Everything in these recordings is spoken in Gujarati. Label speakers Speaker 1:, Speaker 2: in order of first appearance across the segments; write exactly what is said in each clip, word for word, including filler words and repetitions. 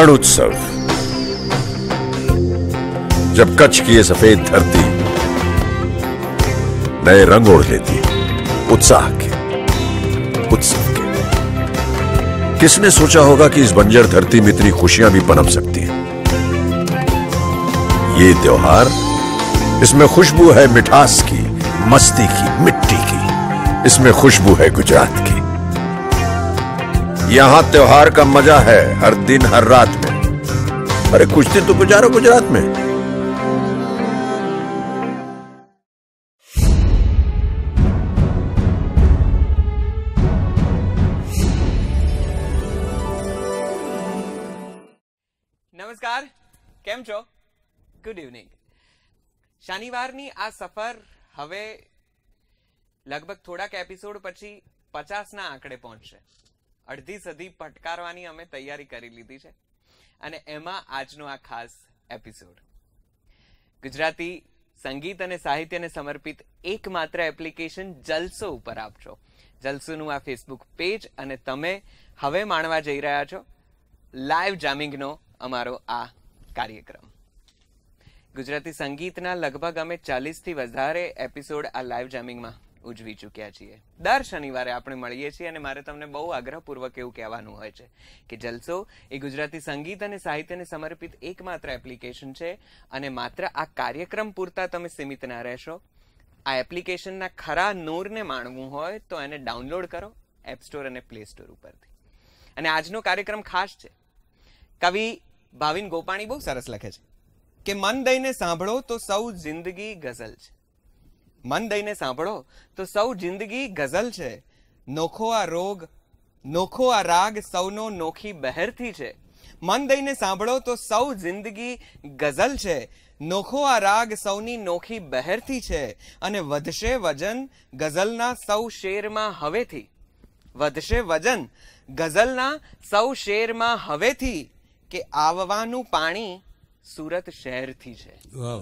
Speaker 1: रण उत्सव, जब कच्छ की ये सफेद धरती नए रंग ओढ़ लेती, उत्साह के, उत्सव के। किसने सोचा होगा कि इस बंजर धरती में इतनी खुशियां भी पनप सकती हैं। ये त्योहार, इसमें खुशबू है मिठास की, मस्ती की, मिट्टी की। इसमें खुशबू है गुजरात की। यहां त्योहार का मजा है हर दिन हर रात में। अरे कुछ दिन तो गुजारो गुजरात में।
Speaker 2: નમસ્કાર, કેમ છો? Good evening. શનિવારની આ સફર હવે લગભગ થોડાક એપિસોડ પછી પચાસના આંકડે પહોંચશે. અડધી સદી પટકારવાની અમે તૈયારી કરી લીધી છે અને એમાં આજનો આ ખાસ એપિસોડ ગુજરાતી સંગીત અને સાહિત્યને સમર્પિત એકમાત્ર એપ્લિકેશન જલસો ઉપર આપજો. જલસોનું આ ફેસબુક પેજ અને તમે હવે માણવા જઈ રહ્યા છો લાઈવ જામિંગનો અમારો આ કાર્યક્રમ. ગુજરાતી સંગીતના લગભગ અમે ચાલીસથી વધારે એપિસોડ આ લાઈવ જામિંગમાં ઉજવી ચૂક્યા છીએ. દર શનિવારે આપણે મળીએ છીએ અને મારે તમને બહુ આગ્રહપૂર્વક એવું કહેવાનું હોય છે કે જલસો એ ગુજરાતી સંગીત અને સાહિત્યને સમર્પિત એકમાત્ર એપ્લિકેશન છે અને માત્ર આ કાર્યક્રમ પૂરતા તમે સીમિત ના રહેશો. આ એપ્લિકેશનના ખરા નૂરને માણવું હોય તો એને ડાઉનલોડ કરો એપ સ્ટોર અને પ્લે સ્ટોર ઉપરથી. અને આજનો કાર્યક્રમ ખાસ છે. કવિ ભાવિન ગોપાણી બહુ સરસ લખે છે કે મન દઈને સાંભળો તો સૌ જિંદગી ગઝલ છે. મન દઈને સાંભળો તો સૌ જિંદગી ગઝલ છે. નોખો આ રોગ, નોખો આ રાગ સૌનો નોખી બહેરથી છે. મન દઈને સાંભળો તો સૌ જિંદગી ગઝલ છે. નોખો આ રાગ સૌની નોખી બહેરથી છે. અને વધશે વજન ગઝલના સૌ શેરમાં હવેથી. વધશે વજન ગઝલના સૌ શેરમાં હવેથી કે આવવાનું પાણી સુરત શહેરથી છે.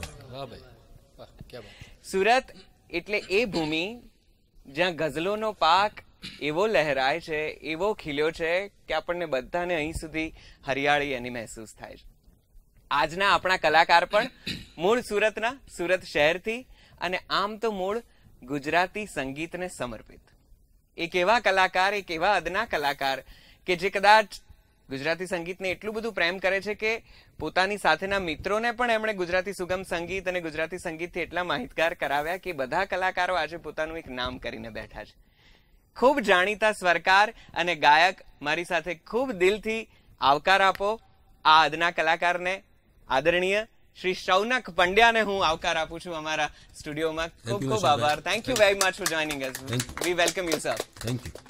Speaker 2: સુરત એટલે એ ભૂમિ જ્યાં ગઝલોનો પાક એવો લહેરાય છે, એવો ખીલ્યો છે કે આપણને બધાને અહીં સુધી હરિયાળી એની મહેસૂસ થાય છે. આજના આપણા કલાકાર પણ મૂળ સુરતના, સુરત શહેરથી અને આમ તો મૂળ ગુજરાતી સંગીતને સમર્પિત એક એવા કલાકાર, એક એવા અદના કલાકાર કે જે કદાચ ગુજરાતી સંગીતને એટલું બધું પ્રેમ કરે છે કે પોતાની સાથેના મિત્રોને પણ એમણે ગુજરાતી સુગમ સંગીત અને ગુજરાતી સંગીતથી એટલા માહિતગાર કરાવ્યા કે બધા કલાકારો આજે પોતાનું એક નામ કરીને બેઠા છે. ખૂબ જાણીતા સ્વરકાર અને ગાયક મારી સાથે ખૂબ દિલથી આવકાર આપો આ અદના કલાકારને, આદરણીય શ્રી શૌનક પંડ્યાને હું આવકાર આપું છું અમારા સ્ટુડિયોમાં. ખૂબ ખૂબ આભાર. Thank you very much for joining us. We welcome you sir. Thank you.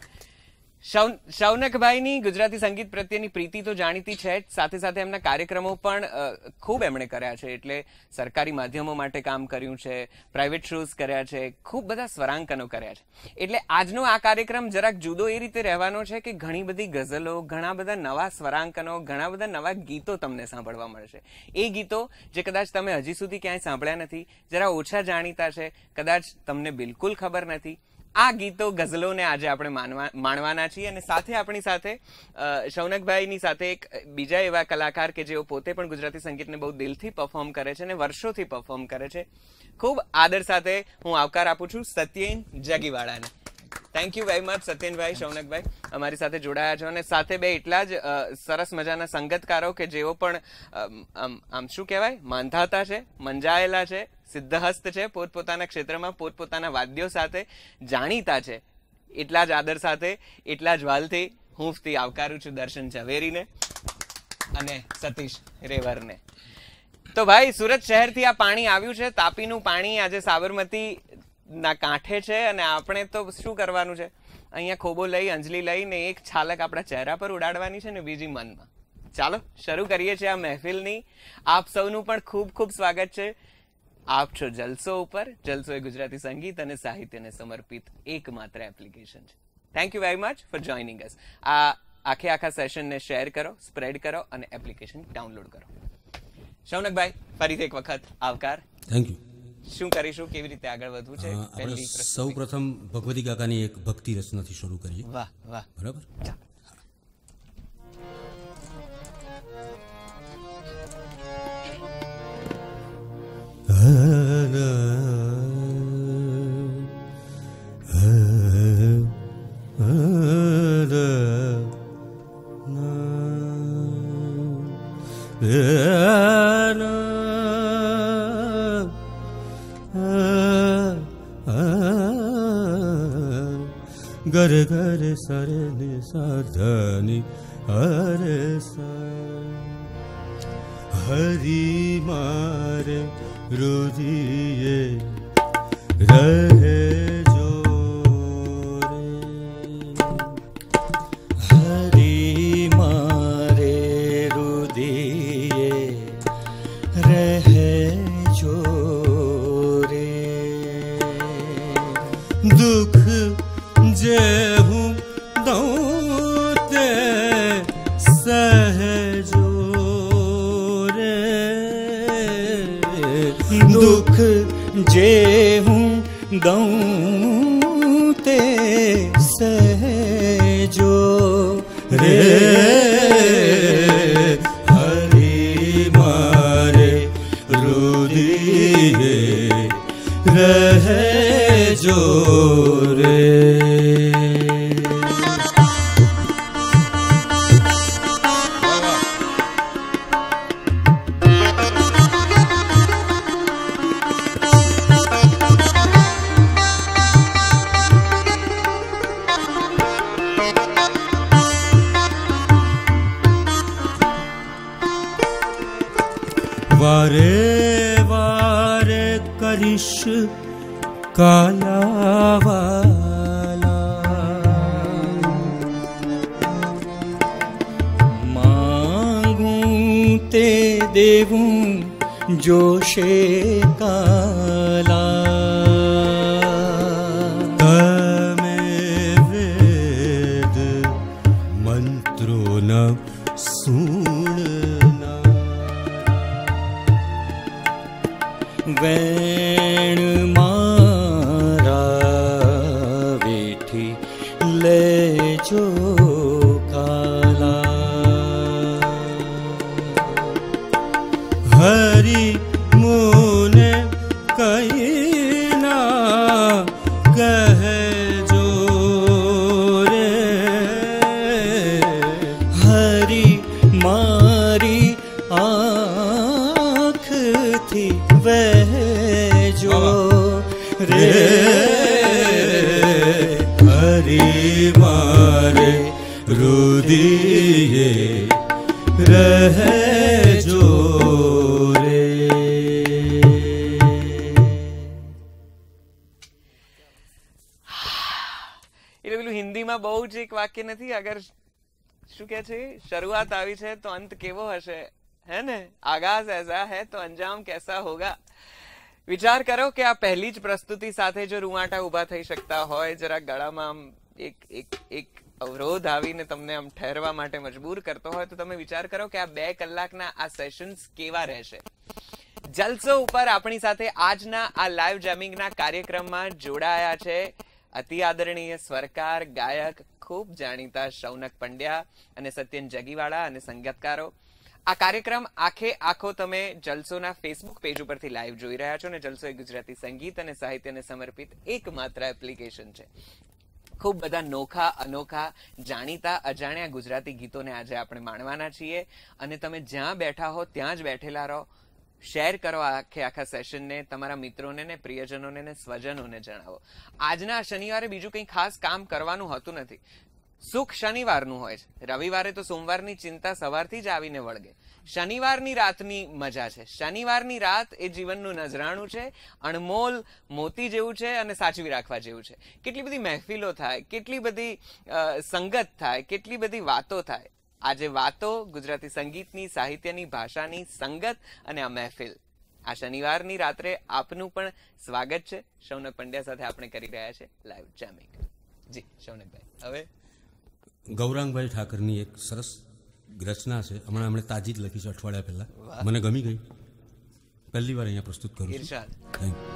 Speaker 2: શૌનકભાઈની ગુજરાતી સંગીત પ્રત્યેની પ્રીતિ તો જાણીતી છે જ, સાથે સાથે એમના કાર્યક્રમો પણ ખૂબ એમણે કર્યા છે. એટલે સરકારી માધ્યમો માટે કામ કર્યું છે, પ્રાઇવેટ શોઝ કર્યા છે, ખૂબ બધા સ્વરાંકનો કર્યા છે. એટલે આજનો આ કાર્યક્રમ જરાક જુદો એ રીતે રહેવાનો છે કે ઘણી બધી ગઝલો, ઘણા બધા નવા સ્વરાંકનો, ઘણા બધા નવા ગીતો તમને સાંભળવા મળશે. એ ગીતો જે કદાચ તમે હજી સુધી ક્યાંય સાંભળ્યા નથી, જરા ઓછા જાણીતા છે, કદાચ તમને બિલકુલ ખબર નથી. આ ગીતો ગઝલોને આજે આપણે માનવા માણવાના છીએ. અને સાથે આપણી સાથે શૌનકભાઈની સાથે એક બીજા એવા કલાકાર કે જેઓ પોતે પણ ગુજરાતી સંગીતને બહુ દિલથી પરફોર્મ કરે છે અને વર્ષોથી પરફોર્મ કરે છે. ખૂબ આદર સાથે હું આવકાર આપું છું સત્યેન જગીવાળાને. થેન્ક યુ વેરી મચ સત્યેનભાઈ, શૌનકભાઈ અમારી સાથે જોડાયા છો. અને સાથે બે એટલા જ સરસ મજાના સંગતકારો કે જેઓ પણ આમ શું કહેવાય માંધાતા છે, મંજાયેલા છે, સિદ્ધહસ્ત છે, પોતપોતાના ક્ષેત્રમાં પોતપોતાના વાદ્યો સાથે જાણીતા છે. એટલા જ આદર સાથે, એટલા જ વાલથી હું આવકારું છું દર્શન ઝવેરીને અને સતીશ રેવરને. તો ભાઈ સુરત શહેરથી આ પાણી આવ્યું છે, તાપીનું પાણી આજે સાબરમતી ના કાંઠે છે અને આપણે તો શું કરવાનું છે, અહીંયા ખોબો લઈ, અંજલી લઈને એક છાલક આપણા ચહેરા પર ઉડાડવાની છે ને બીજી મનમાં. ચાલો શરૂ કરીએ છીએ આ મહેફિલની. આપ સૌનું પણ ખૂબ ખૂબ સ્વાગત છે. આપ છો જલસો ઉપર. જલસો એ ગુજરાતી સંગીત અને સાહિત્યને સમર્પિત એકમાત્ર એપ્લિકેશન છે. Thank you very much for joining us. આ આખે આખા સેશનને શેર કરો, સ્પ્રેડ કરો અને એપ્લિકેશન ડાઉનલોડ કરો. શૌનકભાઈ ફરીથી એક વખત આવકાર.
Speaker 3: Thank you.
Speaker 2: શું કરીશું, કેવી રીતે આગળ વધવું છે?
Speaker 3: સૌ પ્રથમ ભગવતી કાકાની એક ભક્તિ રચનાથી શરૂ કરીએ.
Speaker 2: વાહ વાહ.
Speaker 3: બરાબર. गर गर सर नि सा धनि अरे सा हरि मारे रुदिए रहे जो रे हरि मारे रुदिए रहे जो रे दुख जे हूँ दौते सहजो रे दुख जे हूँ दौते सहजो रे हरि मारे रुदिए रहे जो रे वारे वारे करिश काला वाला मांगूं ते देवूं जोशे काला तमे वेद मंत्रो न सुनना वैण मारा वेठी ले जो काला हरि मुने कही ना कह जो रे हरि मारी आँख थी वह जो रे हरि मारे रुदिए रहे जो रे
Speaker 2: એટલે પેલું હિન્દીમાં બહુ જ એક વાક્ય નથી અગર શું કે છે શરૂઆત આવી છે તો અંત કેવો હશે है ने आगाज ऐसा है तो अंजाम कैसा होगा विचार करो कि आ पहली ज प्रस्तुति साथे जो रुवाटा उभा थई शकता होय जरा गळामां आम एक एक एक अवरोध आवीने तमने आम ठहरवा माटे मजबूर करतो होय तो તમે વિચાર કરો કે આ બે કલાકના આ સેશન્સ કેવા રહેશે જલસો ઉપર આપણી સાથે આજના આ લાઈવ જેમિંગના કાર્યક્રમમાં જોડાયા છે અતિ આદરણીય સ્વરકાર ગાયક ખૂબ જાણીતા શૌનક પંડ્યા અને સત્યન જગીવાળા અને સંગીતકારો આ કાર્યક્રમ આખે આખો તમે જલસોના ફેસબુક પેજ ઉપરથી લાઈવ જોઈ રહ્યા છો ને જલસો એ ગુજરાતી સંગીત અને સાહિત્યને સમર્પિત એકમાત્ર એપ્લિકેશન છે ખૂબ બધા નોખા અનોખા જાણીતા અજાણ્યા ગુજરાતી ગીતોને આજે આપણે માણવાના છીએ અને તમે જ્યાં બેઠા હો ત્યાં જ બેઠેલા રહો શેર કરો આખે આખા સેશનને તમારા મિત્રોને ને પ્રિયજનોને ને સ્વજનોને જણાવો આજના શનિવારે બીજું કંઈ ખાસ કામ કરવાનું હતું નથી સુખ શનિવારનું હોય છે રવિવારે તો સોમવારની ચિંતા સવારથી જ આવીને વળગે શનિવારની રાતની મજા છે શનિવારની રાત એ જીવનનું નજરાણું છે અણમોલ મોતી જેવું છે અને સાચવી રાખવા જેવું છે કેટલી બધી મહેફિલો થાય કેટલી બધી સંગત થાય કેટલી બધી વાતો થાય આજે વાતો ગુજરાતી સંગીતની સાહિત્યની ભાષાની સંગત અને આ મહેફિલ આ શનિવારની રાત્રે આપનું પણ સ્વાગત છે શૌનક પંડ્યા સાથે આપણે કરી રહ્યા છે લાઈવ જેમિંગ જી શૌનકભાઈ હવે
Speaker 3: ગૌરાંગભાઈ ઠાકરની એક સરસ રચના છે હમણાં એમણે તાજી જ લખી છે અઠવાડિયા પહેલાં મને ગમી ગઈ પહેલી વાર અહીંયા પ્રસ્તુત કરું છું
Speaker 2: ઇરશાદ
Speaker 3: થેન્ક યુ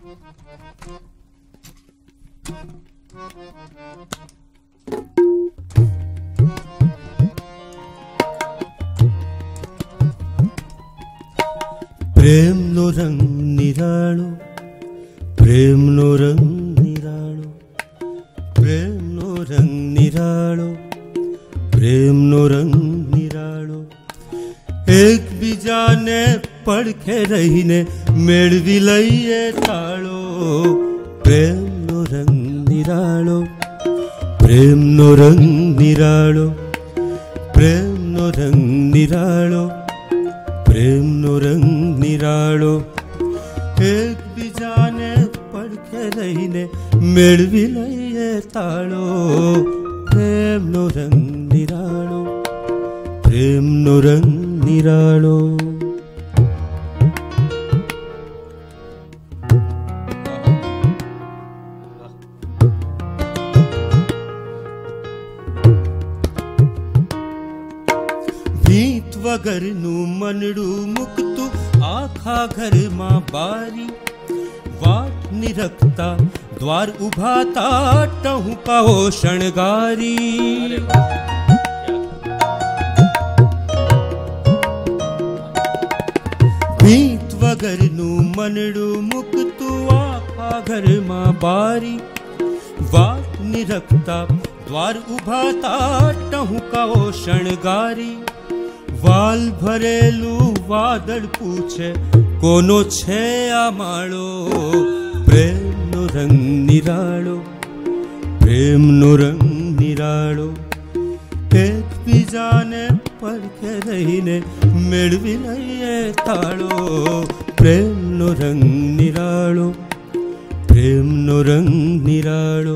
Speaker 3: પ્રેમનો રંગ નિરાળો, પ્રેમનો રંગ નિરાળો, પ્રેમનો રંગ નિરાળો, પ્રેમનો રંગ નિરાળો, એકબીજાને પડખે રહીને મેળવી લઈએ તાળો. પ્રેમનો રંગ નિરાળો, પ્રેમનો રંગ નિરાળો, પ્રેમનો રંગ નિરાળો, પ્રેમનો રંગ નિરાળો, એકબીજાને પડખે રહીને મેળવી લઈએ તાળો. પ્રેમનો રંગ નિરાળો, પ્રેમનો રંગ નિરાળો. ભીત વગરનું મનડું મૂકતું આખા ઘરમાં બારી, વાટ નિરખતા દ્વાર ઉભાતા ટહુકાઓ શણગારી. ભીત વગરનું મનડું મૂકતું આખા ઘરમાં બારી, વાટ નિરખતા દ્વાર ઉભાતા ટહુકાઓ શણગારી. વાલ ભરેલું વાદળ પૂછે કોનો છે આ માળો. પ્રેમનો રંગ નિરાળો, પ્રેમનો રંગ નિરાળો, એકબીજાને પડખે રહીને મેળવી લઈએ તાળો. પ્રેમનો રંગ નિરાળો, પ્રેમનો રંગ નિરાળો.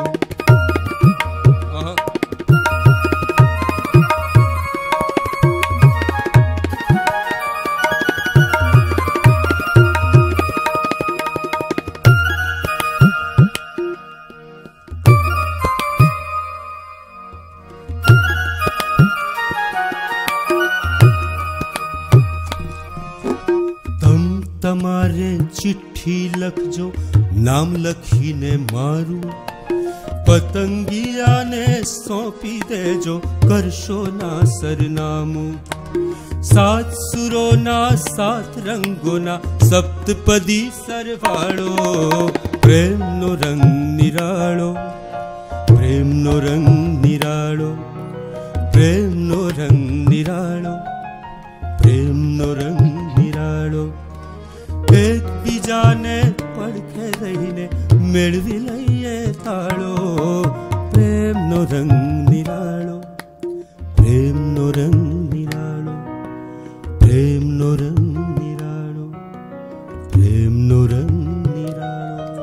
Speaker 3: તમારે ચિઠ્ઠી લખજો, નામ લખીને મારું, પતંગિયાને સોંપી દેજો, કરશો ના સરનામું. સાત સુરોના સાત રંગોના સપ્તપદી સરવાળો. પ્રેમનો રંગ નિરાળો, પ્રેમનો રંગ નિરાળો, પ્રેમનો રંગ નિરાળો, પ્રેમનો રંગ નિરાળો, એકબીજાને પડખે રહીને મેળવી લઈએ તાળો. પ્રેમનો રંગ નિરાળો, પ્રેમનો રંગ નિરાળો, પ્રેમનો રંગ નિરાળો, પ્રેમનો રંગ નિરાળો.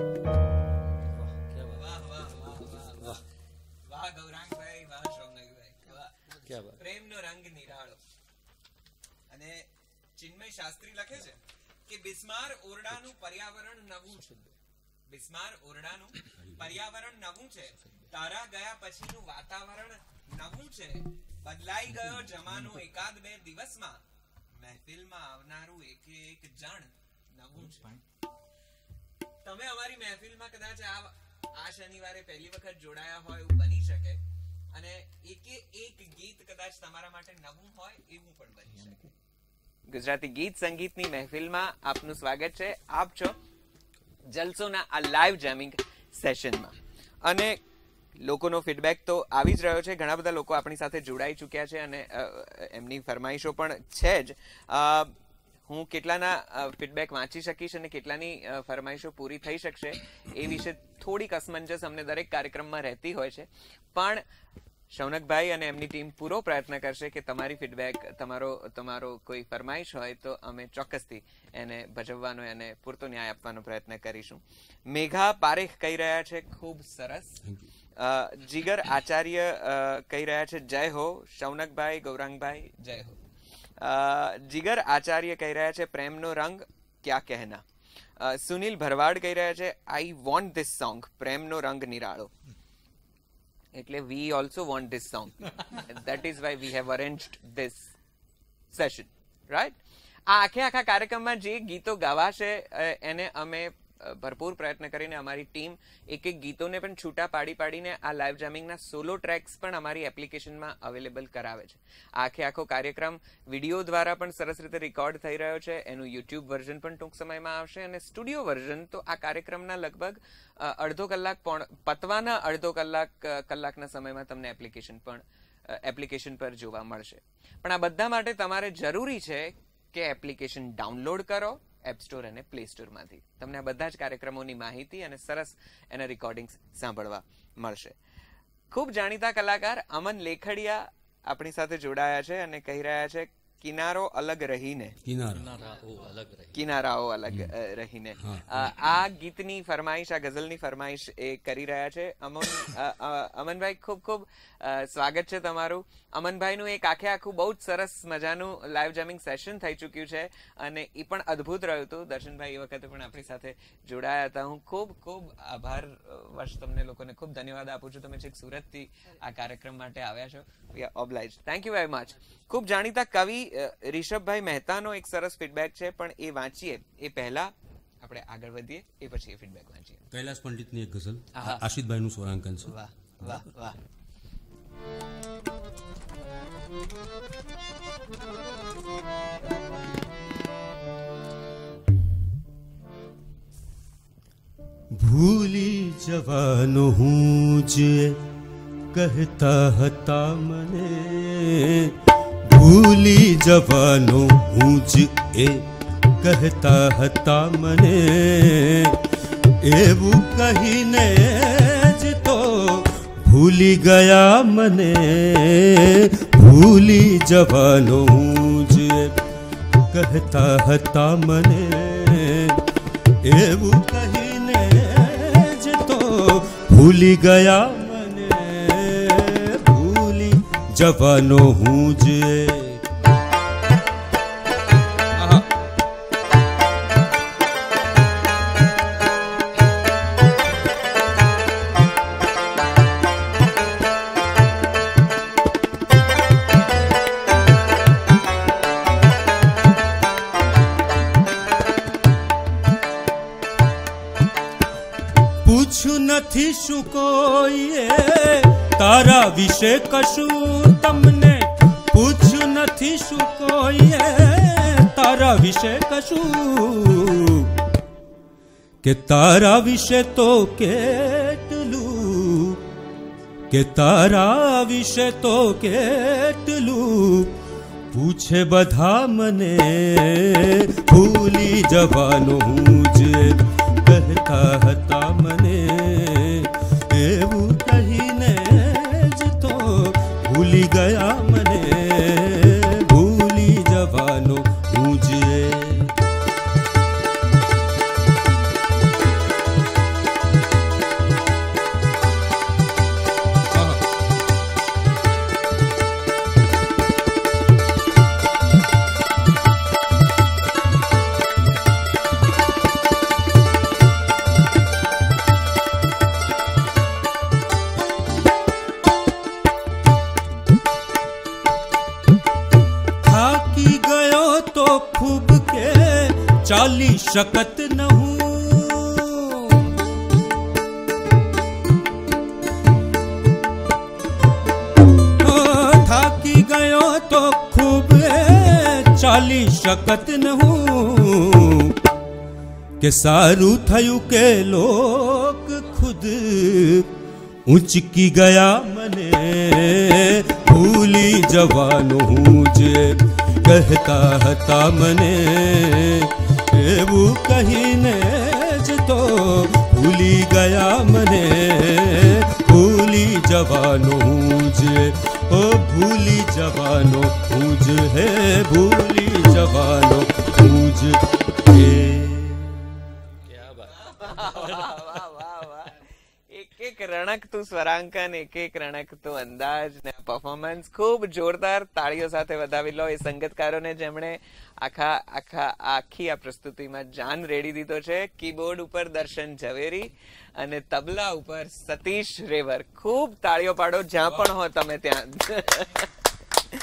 Speaker 2: વાહ ગૌરાંગભાઈ, વાહ શૌનકભાઈ, પ્રેમનો રંગ નિરાળો. અને ચિન્મય શાસ્ત્રી લખે છે કે બિસ્માર ઓરડાનું પર્યાવરણ નવું છે, બિસ્માર ઓરડાનું પર્યાવરણ નવું છે, તારા ગયા પછીનું વાતાવરણ નવું છે, બદલાઈ ગયો જમાનો એકાદ બે દિવસમાં, મહેફિલમાં આવનારું એક એક જણ નવું છે. તમે અમારી મહેફિલમાં કદાચ આ આ શનિવારે પહેલી વખત જોડાયા હોય એવું બની શકે, અને એકે એક ગીત કદાચ તમારા માટે નવું હોય એવું પણ બની શકે. ગુજરાતી ગીત સંગીતની મહેફિલમાં આપનું સ્વાગત છે. આપ છો જલસોના આ લાઈવ જેમિંગ સેશનમાં, અને લોકોનો ફીડબેક તો આવી જ રહ્યો છે. ઘણા બધા લોકો આપણી સાથે જોડાઈ ચૂક્યા છે અને એમની ફરમાઈશો પણ છે જ. હું કેટલાના ફીડબેક વાંચી શકીશ અને કેટલાની ફરમાઈશો પૂરી થઈ શકશે એ વિશે થોડીક અસમંજસ અમને દરેક કાર્યક્રમમાં રહેતી હોય છે, પણ શૌનકભાઈ અને એમની ટીમ પૂરો પ્રયત્ન કરશે કે તમારી ફીડબેક, તમારો તમારો કોઈ ફરમાઈશ હોય તો અમે ચોક્કસથી એને ભજવવાનો અને પૂરતો ન્યાય આપવાનો પ્રયત્ન કરીશું. મેઘા પારેખ કહી રહ્યા છે ખૂબ સરસ. જીગર આચાર્ય કહી રહ્યા છે જય હો શૌનકભાઈ, ગૌરાંગભાઈ જય હો. જીગર આચાર્ય કહી રહ્યા છે પ્રેમનો રંગ ક્યા કહેના. સુનિલ ભરવાડ કહી રહ્યા છે આઈ વોન્ટ ધીસ સોંગ, પ્રેમનો રંગ નિરાળો. એટલે we also want this song, that is why we have arranged this session, right. આ આખે આખા કાર્યક્રમમાં જે ગીતો ગાવાશે એને અમે ભરપૂર પ્રયત્ન કરીને અમારી ટીમ એક એક ગીતોને પણ છૂટા પાડી પાડીને આ લાઈવ જામિંગના સોલો ટ્રેક્સ પણ અમારી એપ્લિકેશનમાં અવેલેબલ કરાવે છે. આખે આખો કાર્યક્રમ વિડીયો દ્વારા પણ સરસ રીતે રેકોર્ડ થઈ રહ્યો છે. એનું યુટ્યુબ વર્ઝન પણ ટૂંક સમયમાં આવશે અને સ્ટુડિયો વર્ઝન તો આ કાર્યક્રમના લગભગ અડધો કલાક પતવાના અડધો કલાક કલાકના સમયમાં તમને એપ્લિકેશન પણ એપ્લિકેશન પર જોવા મળશે. પણ આ બધા માટે તમારે જરૂરી છે કે એપ્લિકેશન ડાઉનલોડ કરો એપ સ્ટોર અને પ્લે સ્ટોરમાંથી. તમને આ બધા જ કાર્યક્રમોની માહિતી અને સરસ એના રેકોર્ડિંગ્સ સાંભળવા મળશે. ખૂબ જાણીતા કલાકાર અમન લેખડિયા આપણી સાથે જોડાયા છે અને કહી રહ્યા છે કિનારો અલગ રહીને કિનારાઓ અલગ રહીને આ ગીતની ફરમાઈશ, આ ગઝલની ફરમાઈશ એ કરી રહ્યા છે. અમન અમનભાઈ, ખૂબ ખૂબ સ્વાગત છે તમારું. અમનભાઈનું એક આખે આખું બહુ જ સરસ મજાનું લાઈવ જામિંગ સેશન થઈ ચૂક્યું છે અને એ પણ અદ્ભુત રહ્યું હતું. દર્શનભાઈ એ વખતે પણ આપણી સાથે જોડાયા હતા. હું ખૂબ ખૂબ આભાર વર્ષ તમને લોકોને ખૂબ ધન્યવાદ આપું છું. તમે છેક સુરતથી આ કાર્યક્રમ માટે આવ્યા છો. We are obliged. Thank you very much. ખૂબ જાણીતા કવિ રિષભભાઈ મહેતાનો એક સરસ ફીડબેક છે, પણ એ વાંચીએ એ પહેલા આપણે આગળ વધીએ, એ પછી એ ફીડબેક વાંચીએ.
Speaker 3: કૈલાસ પંડિતની એક ગઝલ, આશિતભાઈનું સ્વરાંકન છે.
Speaker 2: વાહ વાહ વાહ.
Speaker 3: ભૂલી જવાનો હું જે કહેતા હતા મને, ભૂલી જવાનો હું જ એ કહેતા હતા મને, એવું કહીને જ તો ભૂલી ગયા મને, ભૂલી જવાનો હું જ કહેતા હતા મને, એવું કહીને જ તો ભૂલી ગયા મને, ભૂલી જવાનો હું જ નથી શું કોઈએ તારા વિશે કશું, તમને પૂછ્યું નથી શું કોઈએ તારા વિશે કશું, કે તારા વિશે તો કેટલું, કે તારા વિશે તો કેટલું પૂછે બધા મને, ભૂલી જવાનો હું જ કહેતા હતા મને, એવું કહીને જ તો ભૂલી ગયા મને, ભૂલી જવાનો હું જ ચાલી શકત ન હું, થાકી ગયો તો ખૂબ ચાલી શકત ન હું, કે સારું થયું કે લોક ખુદ ઊંચકી ગયા મને, ભૂલી જવાનો હું જ કહેતા હતા મને, એવું કહીને જ તો ભૂલી ગયા મને, ભૂલી જવાનો હું જ, ઓ ભૂલી જવાનો હું જ, હે ભૂલી જવાનો હું જ હે.
Speaker 2: એક એક રણકતું સ્વરાંકન, એક એક રણકતું અંદાજ ને પરફોર્મન્સ ખૂબ જોરદાર. તાળીઓ સાથે વધાવી લો એ સંગીતકારોને જેમણે આખા આખા આખી આ પ્રસ્તુતિમાં જાન રેડી દીધો છે. કીબોર્ડ ઉપર દર્શન ઝવેરી અને તબલા ઉપર સતીશ રેવર. ખૂબ તાળીઓ પાડો જ્યાં પણ હો તમે ત્યાં.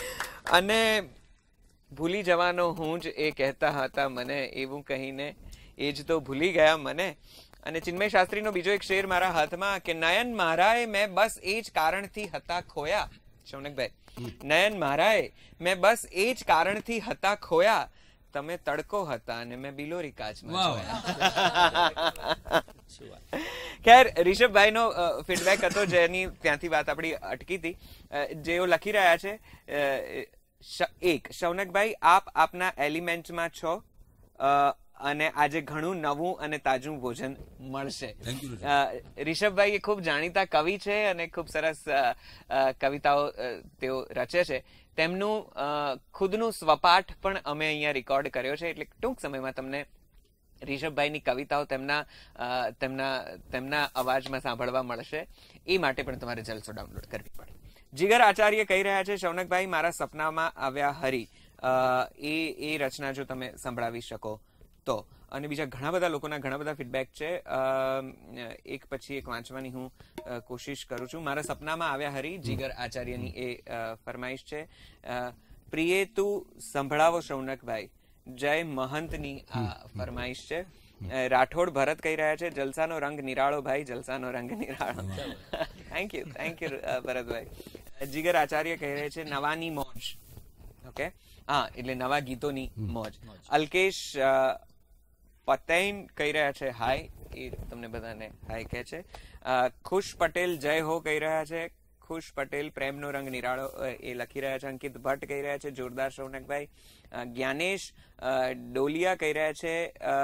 Speaker 2: અને ભૂલી જવાનો હું જ એ કહેતા હતા મને, એવું કહીને એ જ તો ભૂલી ગયા મને. અને ચિન્મય શાસ્ત્રીનો બીજો એક શેર મારા હાથમાં કે નયન મારાએ મેં બસ એ જ કારણથી હતા ખોયા. શૌનકભાઈ, નયન મારાએ મેં બસ એ જ કારણથી હતા ખોયા, તમે તડકો હતા અને મેં બિલોરી કાચમાં જોયા. ખેર, રિષભભાઈનો ફીડબેક હતો જેની ત્યાંથી વાત આપણી અટકી હતી. જેઓ લખી રહ્યા છે, એક, શૌનકભાઈ આપ આપના એલિમેન્ટમાં છો અને આજે ઘણું નવું અને તાજું ભોજન મળશે. રિષભભાઈ એ ખૂબ જાણીતા કવિ છે અને ખૂબ સરસ કવિતાઓ તેઓ રચે છે. તેમનું ખુદનું સ્વપાઠ પણ અમે અહીંયા રેકોર્ડ કર્યો છે, એટલે ટૂંક સમયમાં તમને રિષભભાઈની કવિતાઓ તેમના તેમના તેમના અવાજમાં સાંભળવા મળશે. એ માટે પણ તમારે જલસો ડાઉનલોડ કરવી પડે. જીગર આચાર્ય કહી રહ્યા છે, શૌનકભાઈ મારા સપનામાં આવ્યા હરી, એ એ રચના જો તમે સંભળાવી શકો તો. અને બીજા ઘણા બધા લોકોના ઘણા બધા ફીડબેક છે, એક પછી એક વાંચવાની હું કોશિશ કરું છું. મારા સપનામાં આવ્યા હરી, જીગર આચાર્યની એ ફરમાઈશ છે. પ્રિય તું સંભળાવો શૌનકભાઈ, જય મહંતની આ ફરમાઈશ છે. રાઠોડ ભરત કહી રહ્યા છે, જલસાનો રંગ નિરાળો ભાઈ, જલસાનો રંગ નિરાળો. થેન્ક યુ થેન્ક યુ ભરતભાઈ. જીગર આચાર્ય કહી રહ્યા છે, નવાની મોજ. ઓકે, હા, એટલે નવા ગીતોની મોજ. અલ્કેશ પતૈન કહી રહ્યા છે હાય, એ તમને બધાને હાય કહે છે. ખુશ પટેલ જય હો કહી રહ્યા છે. ખુશ પટેલ પ્રેમનો રંગ નિરાળો એ લખી રહ્યા છે. અંકિત ભટ્ટ કહી રહ્યા છે, જોરદાર શૌનકભાઈ. જ્ઞાનેશ ડોલિયા કહી રહ્યા છે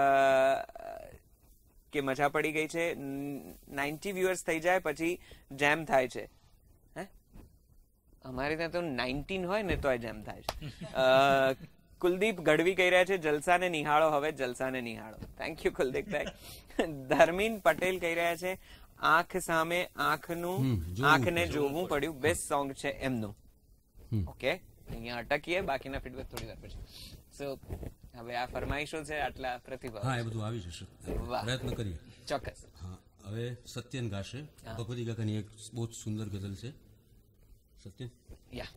Speaker 2: કે મજા પડી ગઈ છે. નાઇન્ટી વ્યુઅર્સ થઈ જાય પછી જેમ થાય છે. હે, અમારે ત્યાં તો નાઇન્ટીન હોય ને તો જેમ થાય છે. કુલદીપ ગઢવી કહી રહ્યા છે, જલસાને નિહાળો હવે, જલસાને નિહાળો. થેન્ક યુ કુલદીપભાઈ. ધર્મીન પટેલ કહી રહ્યા છે, આંખ સામે આંખનું આંખને જોવું પડ્યું, બેસ્ટ સોંગ છે એમનું. ઓકે, અહીંયા અટકીએ, બાકીના ફીડબેક થોડી વાર પછી. સો હવે આ ફરમાઈશો છે, આટલા પ્રતિભાવ.
Speaker 3: હા, એ બધું આવી જશે, પ્રયત્ન કરીએ.
Speaker 2: ચોક્કસ.
Speaker 3: હા, હવે સત્યન ગાશે. ભગવતી કાકાની એક બહુ જ સુંદર ગઝલ છે. સત્યન,
Speaker 2: યા.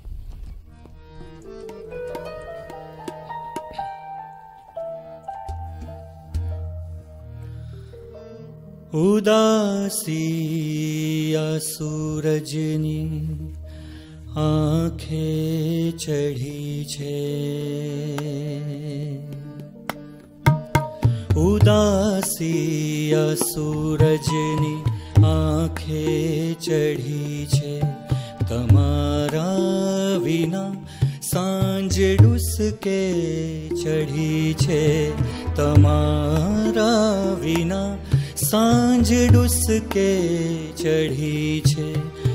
Speaker 4: उदासी सूरजनी आँखें चढ़ी छे, उदासी सूरजनी आँखें चढ़ी छे, तमारा विना सांझ डुसके चढ़ी छे, तमारा विना सांझ डुसके चढ़ी छे,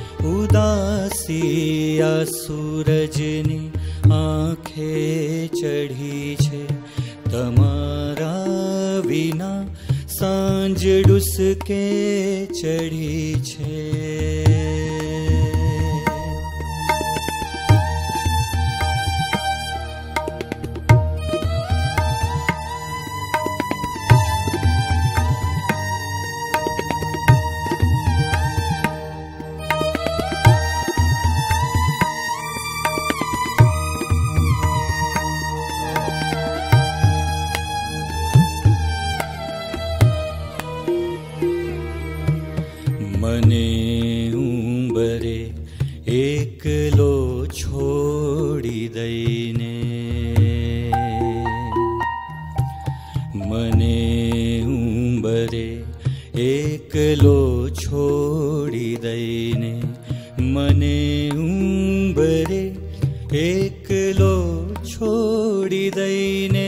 Speaker 4: उदासी आ सूरजनी आँखें चढ़ी छे, तमारा विना सांझ डुसके चढ़ी छे. મને ઉંબરે એકલો છોડી દઈને, મને ઉંબરે એકલો છોડી દઈને, મને ઉંબરે એકલો છોડી દઈને,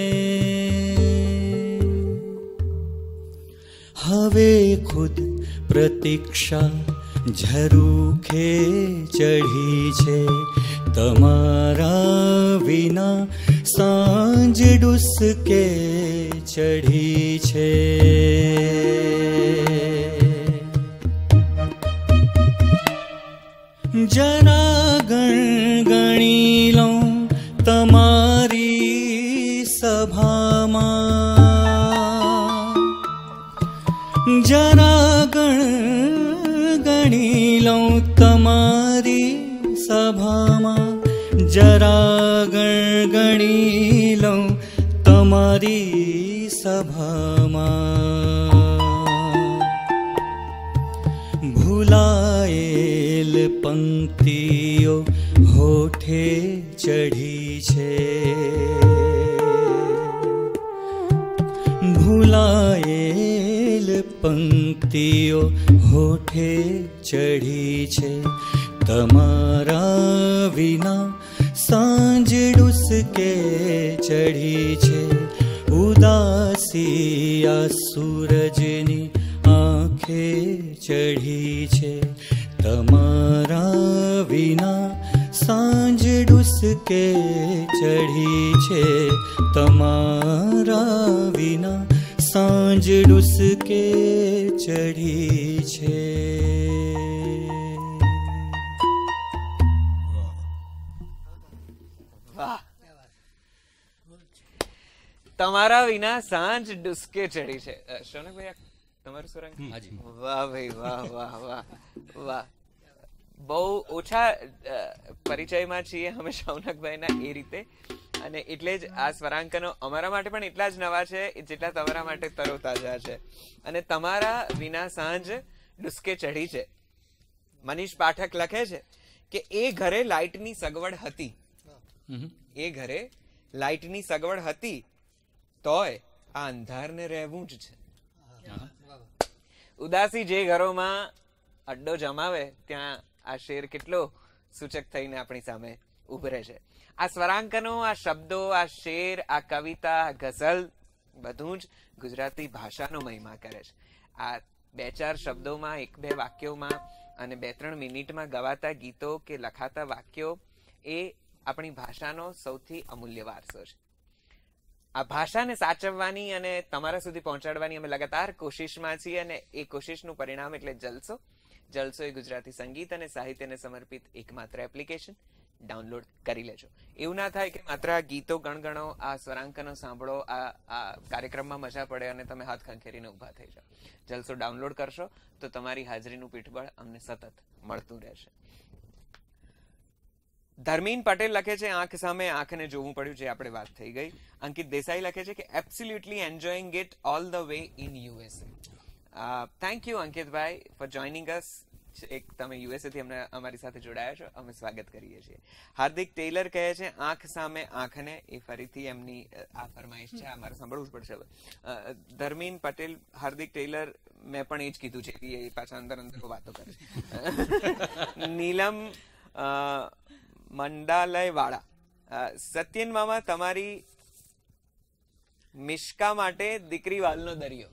Speaker 4: હવે ખુદ प्रतीक्षा झरूखे चढ़ी छे, तमारा विना सांझ डुसके चढ़ी छे. जरा गणगणी लऊं तमारी सभामां, जरा गणगणी लऊं तमारी सभामां, जरा गणगणी लऊं तमारी मारी सभामां भूलाएल पंक्तिओ होठे चढ़ी छे भूलाएल पंक्तिओ होठे चढ़ी छे तमारा विना सांज डुसके चढ़ी छे उदासी आ सूरजनी आंखे चढ़ी छे तमारा विना सांज डुसके चढ़ी छे तमारा विना सांज डुसके चढ़ी छे।
Speaker 2: તમારા વિના સાંજ ડુસકે ચડી છે. શૌનકભાઈ તમારું સુરંગ? વાહ ભાઈ વાહ વાહ વાહ વાહ. બહુ ઓછા પરિચયમાં છીએ અમે શૌનકભાઈના એ રીતે, અને એટલે જ આ સ્વરાંકનો અમારા માટે પણ એટલા જ નવા છે જેટલા તમારા માટે તરોતાજા છે. અને તમારા વિના સાંજ ડુસકે ચઢી છે. મનીષ પાઠક લખે છે કે એ ઘરે લાઇટની સગવડ હતી, એ ઘરે લાઇટની સગવડ હતી તોય આ અંધારને રહેવું જ છે. ઉદાસી જે ઘરોમાં અડ્ડો જમાવે ત્યાં આ શેર કેટલો સૂચક થઈને આપણી સામે ઉભરે છે. આ સ્વરાંકનો, આ શબ્દો, આ શેર, આ કવિતા, આ ગઝલ બધું જ ગુજરાતી ભાષાનો મહિમા કરે છે. આ બે ચાર શબ્દોમાં, એક બે વાક્યોમાં અને બે ત્રણ મિનિટમાં ગવાતા ગીતો કે લખાતા વાક્યો એ આપણી ભાષાનો સૌથી અમૂલ્ય વારસો છે. આ ભાષાને સાચવવાની અને તમારા સુધી પહોંચાડવાની અમે લગાતાર કોશિશમાં છીએ, અને એ કોશિશનું પરિણામ એટલે જલસો. જલસો એ ગુજરાતી સંગીત અને સાહિત્યને સમર્પિત એકમાત્ર એપ્લિકેશન. ડાઉનલોડ કરી લેજો. એવું ના થાય કે માત્ર આ ગીતો ગણગણો, આ સ્વરાંકનો સાંભળો, આ આ કાર્યક્રમમાં મજા પડે અને તમે હાથ ખંખેરીને ઊભા થઈ જાઓ. જલસો ડાઉનલોડ કરશો તો તમારી હાજરીનું પીઠબળ અમને સતત મળતું રહેશે. ધર્મીન પટેલ લખે છે આંખ સામે આંખને જોવું પડ્યું, જે આપણે વાત થઈ ગઈ. અંકિત દેસાઈ લખે છે કે absolutely enjoying it all the way in USA. Thank you અંકિતભાઈ ફોર જોઈનિંગ અસ. એક તમે યુએસએ થી અમને અમારી સાથે જોડાયા છો, અમે સ્વાગત કરીએ છીએ. હાર્દિક ટેલર કહે છે આંખ સામે આંખને, એ ફરીથી એમની આ ફરમાઈશ છે, અમારે સાંભળવું જ પડશે હવે. ધર્મીન પટેલ, હાર્દિક ટેલર, મેં પણ એ જ કીધું છે કે એ પાછા અંદર અંદર વાતો કરે છે. નીલમ મંડાલય વાળા, સત્યન મામા તમારી મિશ્કા માટે દીકરી વાલનો દરિયો.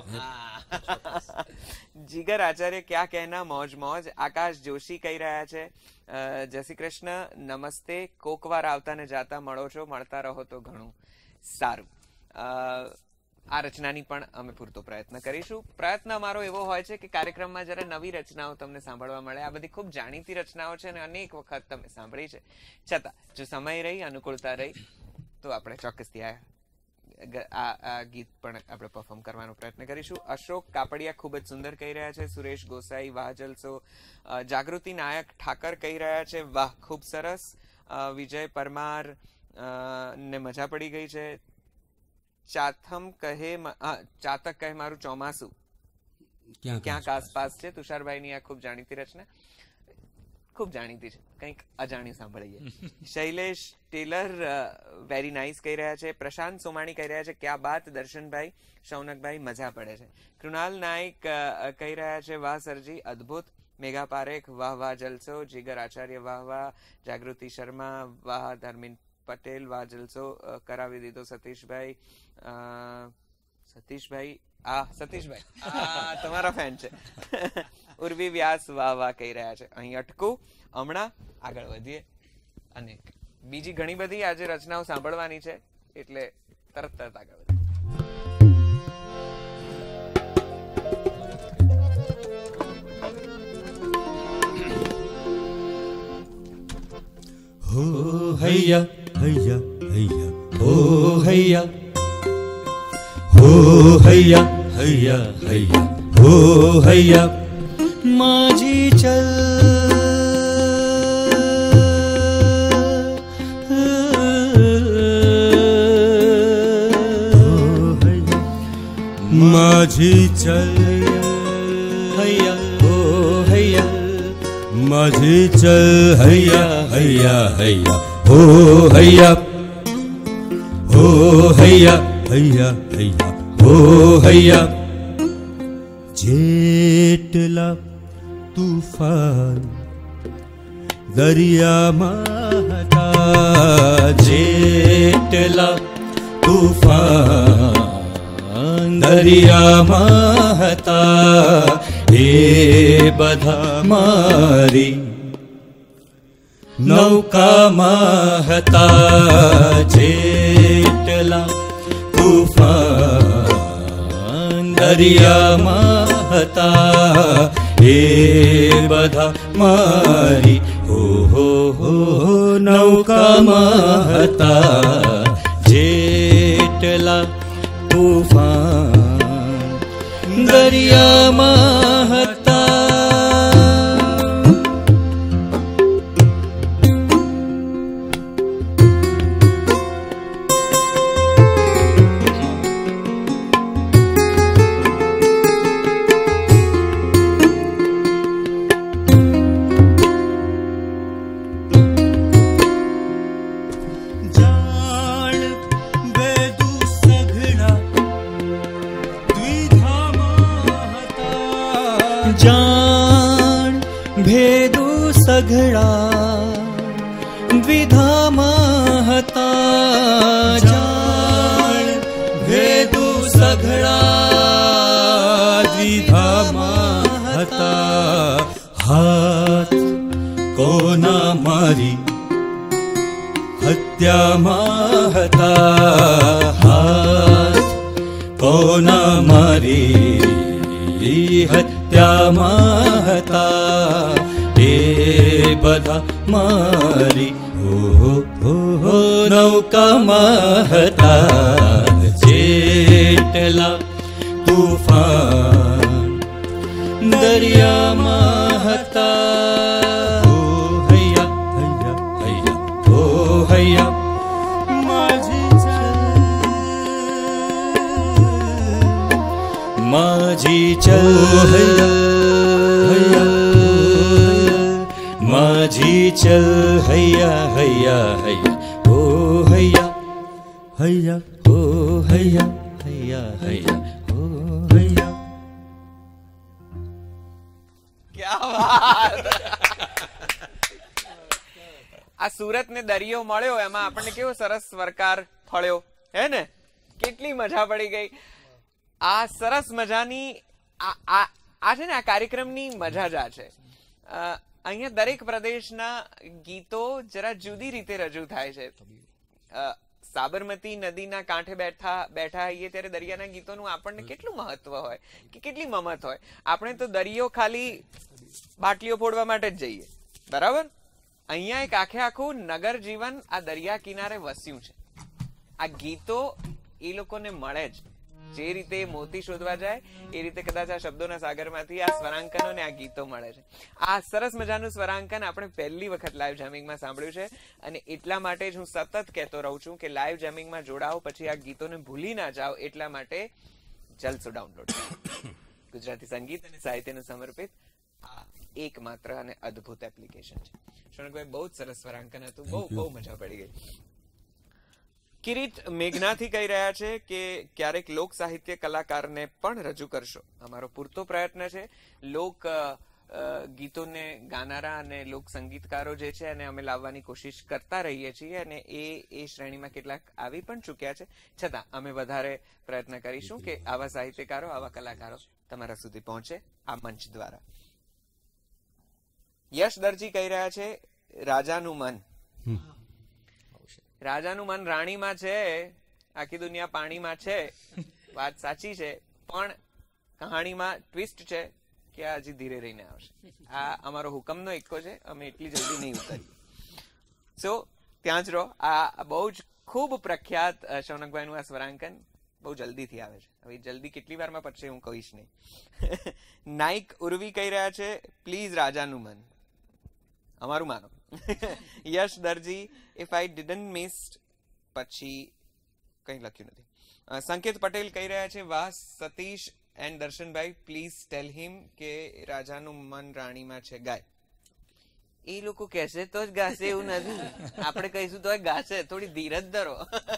Speaker 2: જીગર આચાર્ય ક્યાં કહેના, મોજ મોજ. આકાશ જોશી કહી રહ્યા છે જય શ્રી કૃષ્ણ, નમસ્તે, કોકવાર આવતા ને જાતા મળો છો, મળતા રહો તો ઘણું સારું. આ રચનાની પણ અમે પૂરતો પ્રયત્ન કરીશું. પ્રયત્ન અમારો એવો હોય છે કે કાર્યક્રમમાં જરા નવી રચનાઓ તમને સાંભળવા મળે. આ બધી ખૂબ જાણીતી રચનાઓ છે અને અનેક વખત તમે સાંભળી છે, છતાં જો સમય રહી, અનુકૂળતા રહી તો આપણે ચોક્કસથી આ આ ગીત પણ આપણે પરફોર્મ કરવાનો પ્રયત્ન કરીશું. અશોક કાપડિયા ખૂબ જ સુંદર કહી રહ્યા છે. સુરેશ ગોસાઈ, વાહ જલસો. જાગૃતિ નાયક ઠાકર કહી રહ્યા છે વાહ ખૂબ સરસ. વિજય પરમાર ને મજા પડી ગઈ છે. ચાથમ કહે, ચાતક કહે મારું ચોમાસું ક્યાંક આસપાસ છે. તુષારભાઈની આ ખૂબ જાણીતી રચના, ખૂબ જાણીતી છે, કંઈક અજાણ્યું સાંભળીએ. શૈલેષ ટેલર વેરી નાઇસ કહી રહ્યા છે. પ્રશાંત સોમાણી કહી રહ્યા છે ક્યાં બાત દર્શનભાઈ, શૌનકભાઈ મજા પડે છે. કૃણાલ નાયક કહી રહ્યા છે વાહ સરજી અદ્ભુત. મેઘા પારેખ વાહ વાહ જલસો. જીગર આચાર્ય વાહ વાહ. જાગૃતિ શર્મા વાહ. ધર્મીન પટેલ વાહ જલસો કરાવી દીધો. સતીશભાઈ, સતીશભાઈ આ સતીશભાઈ તમારા ફેન છે. ઉર્વી વ્યાસ વાહ વાહ કહી રહ્યા છે. અહીં અટકું, હમણાં આગળ વધીએ. અને બીજી ઘણી બધી આજે રચનાઓ સાંભળવાની છે, એટલે તરત તરત આગળ વધીએ.
Speaker 4: હો હૈયા હૈયા હૈયા હો હૈયા હો હૈયા હૈયા હૈયા હો હૈયા माझी चल
Speaker 3: माझी चल
Speaker 4: हैया हो हैया
Speaker 3: माझी चल हैया हैया हैया हो हैया हो हैया हैया हैया हो हैया જેટલા તુફાન દરિયામાં હતા
Speaker 4: જેટલા તુફાન દરિયામાં હતા એ બધા મારી નૌકામાં હતા જેટલા તુફાન દરિયામાં હતા એ બધા મારી હો હો હો નૌકામાં હતા જેટલા તુફાન દરિયામાં હતા. જાણ ભેદુ સઘળા દ્વિધામાં હતા જાણ ભેદુ સઘળા દ્વિધામાં હતા હાથ કોના મારી હત્યામાં હતા હાથ કોના મારી હત્યામાં હતા એ બધા મારી હો હો નૌકામાં હતા જેટલા તુફાન દરિયામાં હતા હો હૈયા હૈયા હૈયા હો હૈયા माझी चल हैया माझी चल हैया हैया हैया हो हैया हैया हो हैया हैया हैया हो हैया.
Speaker 2: ક્યા વાત! આ સુરત ને દરિયો મળ્યો એમાં આપણને કેવો સરસ સ્વરકાર ફળ્યો હે ને, કેટલી મજા પડી ગઈ. આ સરસ મજાની આ છે ને આ કાર્યક્રમની મજા જ આ છે. અહીંયા દરેક પ્રદેશના ગીતો જરા જુદી રીતે રજૂ થાય છે. સાબરમતી નદીના કાંઠે બેઠા બેઠા હોઈએ ત્યારે દરિયાના ગીતોનું આપણને કેટલું મહત્વ હોય કે કેટલી મમત હોય. આપણે તો દરિયો ખાલી બાટલીઓ ફોડવા માટે જ જઈએ, બરાબર. અહીંયા એક આખે આખું નગર જીવન આ દરિયા કિનારે વસ્યું છે. આ ગીતો એ લોકોને મળે જ જે રીતે મોતી શોધવા જાય એ રીતે કદાચ આ શબ્દોના સાગરમાંથી આ સ્વરાંકનો ને આ ગીતો મળે છે. આ સરસ મજાનું સ્વરાંકન આપણે પહેલી વખત લાઈવ જેમિંગમાં સાંભળ્યું છે અને એટલા માટે જ હું સતત કહેતો રહું છું કે લાઈવ જેમિંગમાં જોડાઓ, પછી આ ગીતોને ભૂલી ના જાઓ. એટલા માટે જલસો ડાઉનલોડ ગુજરાતી સંગીત અને સાહિત્યનું સમર્પિત આ એકમાત્ર અને અદ્ભુત એપ્લિકેશન છે. શૌનકભાઈ, બહુ જ સરસ સ્વરાંકન હતું, બહુ બહુ મજા પડી ગઈ. કિરીટ મેઘનાથી કહી રહ્યા છે કે ક્યારેક લોક સાહિત્ય કલાકારને પણ રજૂ કરશો. અમારો પૂરતો પ્રયત્ન છે. લોક ગીતોને ગાનારા અને લોક સંગીતકારો જે છે એને અમે લાવવાની કોશિશ કરતા રહીએ છીએ અને એ એ શ્રેણીમાં કેટલાક આવી પણ ચૂક્યા છે. છતાં અમે વધારે પ્રયત્ન કરીશું કે આવા સાહિત્યકારો, આવા કલાકારો તમારા સુધી પહોંચે આ મંચ દ્વારા. યશ દરજી કહી રહ્યા છે રાજાનું મન. રાજાનું મન રાણીમાં છે, આખી દુનિયા પાણીમાં છે. વાત સાચી છે, પણ કહાણીમાં ટ્વિસ્ટ છે કે આ હજી ધીરે રહીને આવશે. આ અમારો હુકમનો એકો છે, અમે એટલી જલ્દી નહીં ઉતારીએ. સો ત્યાં જ રહો. આ બહુ જ ખૂબ પ્રખ્યાત શૌનકભાઈનું આ સ્વરાંકન બહુ જલ્દીથી આવે છે. હવે જલ્દી કેટલી વારમાં પતશે હું કહીશ નહીં. નાઈક ઉર્વી કહી રહ્યા છે પ્લીઝ રાજાનું મન. અમારું માનો. Yash Darji, if I didn't miss, પછી કંઈ લખ્યું નથી. સંકેત પટેલ કહી રહ્યા છે, વાહ સતીશ એન્ડ દર્શનભાઈ, પ્લીઝ ટેલ હિમ કે રાજાનું મન રાણીમાં છે, ગાય. એ લોકો કહેશે તો જ ગાશે એવું નથી, આપણે કહીશું તો ગાશે. થોડી ધીરજ ધરો.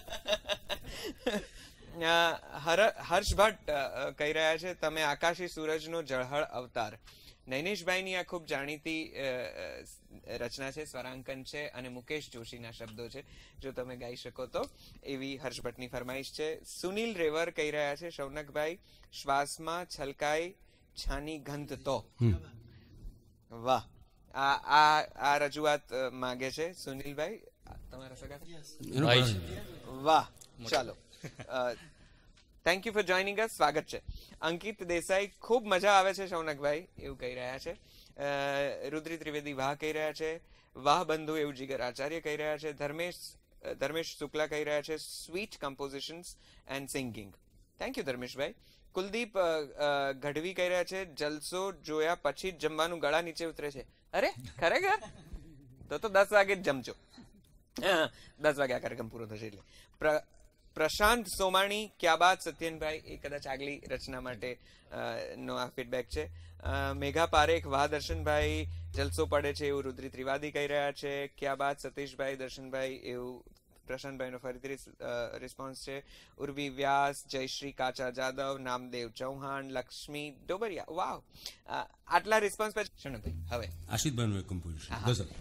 Speaker 2: હર્ષ ભટ્ટ કહી રહ્યા છે, તમે આકાશી સૂરજનો ઝળહળ અવતાર. નૈનેશભાઈની આ ખૂબ જાણીતી રચના છે, સ્વરાંકન છે અને મુકેશ જોશીના શબ્દો છે. જો તમે ગાઈ શકો તો, એવી હર્ષ ભટ્ટની ફરમાઈશ છે. સુનિલ રેવર કહી રહ્યા છે, શૌનકભાઈ શ્વાસમાં છલકાય છાની ગંધ તો. વાહ, આ આ આ રજૂઆત માંગે છે સુનિલભાઈ, તમારા સગા? વાહ, ચાલો. Thank you for joining us. સ્વાગત છે. અંકિત દેસાઈ, ખૂબ મજા આવે છે શૌનકભાઈ, એવું કહી રહ્યા છે. રુદ્રી ત્રિવેદી વાહ કહી રહ્યા છે. વાહ બંધુ, એવું જીગર આચાર્ય કહી રહ્યા છે. ધર્મેશ ધર્મેશ શુક્લા કહી રહ્યા છે, sweet compositions and singing. Thank you ધર્મેશભાઈ. કુલદીપ ગઢવી કહી રહ્યા છે, જલસો જોયા પછી જ જમવાનું ગળા નીચે ઉતરે છે. અરે ખરેખર? તો તો દસ વાગે જ જમજો. દસ વાગે આ કાર્યક્રમ પૂરો થશે એટલે. પ્રશાંત સોમાણી, ક્યા બાત સત્યનભાઈ, એ કદાચ આગલી રચના માટે નો આ ફીડબેક છે. મેઘા પારેખ, વાહ દર્શનભાઈ, જલસો પડે છે એવું રુદ્રી ત્રિવાદી કહી રહ્યા છે. ક્યા બાત સતીશભાઈ, દર્શનભાઈ, એવું પ્રશાંતભાઈનો ફરીથી રિસ્પોન્સ છે. ઉર્વી વ્યાસ, જયશ્રી કાચા જાદવ, નામદેવ ચૌહાણ, લક્ષ્મી ડોબરિયા. વાવ, આટલા રિસ્પોન્સ પછી શણભાઈ હવે
Speaker 3: આશિતભાઈનું એક કમ્પોઝિશન ગઝલ.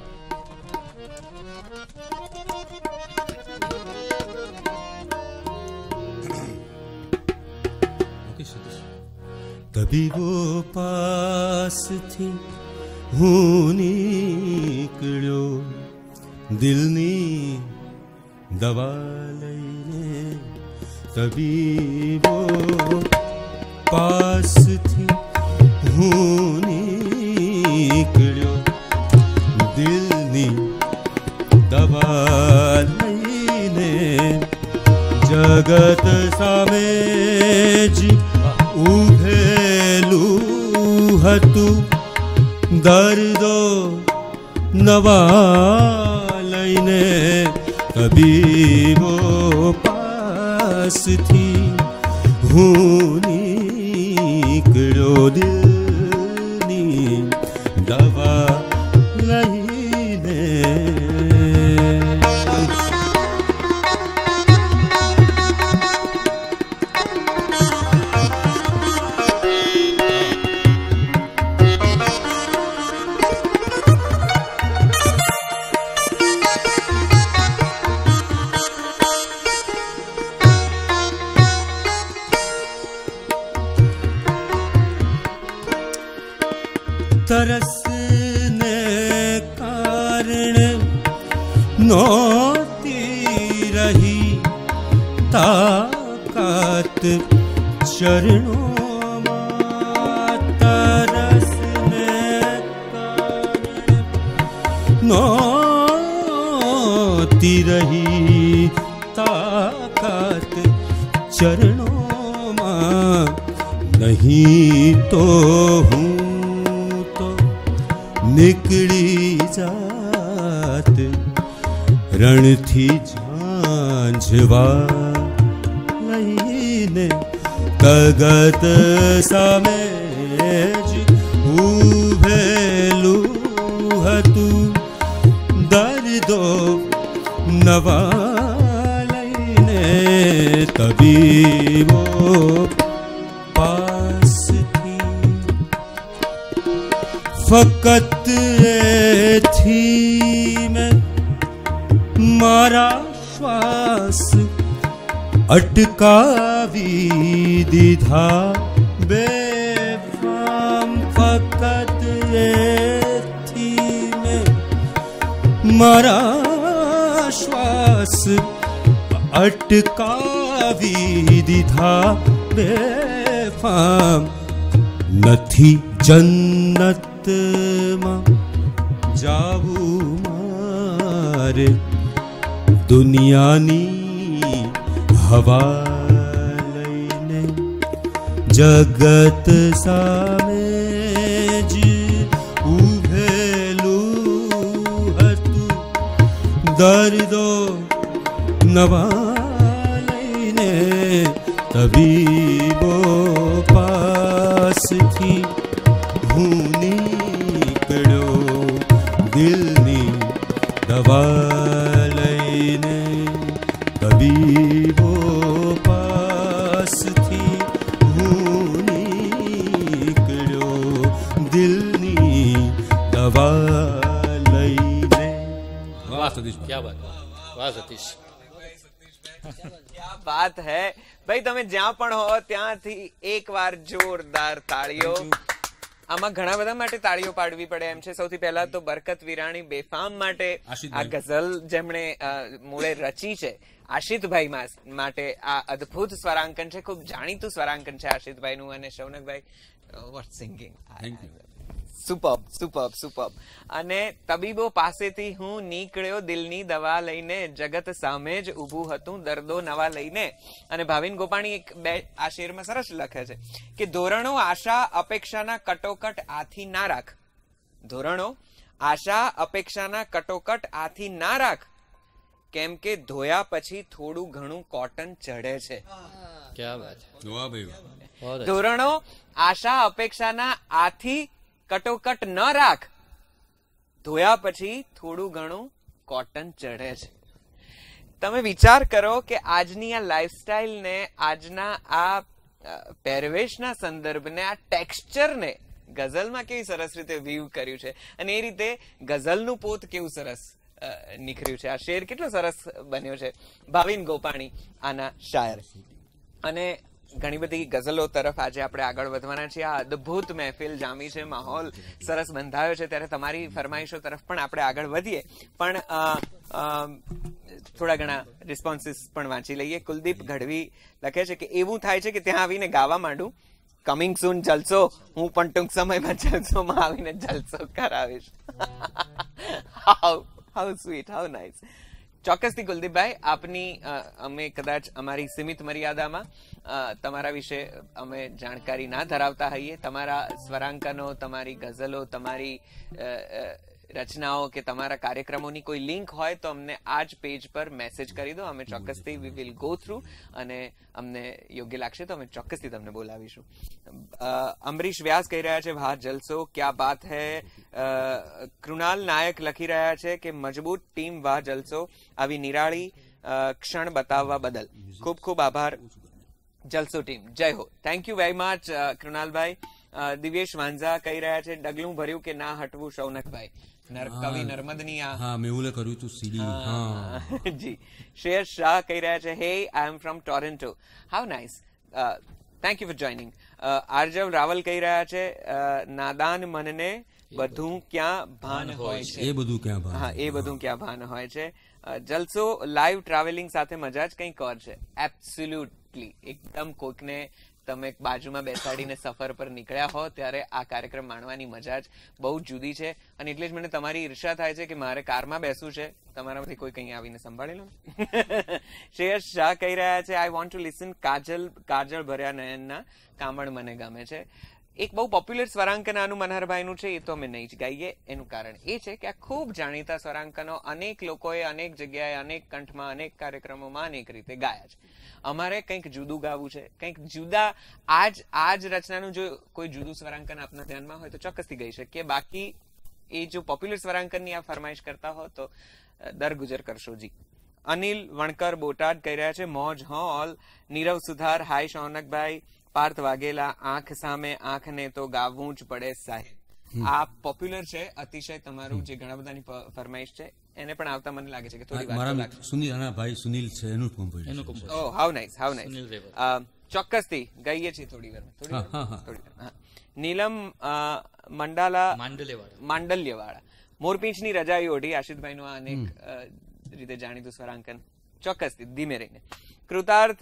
Speaker 4: कभी वो पास थी હું નીકળ્યો દિલની દવા લઈને, તબીબો પાસથી હું નીકળ્યો દિલની દવા લઈને, જગત સામે જ ઉભેલું હતું દર્દો નવા લઈને, તબીબો પાસથી હું નીકળ્યો દિલની દવા લઈને. तरसने कारण नौती रही ताकत चरणों में, तरसने कारण नौती रही ताकत चरणों में, नहीं तो हूँ निकली जात રણથી ઝાંઝવા લઈને, કગત સામે જ ઉભેલું હતું દર્દો નવા લઈને, તબીબો ફકત એથી મેં મારા શ્વાસ અટકાવી દીધા બેફામ, ફકત એથી મેં મારા શ્વાસ અટકાવી દીધા બેફામ, નથી જન્નત જાવું મારે દુનિયાની હવા લઈને, જગત સામે જ ઉભેલું હતું દર્દો નવા તબીબો પાસથી હું નીકળ્યો દિલની દવા લઈને. તબીબો પાસથી હું નીકળ્યો દિલની દવા લઈને.
Speaker 3: વાહ સતીશ,
Speaker 5: क्या बात, वाह सतीश,
Speaker 2: क्या बात है ભાઈ. તમે જ્યાં પણ હો ત્યાંથી એકવાર જોરદાર તાળીઓ. આમાં ઘણા બધા માટે તાળીઓ પાડવી પડે એમ છે. સૌથી પહેલા તો બરકત વિરાણી બેફામ માટે, આ ગઝલ જેમણે મૂળે રચી છે, આશિતભાઈ માટે આ અદભુત સ્વરાંકન છે, ખૂબ જાણીતું સ્વરાંકન છે આશિતભાઈનું. અને શૌનકભાઈ, what singing, superb superb superb. અને તબીબો પાસેથી હું નીકળ્યો દિલની દવા લઈને, જગત સામે જ ઊભું હતું દર્દો નવા લઈને. અને ભાવિન ગોપાણી એક બે આ શેરમાં સરસ લખે છે કે ધોરણો આશા અપેક્ષાના કટોકટ આથી ના રાખ. ધોરણો આશા અપેક્ષાના કટોકટ આથી ના રાખ, કેમ કે ધોયા પછી થોડું ઘણું કોટન ચઢે છે.
Speaker 5: क्या बात,
Speaker 3: વાહ ભાઈ વાહ.
Speaker 2: ધોરણો આશા અપેક્ષાના આથી કટોકટ ન રાખ, ધોયા પછી થોડું ઘણું કોટન ચઢે છે. તમે વિચાર કરો કે આજની આ લાઈફસ્ટાઈલ ને, આજના આ પહેરવેશના સંદર્ભને, આ ટેક્સચરને ગઝલમાં કેવી સરસ રીતે વીવ કર્યું છે. અને એ રીતે ગઝલનું પોત કેવું સરસ નીકળ્યું છે. આ શેર કેટલો સરસ બન્યો છે. ભાવિન ગોપાણી આના શાયર. અને ઘણી બધી ગઝલો તરફ આજે આપણે આગળ વધવાના છીએ. આ અદભુત મહેફિલ જામી છે, માહોલ સરસ બંધાયો છે, ત્યારે તમારી ફરમાઈશો તરફ પણ આપણે આગળ વધીએ. પણ થોડા ઘણા રિસ્પોન્સીસ પણ વાંચી લઈએ. કુલદીપ ગઢવી લખે છે કે એવું થાય છે કે ત્યાં આવીને ગાવા માંડું, કમિંગ સૂન જલસો, હું પણ ટૂંક સમયમાં જલસોમાં આવીને જલસો કરાવીશ. How how sweet, how nice. ચોક્કસથી કુલદીપભાઈ, આપની અમે કદાચ અમારી સીમિત મર્યાદામાં તમારા વિશે અમે જાણકારી ના ધરાવતા હોઈએ. તમારા સ્વરાંકનો, તમારી ગઝલો, તમારી રચનાઓ કે તમારા કાર્યક્રમોની કોઈ લિંક હોય તો અમને આ જ પેજ પર મેસેજ કરી દો. અમે ચોક્કસથી વી વિલ ગો થ્રુ, અને અમને યોગ્ય લાગશે તો અમે ચોક્કસથી તમને બોલાવીશું. અમરીશ વ્યાસ કહી રહ્યા છે, વાહ જલસો, ક્યા બાત હૈ. કૃણાલ નાયક લખી રહ્યા છે કે મજબૂત ટીમ, વાહ જલસો, આવી નિરાળી ક્ષણ બતાવવા બદલ ખૂબ ખૂબ આભાર જલસો ટીમ, જય હો. થેન્ક યુ વેરી મચ કૃણાલભાઈ. દિવ્યેશ વાંઝા કહી રહ્યા છે, ડગલું ભર્યું કે ના હટવું શૌનકભાઈ. કવિ નર્મદની આ
Speaker 3: હા મેં એવું કર્યું હતું સીડી. હા
Speaker 2: જી. શ્રેયસ શાહ કહી રહ્યા છે, hey I am from Toronto, how nice, thank you for joining. Aarjav Raval કહી રહ્યા છે, નાદાન મનને બધું ક્યાં ભાન હોય છે.
Speaker 3: એ બધું ક્યાં ભાન,
Speaker 2: હા એ બધું ક્યાં ભાન હોય છે. જલસો લાઈવ ટ્રાવેલિંગ સાથે મજા જ કંઈક ઓર છે. એબ્સોલ્યુટલી, એકદમ કોઈકને તમે બાજુમાં બેસાડીને સફર પર નીકળ્યા હો ત્યારે આ કાર્યક્રમ માણવાની મજા જ બહુ જુદી છે. અને એટલે જ મને તમારી ઈર્ષા થાય છે કે મારે કારમાં બેસવું છે, તમારામાંથી કોઈ કંઈ આવીને સંભાળી લો. શ્રેયસ શાહ કહી રહ્યા છે, આઈ વોન્ટ ટુ લિસન કાજલ કાજલ ભર્યા નયનના કામળ મને ગમે છે. એક બહુ પોપ્યુલર સ્વરાંકન આનું મનહરભાઈનું છે, એ તો અમે નહીં જ ગાઈએ. એનું કારણ એ છે કે આ ખૂબ જાણીતા સ્વરાંકનો અનેક લોકોએ અનેક જગ્યાએ, અનેક કંઠમાં, અનેક કાર્યક્રમોમાં અનેક રીતે ગાયા છે. અમારે કંઈક જુદું ગાવું છે, કંઈક જુદા. આજ આજ રચનાનું જો કોઈ જુદું સ્વરાંકન આપના ધ્યાનમાં હોય તો ચોક્કસથી ગાઈ શકીએ. બાકી એ જો પોપ્યુલર સ્વરાંકનની આ ફરમાઈશ કરતા હો તો દરગુજર કરશો જી. અનિલ વણકર બોટાદ કહી રહ્યા છે, મોજ હોલ. નીરવ સુધાર, હાય શૌનકભાઈ. પાર્થ વાઘેલા, આંખ સામે આંખને તો ગાવું જ પડે સાહેબ. આ પોપ્યુલર છે અતિશય, તમારું જે ઘણા બધાની ફરમાઈશ છે એને પણ આવતા મને લાગે છે કે થોડી વાર લાગશે.
Speaker 3: સુનિલ આના ભાઈ સુનિલ છે, એનું કોમ્પોઝિશન.
Speaker 5: એનું composition.
Speaker 2: Oh how nice, how nice. ચોક્કસથી ગાઈએ છીએ થોડી વાર, થોડી વાર, થોડી વાર. નીલમ મંડાલા
Speaker 5: માંડલ્યવાળા
Speaker 2: માંડલ્યવાળા મોરપીંછની રજાઈ ઓઢી, આશિતભાઈનું આ અનેક રીતે જાણીતું સ્વરાંકન. ચોક્કસથી ધીમે રહીને. કૃતાર્થ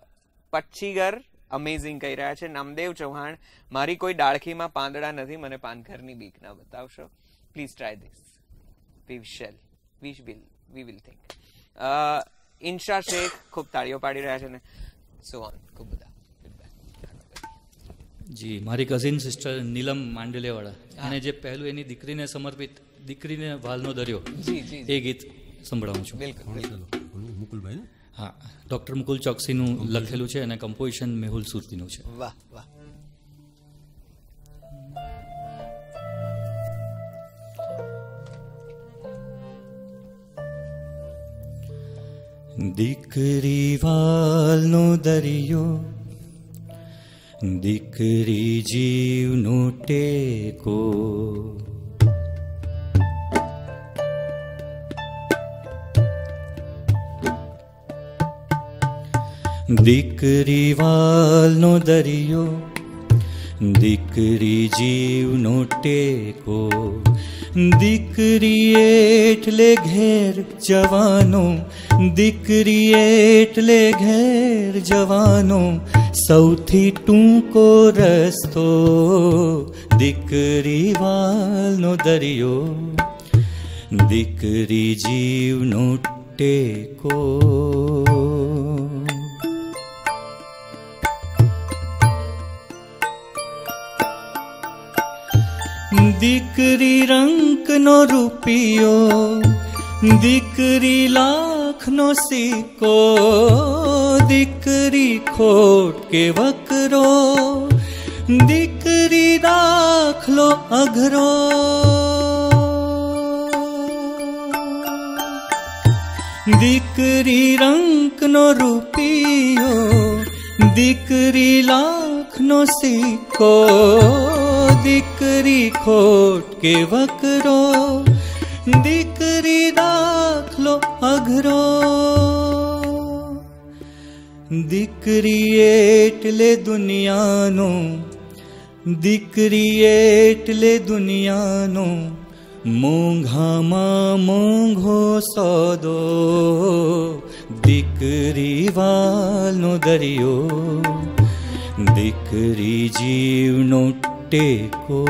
Speaker 2: પચ્છીગર અમેઝિંગ કહી રહ્યા છે. નામદેવ ચૌહાણ, મારી કોઈ ડાળખીમાં પાંદડા નથી, મને પાનખરની બીક ના બતાવશો. Please try this, we shall we will we will think. Insha Shaikh ખૂબ તાળીઓ પાડી રહ્યા છે ને સો ઓન, ખૂબ બધા.
Speaker 5: જી, મારી કઝિન સિસ્ટર નીલમ માંડલેવાળા, અને જે પહેલું એની દીકરીને સમર્પિત દીકરીને વાલનો દરિયો,
Speaker 2: જી જી
Speaker 5: એ ગીત સંભળાવું છું.
Speaker 2: બિલકુલ બિલકુલ.
Speaker 3: મુકુલભાઈ ને
Speaker 5: હા, ડૉક્ટર મુકુલ ચોકસીનું લખેલું છે અને કમ્પોઝિશન મેહુલ સુરતીનું છે.
Speaker 6: વાહ વાહ.
Speaker 5: દીકરી વાલનો દરિયો, દીકરી જીવનો ટેકો, દીકરી વાલનો દરિયો, દીકરી જીવનો ટેકો, દીકરી એટલે ઘેર જવાનો, દીકરી એટલે ઘેર જવાનો, સૌથી ટૂંકો રસ્તો, દીકરી વાલનો દરિયો, દીકરી જીવનો ટેકો. દીકરી રંકનો રૂપિયો, દીકરી લાખનો સિક્કો, દીકરી ખોટ કે વકરો, દીકરી દાખલો અઘરો, દીકરી રંકનો રૂપિયો, દીકરી લાખનો સિક્કો, દીકરી ખોટ કે વકરો, દીકરી દાખલો અઘરો, દીકરી એટલે દુનિયાનો, દીકરી એટલે દુનિયાનો, મોંઘામાં મોંઘો સોદો, દીકરી વાલનો દરિયો, દીકરી જીવનો ટેકો.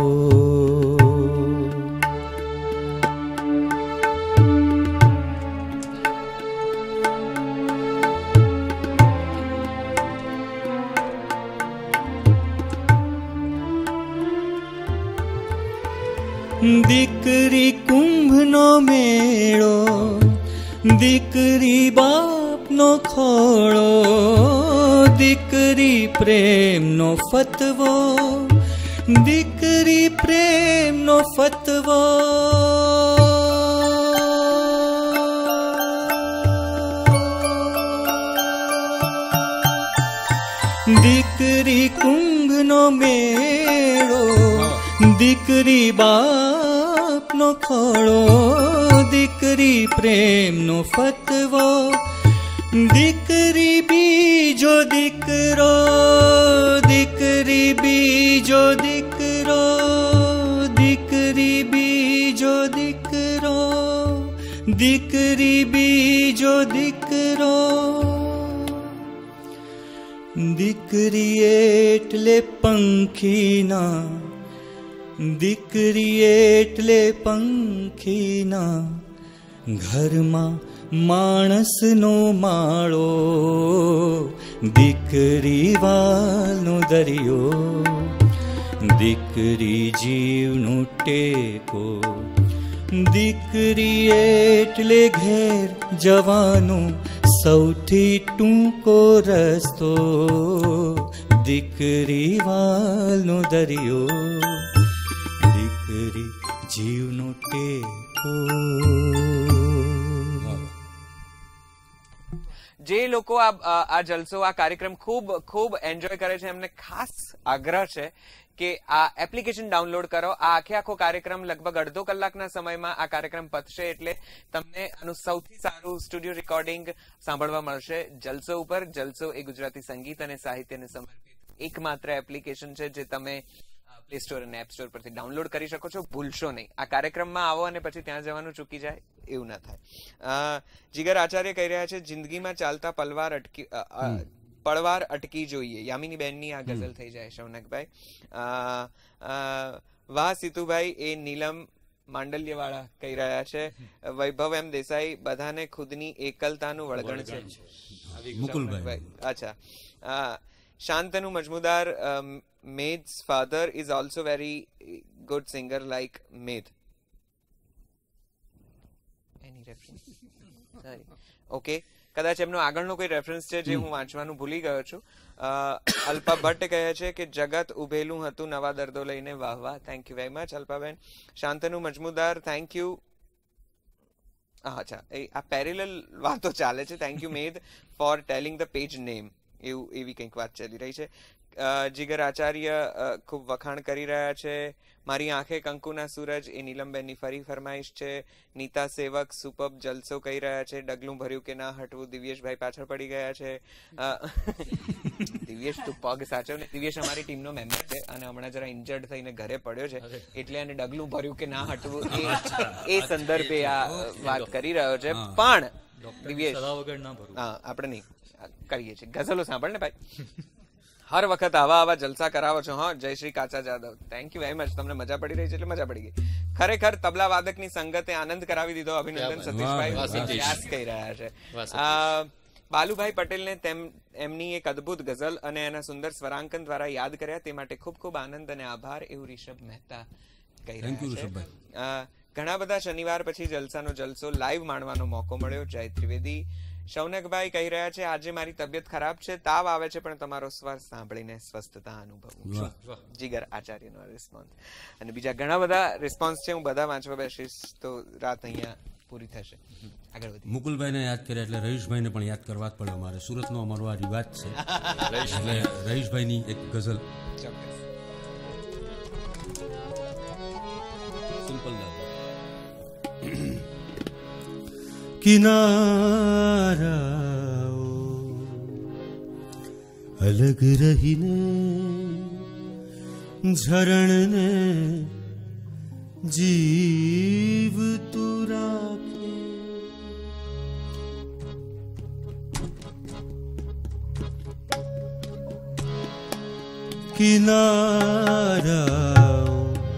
Speaker 5: દીકરી કુંભનો મેળો, દીકરી બાપનો ખોળો, દીકરી પ્રેમનો ફતવો, દીકરી પ્રેમનો ફતવો, દીકરી કુંભનો મેળો, દીકરી બાપનો ખોળો, દીકરી પ્રેમનો ફતવો, દીકરી બીજો દીકરો, દીકરી બીજો દીકરો, દીકરી બીજો દીકરો, દીકરી બીજો દીકરો, દીકરી એટલે પંખીના, દીકરી એટલે પંખીના, ઘરમાં માણસનો માળો, દીકરી વાલનો દરિયો, દીકરી જીવનો ટેકો, દીકરી એટલે ઘેર જવાનો, સૌથી ટૂંકો રસ્તો, દીકરી વાલનો દરિયો, દીકરી જીવનો ટેકો.
Speaker 2: જે લોકો આ આ જલસો આ કાર્યક્રમ ખૂબ ખૂબ એન્જોય કરે છે એમને ખાસ આગ્રહ છે કે આ એપ્લિકેશન ડાઉનલોડ કરો. આ આખે આખો કાર્યક્રમ લગભગ અડધો કલાકના સમયમાં આ કાર્યક્રમ પતશે એટલે તમને આનું સૌથી સારું સ્ટુડિયો રેકોર્ડિંગ સાંભળવા મળશે જલસો ઉપર. જલસો એ ગુજરાતી સંગીત અને સાહિત્યને સમર્પિત એકમાત્ર એપ્લિકેશન છે જે તમે પ્લે સ્ટોર અને એપ સ્ટોર પરથી ડાઉનલોડ કરી શકો છો. ભૂલશો નહીં. આ કાર્યક્રમમાં આવો અને પછી ત્યાં જવાનું ચૂકી જાય એવું ના થાય. જીગર આચાર્ય કહી રહ્યા છે જિંદગીમાં ચાલતા પલવાર અટકી પડવાર અટકી જોઈએ. યામિની બેનની આ ગઝલ થઈ જાય. શૌનકભાઈ વાહ સીતુભાઈ એ નીલમ માંડલ્યવાળા કહી રહ્યા છે. વૈભવ એમ દેસાઈ બધાને ખુદની એકલતાનું વળગણ છે. મુકુલભાઈ અચ્છા. શાંતનુ મજમુદાર Med's father is also very good singer like Med. Any reference? Sorry. Okay. કદાચ એમનો આગળનો કોઈ રેફરન્સ છે જે હું વાંચવાનું ભૂલી ગયો છું. અલ્પા ભટ્ટ કહે છે કે જગત ઉભેલું હતું નવા દર્દો લઈને. વાહ વાહ, થેન્ક યુ વેરી મચ અલ્પાબેન. Shantanu Majmudar, thank you. અચ્છા, આ પેરેલલ વાતો ચાલે છે. Thank you made for telling the page name. એવું એવી કંઈક વાત ચાલી રહી છે. જીગર આચાર્ય ખૂબ વખાણ કરી રહ્યા છે. મારી આંખે કંકુના સૂરજ એ નીલમબેનની ફરી ફરમાઈશ છે. નીતા સેવક સુપબ જલસો કહી રહ્યા છે. ડગલું ભર્યું કે ના હટવું. દિવ્યેશભાઈ પાછળ પડી ગયા છે. દિવ્યેશ તું પગ સાચવ ને. દિવ્યેશ અમારી ટીમનો મેમ્બર છે અને હમણાં જરા ઇન્જર્ડ થઈને ઘરે પડ્યો છે એટલે એને ડગલું ભર્યું કે ના હટવું એ સંદર્ભે આ વાત કરી રહ્યો છે. પણ દિવ્યેશ હા આપણે નહીં કરીએ છીએ. ગઝલો સાંભળ ને ભાઈ. હર વખત આવા આવા જલસા કરાવો છો. હા, જય Shri Kacha Jadav, thank you very much. તમને મજા પડી રહી છે એટલે મજા પડી ગઈ. ખરેખર તબલા વાદકની સંગતે આનંદ કરાવી દીધો. અભિનંદન સતીશભાઈ વ્યાસ કહી રહ્યા છે. બાલુભાઈ પટેલને તેમ એમની એક અદભુત ગઝલ અને એના સુંદર સ્વરાંકન દ્વારા યાદ કર્યા તે માટે ખૂબ ખૂબ આનંદ અને આભાર એવું રિષભ મહેતા કહી રહ્યા છે. ઘણા બધા શનિવાર પછી જલસાનો જલસો લાઈવ માણવાનો મોકો મળ્યો. જય ત્રિવેદી. શૌનકભાઈ કહી રહ્યા છે આજે મારી તબિયત ખરાબ છે, તાવ આવે છે, પણ તમારો સ્વર સાંભળીને સ્વસ્થતા અનુભવું છું. જીગર આચાર્યનો રિસ્પોન્સ અને બીજા ઘણા બધા રિસ્પોન્સ છે. હું બધા વાંચવા બેસીશ તો રાત અહીંયા પૂરી થશે. આગળ વધી
Speaker 3: મુકુલભાઈને યાદ કર્યા એટલે રહીશભાઈને પણ યાદ કરવા જ પડે. અમારે સુરતનો અમારો આ રિવાજ છે એટલે રહીશભાઈની એક ગઝલ.
Speaker 2: ચોક્કસ.
Speaker 3: સિમ્પલ ગાવ.
Speaker 4: કિનારાઓ અલગ રહીને ઝરણને જીવતું રાખે. કિનારાઓ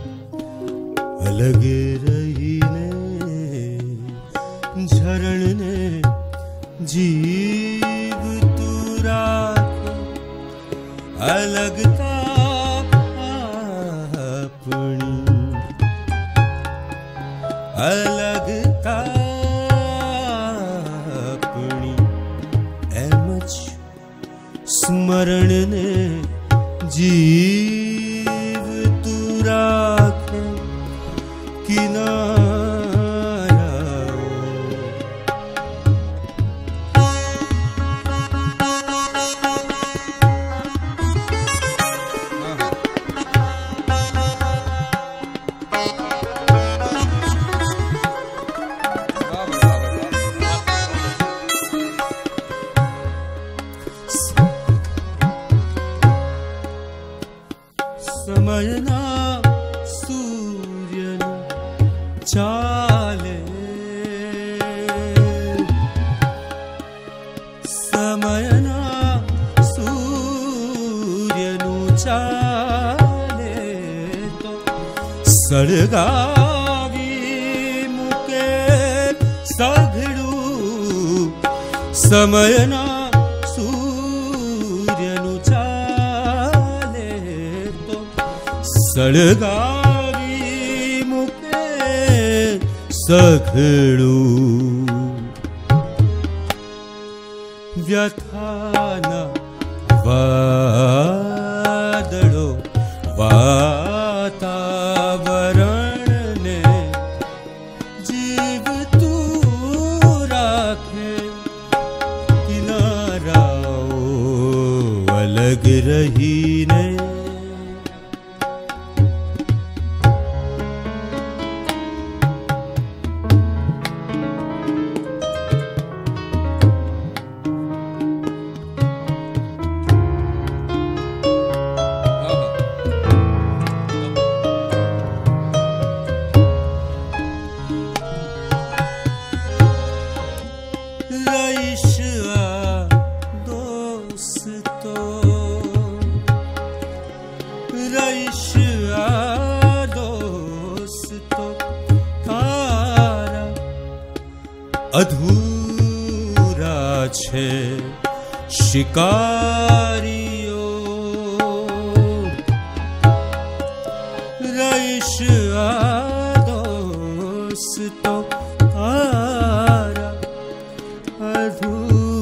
Speaker 4: અલગ રહીને ઝરણને જીવતું રાખે. અલગતા આપણી અલગતા આપણી એમ જ સ્મરણને જીવતું રાખે. કિનારા સમયના સૂર્યનું ચાલે સમયના સૂર્યનું ચાલે તો સળગાવી મૂકે સઘળું. સમયના સૂર્યનું ચાલે તો સળગાવી મૂકે સઘળું. વ્યથાના વાદળો વાતાવરણને જીવતું રાખે. કિનારાઓ અલગ રહીને અધૂરા છે શિકારીઓ. રઈશ આ દોસ્તો તારા અધૂરા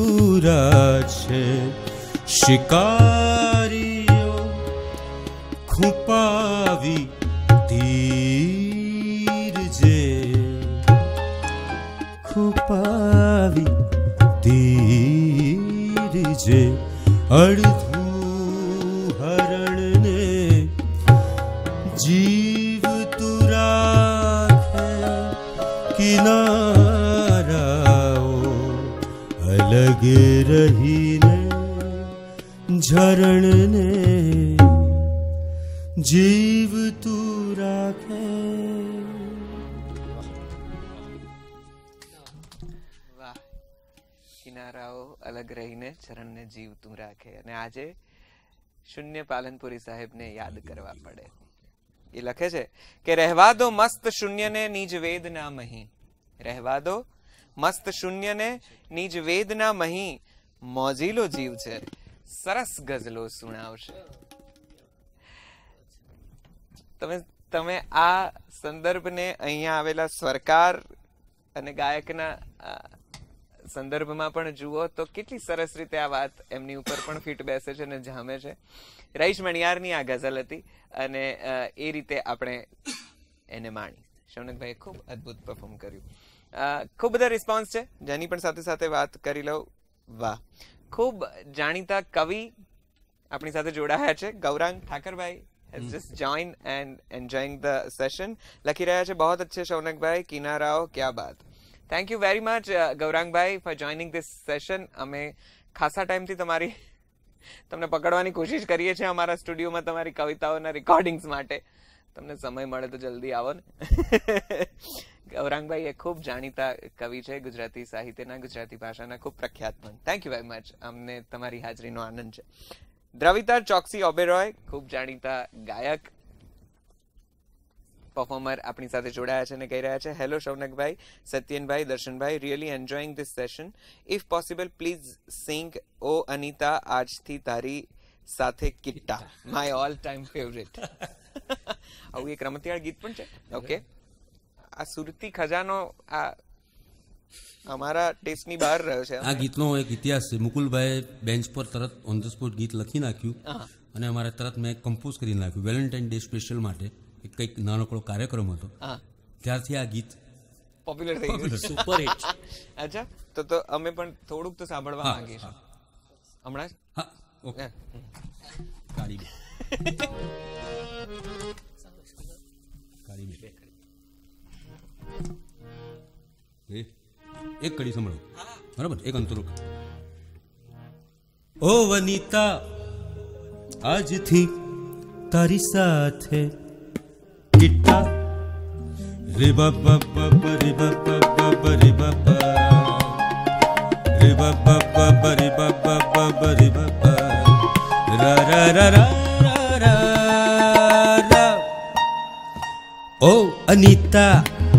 Speaker 4: શિકારીઓ ખૂંપાવી તીર જે ખૂંપાવી તીર જે અડધું હરણને જીવતું રાખે કિનારાઓ અલગ રહીને ઝરણને જીવતું રાખે.
Speaker 2: વાહ, કિનારાઓ અલગ રહીને ચરણને જીવતું રાખે. અને આજે શૂન્ય પાલનપુરી સાહેબને યાદ કરવા પડે. એ લખે છે કે રહેવા દો મસ્ત શૂન્યને નિજ વેદના મહી, રહેવા દો મસ્ત શૂન્યને નિજ વેદના મહી, મોજીલો જીવ છે સરસ ગઝલો સુણાવશે. તમે તમે આ સંદર્ભને અહીંયા આવેલા સ્વરકાર અને ગાયકના સંદર્ભમાં પણ જુઓ તો કેટલી સરસ રીતે આ વાત એમની ઉપર પણ ફિટ બેસે છે અને જામે છે. રઈશ મણિયારની આ ગઝલ હતી અને એ રીતે આપણે એને માણી. શૌનકભાઈએ ખૂબ અદ્ભુત પરફોર્મ કર્યું. ખૂબ બધા રિસ્પોન્સ છે જેની પણ સાથે સાથે વાત કરી લઉં. વાહ, ખૂબ જાણીતા કવિ આપણી સાથે જોડાયા છે. Gaurang ઠાકરભાઈ has just joined and enjoying the session. લખી રહ્યા છે બહોત અચ્છે શૌનકભાઈ, કિનારાઓ ક્યા બાત. થેન્ક યુ વેરી મચ ગૌરાંગભાઈ ફોર જોઈનિંગ ધીસ સેશન. અમે ખાસા ટાઈમથી તમારી તમને પકડવાની કોશિશ કરીએ છીએ અમારા સ્ટુડિયોમાં તમારી કવિતાઓના રેકોર્ડિંગ્સ માટે. તમને સમય મળે તો જલ્દી આવો ને. ગૌરાંગભાઈ એ ખૂબ જાણીતા કવિ છે ગુજરાતી સાહિત્યના, ગુજરાતી ભાષાના ખૂબ પ્રખ્યાત પણ. Thank you very much. અમને તમારી હાજરીનો આનંદ છે. દ્રવિતા ચોકસી ઓબેરોય ખૂબ જાણીતા ગાયક પરફોર્મર આપણી સાથે જોડાયા છે અને કહી રહ્યા છે હેલો શૌનકભાઈ, સત્યનભાઈ, દર્શનભાઈ, really enjoying this session. If possible please sing ઓ અનિતા આજથી તારી સાથે કિટ્ટા, માય ઓલ ટાઈમ ફેવરેટ. આવું એક રમતિયાળ ગીત પણ છે. ઓકે, આ સુરતી ખજાનો આ અમારા ટેસ્ટની બહાર રહ્યો છે.
Speaker 3: આ ગીતનો એક ઇતિહાસ છે. મુકુલભાઈ બેન્ચ પર તરત ઓન ધ સ્પોટ ગીત લખી નાખ્યું અને અમારે તરત મેં કમ્પોઝ કરી નાખ્યું. વેલેન્ટાઇન ડે સ્પેશિયલ માટે એક કંઈક નાનકડો કાર્યક્રમ હતો, ત્યારથી આ ગીત
Speaker 2: પોપ્યુલર થઈ ગયું, સુપર હિટ. અચ્છા, તો તો અમે પણ થોડુંક તો સાંભળવા માંગીશું હમણાં જ.
Speaker 3: હા, ઓકે. કાઢી દે કાઢી દે એક કડી સંભળો, બરાબર? એક અંતરું.
Speaker 4: ઓ વનિતા આજથી તારી સાથે કિટ્ટા રે બાબા બાબા રે બાબા બાબા રે બાબા રે બાબા બાબા રે બાબા બાબા રે બાબા રા રા રા રા રા રા. ઓ અનિતા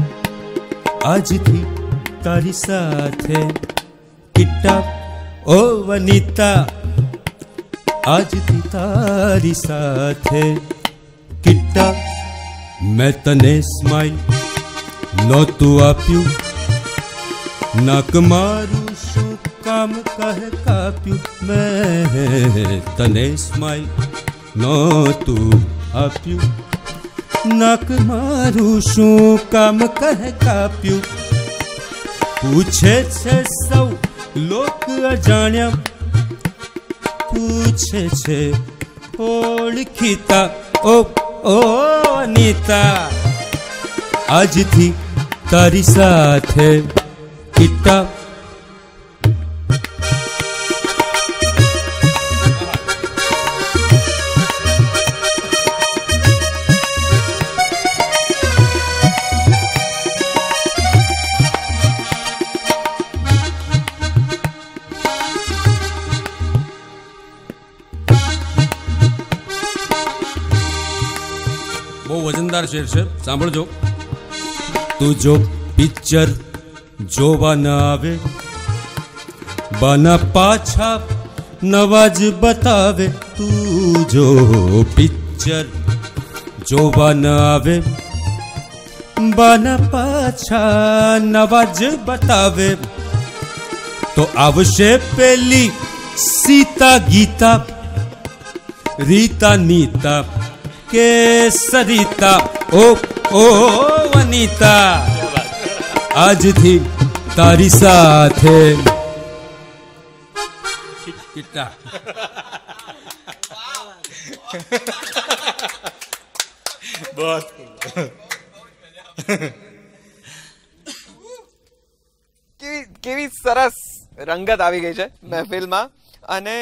Speaker 4: આજથી તારી સાથે કિટ્ટા, ઓ વનિતા આજથી તારી સાથે કિટ્ટા. મેં તને સ્માઈલ નહોતું આપ્યું, નાક મારું શું કામ કહે કાપ્યું. મેં તને સ્માઈલ નહોતું આપ્યું, નાક મારું શું કામ કહે કાપ્યું. પૂછે છે સૌ લોક અજાણ્યા, પૂછે છે ઓળખીતા. ઓ ઓ અનિતા આજથી તારી સાથે કિટ્ટા.
Speaker 3: વજનદાર શેર છે, સાંભળજો.
Speaker 4: તું જો પિક્ચર જોવા ન આવે, બાના પાછા નવા જ બતાવે. તું જો પિક્ચર જોવા ન આવે, બાના પાછા નવા જ બતાવે. તો આવશે પેલી सीता गीता रीता नीता के सरिता ओ ओ वनीता आज थी तारी साथे किट्टा
Speaker 5: बहुत
Speaker 2: કેવી કેવી સરસ રંગત આવી ગઈ છે મહેફિલમાં અને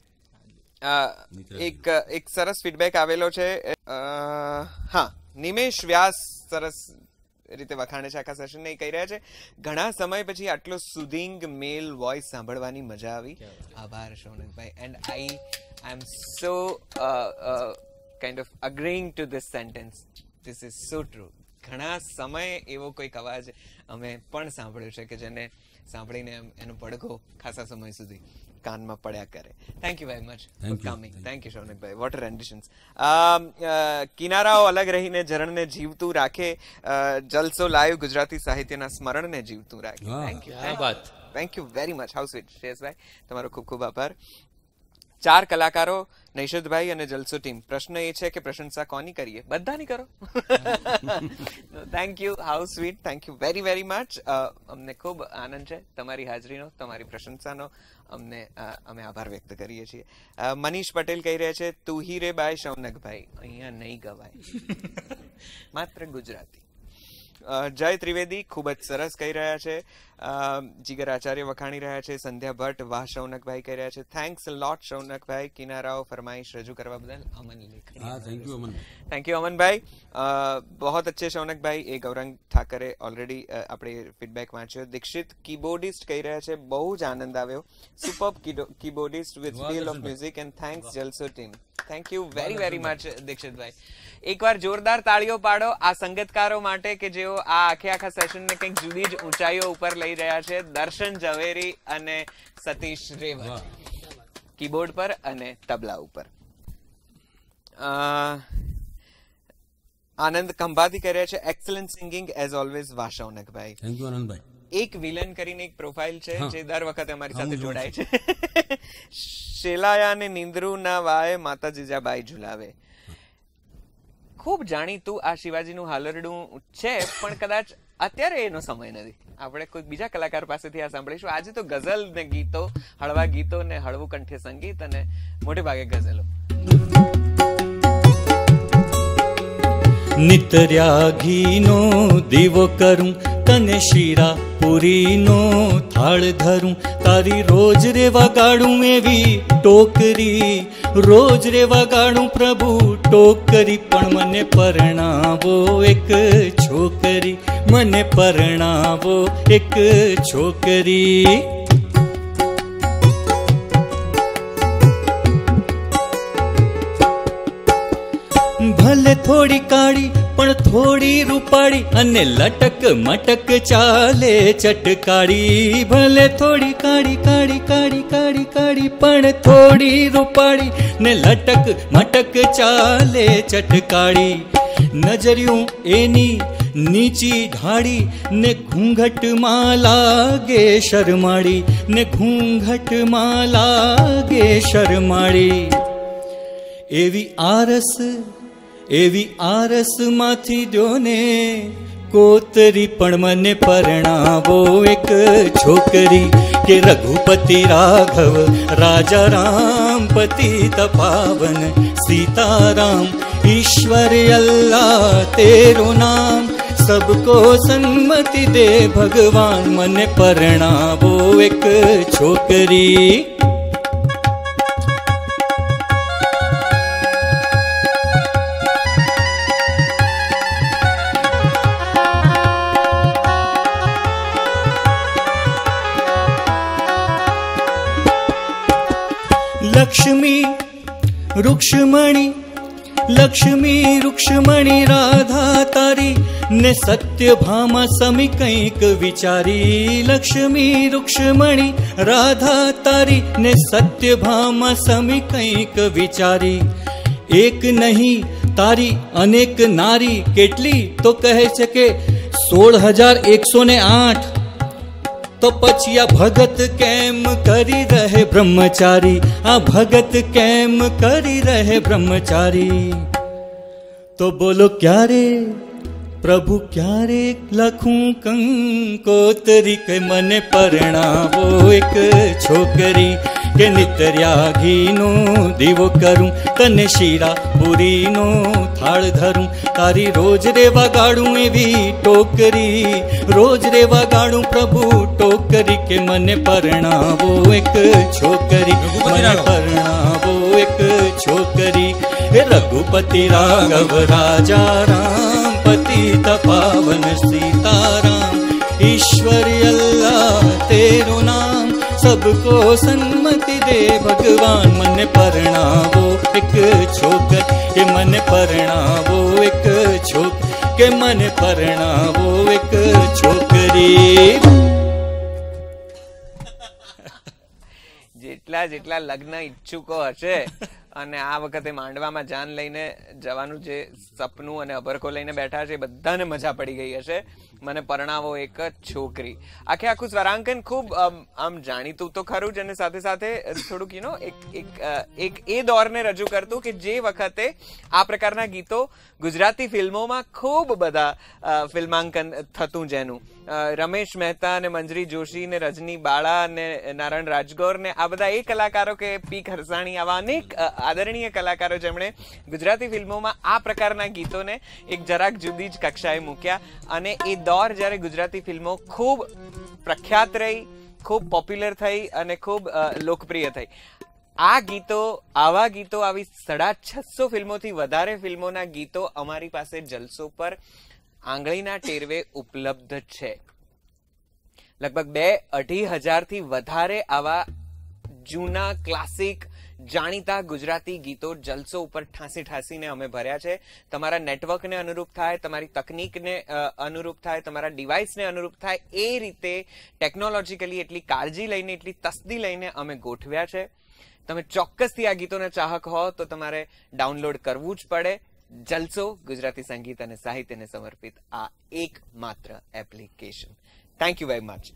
Speaker 2: એક એક સરસ ફીડબેક આવેલો છે હા નિમેશ વ્યાસ સરસ રીતે વખાણે છે આખા સેશન ને કહી રહ્યા છે ઘણા સમય પછી આટલો સુધિંગ મેલ વોઇસ સાંભળવાની મજા આવી આભાર શૌનકભાઈ and I I am so kind of agreeing to this sentence this is so true ઘણા સમય એવો કોઈક અવાજ અમે પણ સાંભળ્યો છે કે જેને સાંભળીને એનો પડઘો ખાસા સમય સુધી કાનમાં પડ્યા કરે thank you very much for coming thank you શૌનકભાઈ વોટ રેન્ડિશન્સ કિનારાઓ અલગ રહીને ઝરણને જીવતું રાખે જલસો લાઈવ ગુજરાતી સાહિત્યના સ્મરણને જીવતું રાખે thank you thank you very much how sweet શ્રેયસભાઈ તમારો ખૂબ ખૂબ આભાર ચાર કલાકારો નૈષદભાઈ અને જલસો ટીમ પ્રશ્ન એ છે કે પ્રશંસા કોની કરીએ બધાની કરો thank you how sweet thank you very very much અમને ખૂબ આનંદ છે તમારી હાજરીનો તમારી પ્રશંસાનો અમને અમે આભાર વ્યક્ત કરીએ છીએ મનીષ પટેલ કહી રહ્યા છે તું હી રે બાય શૌનકભાઈ અહીંયા નહીં ગવાય માત્ર ગુજરાતી જય ત્રિવેદી ખૂબ જ સરસ કહી રહ્યા છે જીગર આચાર્ય વખાણી રહ્યા છે સંધ્યા ભટ્ટ વાહ શૌનકભાઈ કહી રહ્યા છે થેન્ક્સ લોટ શૌનકભાઈ કિનારાઓ ફરમાઈશ રજૂ કરવા બદલ Aman Lekhni
Speaker 3: thank you Aman
Speaker 2: thank you અમનભાઈ बहुत अच्छे शौनकભાઈ એ ગૌરંગ ઠાકરે ઓલરેડી આપણે ફીડબેક વાંચ્યો દીક્ષિત કીબોર્ડિસ્ટ કહી રહ્યા છે બહુ જ આનંદ આવ્યો superb keyboardist with feel of music and thanks Jalso team thank you very very much દીક્ષિતભાઈ એકવાર જોરદાર તાળીઓ પાડો આ સંગીતકારો માટે કે જેઓ આ આખે આખા સેશનને કંઈક જુદી જ ઊંચાઈઓ ઉપર લઈ રહ્યા છે દર્શન ઝવેરી અને સતીશ રેવત કીબોર્ડ પર અને તબલા ઉપર આનંદ ખંભાતી કહી રહ્યા છે એક્સલન્ટ સિંગિંગ એઝ ઓલવેઝ વાહ શૌનકભાઈ
Speaker 3: થેન્ક યુ આનંદભાઈ
Speaker 2: એક વિલન કરીને એક પ્રોફાઇલ છે જે દર વખતે અમારી સાથે જોડાય છે શેલાયા ને નિંદ્રુ ના વાય માતા જીજાબાઈ ઝુલાવે ખૂબ જાણીતું આ શિવાજીનું હાલરડું છે પણ કદાચ અત્યારે એનો સમય નથી આપણે કોઈ બીજા કલાકાર પાસેથી આ સાંભળીશું આજે તો ગઝલ ને ગીતો હળવા ગીતો ને હળવું કંઠ્ય સંગીત અને મોટે ભાગે ગઝલો
Speaker 5: નિતર્યા ઘીનો દીવો કરું તને શીરા પૂરીનો થાળ ધરું તારી રોજ રે વગાડું એવી ટોકરી રોજ રે વગાડું પ્રભુ ટોકરી પણ મને પરણાવો એક છોકરી મને પરણાવો એક છોકરી ભલે થોડી કાળી પણ થોડી રૂપાળી અને લટક મટક ચાલે ચટકાળી ભલે થોડી કાળી કાળી કાળી કાળી કાળી પણ થોડી રૂપાળી ને લટક મટક ચાલે ચટકાળી નજરિયું એની નીચી ઢાળી ને ઘૂંઘટમાં લાગે શરમાળી ને ઘૂંઘટમાં લાગે શરમાળી એવી આરસ એવી આરસ માંથી જોને કોતરી પણ મને પરણાવો એક છોકરી કે રઘુપતિ રાઘવ રાજા રામ પતિ તપાવન સીતારામ ईश्वर अल्लाह तेरो नाम सबको सन्मति दे भगवान मने परणावो एक छोकरी लक्ष्मी रुक्ष्मणी लक्ष्मी रुक्ष्मणी राधा तारी ने सत्यभामा समी कंईक विचारी लक्ष्मी रुक्ष्मणी राधा तारी ने सत्यभामा समी कंईक विचारी एक नहीं तारी अनेक नारी કેટલી તો કહે છે કે સોળ હજાર એકસો ને આઠ તો પછી આ ભગત કેમ કરી રહે બ્રહ્મચારી, આ ભગત કેમ કરી રહે બ્રહ્મચારી. તો બોલો ક્યારે પ્રભુ ક્યારે લખું કંકોતરી, કે મને પરણાવો એક છોકરી, કે નિત્યા ઘીનો દીવો કરું, તને શીરા પૂરીનો થાળ ધરું, તારી રોજ રે વગાડું એવી ટોકરી, રોજ રે વગાડું પ્રભુ ટોકરી, કે મને પરણાવો એક છોકરી, મને પરણાવો એક છોકરી. હે રઘુપતિ રાઘવ રાજા રામ, પતિત પાવન સીતારામ, ઈશ્વરી અલ્લાહ તેરું નામ, सबको सन्मति दे भगवान. મને પરણાવો એક છોકર, કે મને પરણાવો એક છોક, કે મને પરણાવો એક છોકરી.
Speaker 2: જેટલા જેટલા લગ્ન ઈચ્છુકો હશે અને આ વખતે માંડવામાં જાન લઈને જવાનું જે સપનું અને અભરકો લઈને બેઠા છે, બધાને મજા પડી ગઈ હશે. મને પરણાવો એક છોકરી. આખે આખું સ્વરાંકન ખૂબ આમ જાણીતું તો ખરું જ, અને સાથે સાથે થોડુંક યુ નો એક એક એ દોરને રજૂ કરતું કે જે વખતે આ પ્રકારના ગીતો ગુજરાતી ફિલ્મોમાં ખૂબ બધા ફિલ્માંકન થતું, જેનું રમેશ મહેતા ને મંજરી જોશી ને રજની બાળા ને નારાયણ રાજગોર ને આ બધા એ કલાકારો કે પી ખરસાણી, આવા અનેક આદરણીય કલાકારો જેમણે ગુજરાતી ફિલ્મોમાં આ પ્રકારના ગીતોને એક જરાક જુદી જ કક્ષાએ મૂક્યા. અને એ દોર જ્યારે ગુજરાતી ફિલ્મો ખૂબ પ્રખ્યાત રહી, ખૂબ પોપ્યુલર થઈ અને ખૂબ લોકપ્રિય થઈ, આ ગીતો, આવા ગીતો, આવી સાડા છસો ફિલ્મોથી વધારે ફિલ્મોના ગીતો અમારી પાસે જલસો પર આંગળીના ટેરવે ઉપલબ્ધ છે. લગભગ બે અઢી હજારથી વધારે આવા જૂના ક્લાસિક જાણીતા ગુજરાતી ગીતો જલસો ઉપર ઠાંસી ઠાંસીને અમે ભર્યા છે. તમારા નેટવર્કને અનુરૂપ થાય, તમારી તકનીકને અનુરૂપ થાય, તમારા ડિવાઇસને અનુરૂપ થાય, એ રીતે ટેકનોલોજીકલી એટલી કાળજી લઈને, એટલી તસ્દી લઈને અમે ગોઠવ્યા છે. તમે ચોક્કસથી આ ગીતોના ચાહક હો તો તમારે ડાઉનલોડ કરવું જ પડે. જલસો ગુજરાતી સંગીત અને સાહિત્યને સમર્પિત આ એકમાત્ર application. Thank you very much.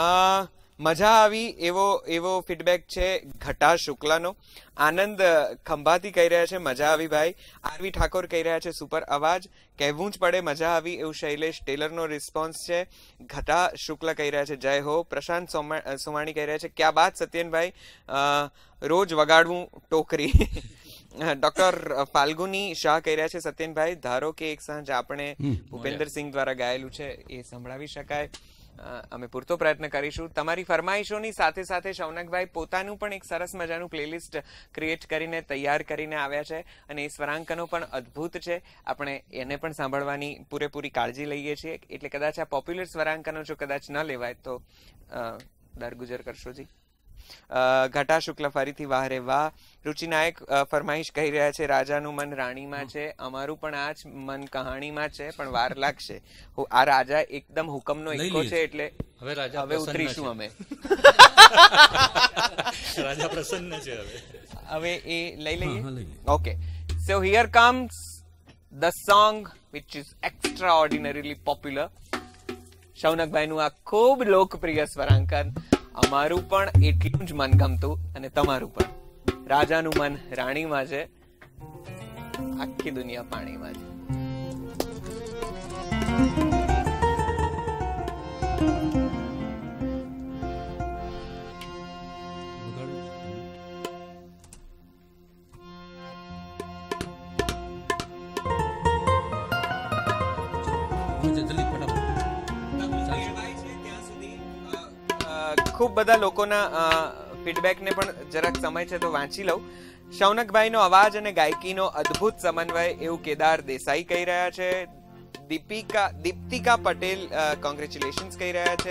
Speaker 2: મજા આવી એવો એવો ફીડબેક છે ઘટા શુક્લાનો. આનંદ ખંભાતી કહી રહ્યા છે મજા આવી ભાઈ. આરવી ઠાકોર કહી રહ્યા છે સુપર અવાજ, કહેવું જ પડે મજા આવી એવું શૈલેષ ટેલરનો રિસ્પોન્સ છે. ઘટા શુક્લા કહી રહ્યા છે જય હો. પ્રશાંત સોમાણી કહી રહ્યા છે ક્યા બાત સત્યનભાઈ, રોજ વગાડવું ટોકરી. ડોક્ટર ફાલ્ગુની શાહ કહી રહ્યા છે સત્યનભાઈ ધારો કે એક સાંજ આપણે ભૂપેન્દ્રસિંહ દ્વારા ગાયેલું છે એ સંભળાવી શકાય. અમે પૂરતો પ્રયત્ન કરીશું. તમારી ફરમાઈશોની સાથે સાથે શૌનકભાઈ પોતાનું પણ એક સરસ મજાનું પ્લેલિસ્ટ ક્રિએટ કરીને તૈયાર કરીને આવ્યા છે અને એ સ્વરાંકનો પણ અદ્ભુત છે. આપણે એને પણ સાંભળવાની પૂરેપૂરી કાળજી લઈએ છીએ. એટલે કદાચ આ પોપ્યુલર સ્વરાંકનો જો કદાચ ન લેવાય તો દરગુજર કરશો જી. ઘટા શુક્લ ફરીથી વાહ રે વાહ. રુચિ નાયક ફરમાઈશ કહી રહ્યા છે રાજાનું મન રાણીમાં છે, અમારું પણ આ જ મન કહાણીમાં છે, પણ વાર લાગશે. આ રાજા એકદમ હુકમનો એકો છે એટલે
Speaker 5: હવે રાજા
Speaker 2: હવે ઉતરીશું અમે.
Speaker 5: રાજા પ્રસન્ન છે હવે.
Speaker 2: હવે એ લઈ લઈએ. Okay, so here comes the song which is extraordinarily popular. શૌનકભાઈનું આ ખૂબ લોકપ્રિય સ્વરાંકન, અમારું પણ એટલું જ મન ગમતું અને તમારું પણ. રાજાનું મન રાણીમાં છે, આખી દુનિયા પાણીમાં છે. ખૂબ બધા લોકોના ફીડબેકને પણ જરાક સમય છે તો વાંચી લઉં. શૌનકભાઈનો અવાજ અને ગાયકીનો અદ્ભુત સમન્વય એવું કેદાર દેસાઈ કહી રહ્યા છે. દીપિકા દીપ્તિકા પટેલ કોંગ્રેચ્યુલેશન્સ કહી રહ્યા છે.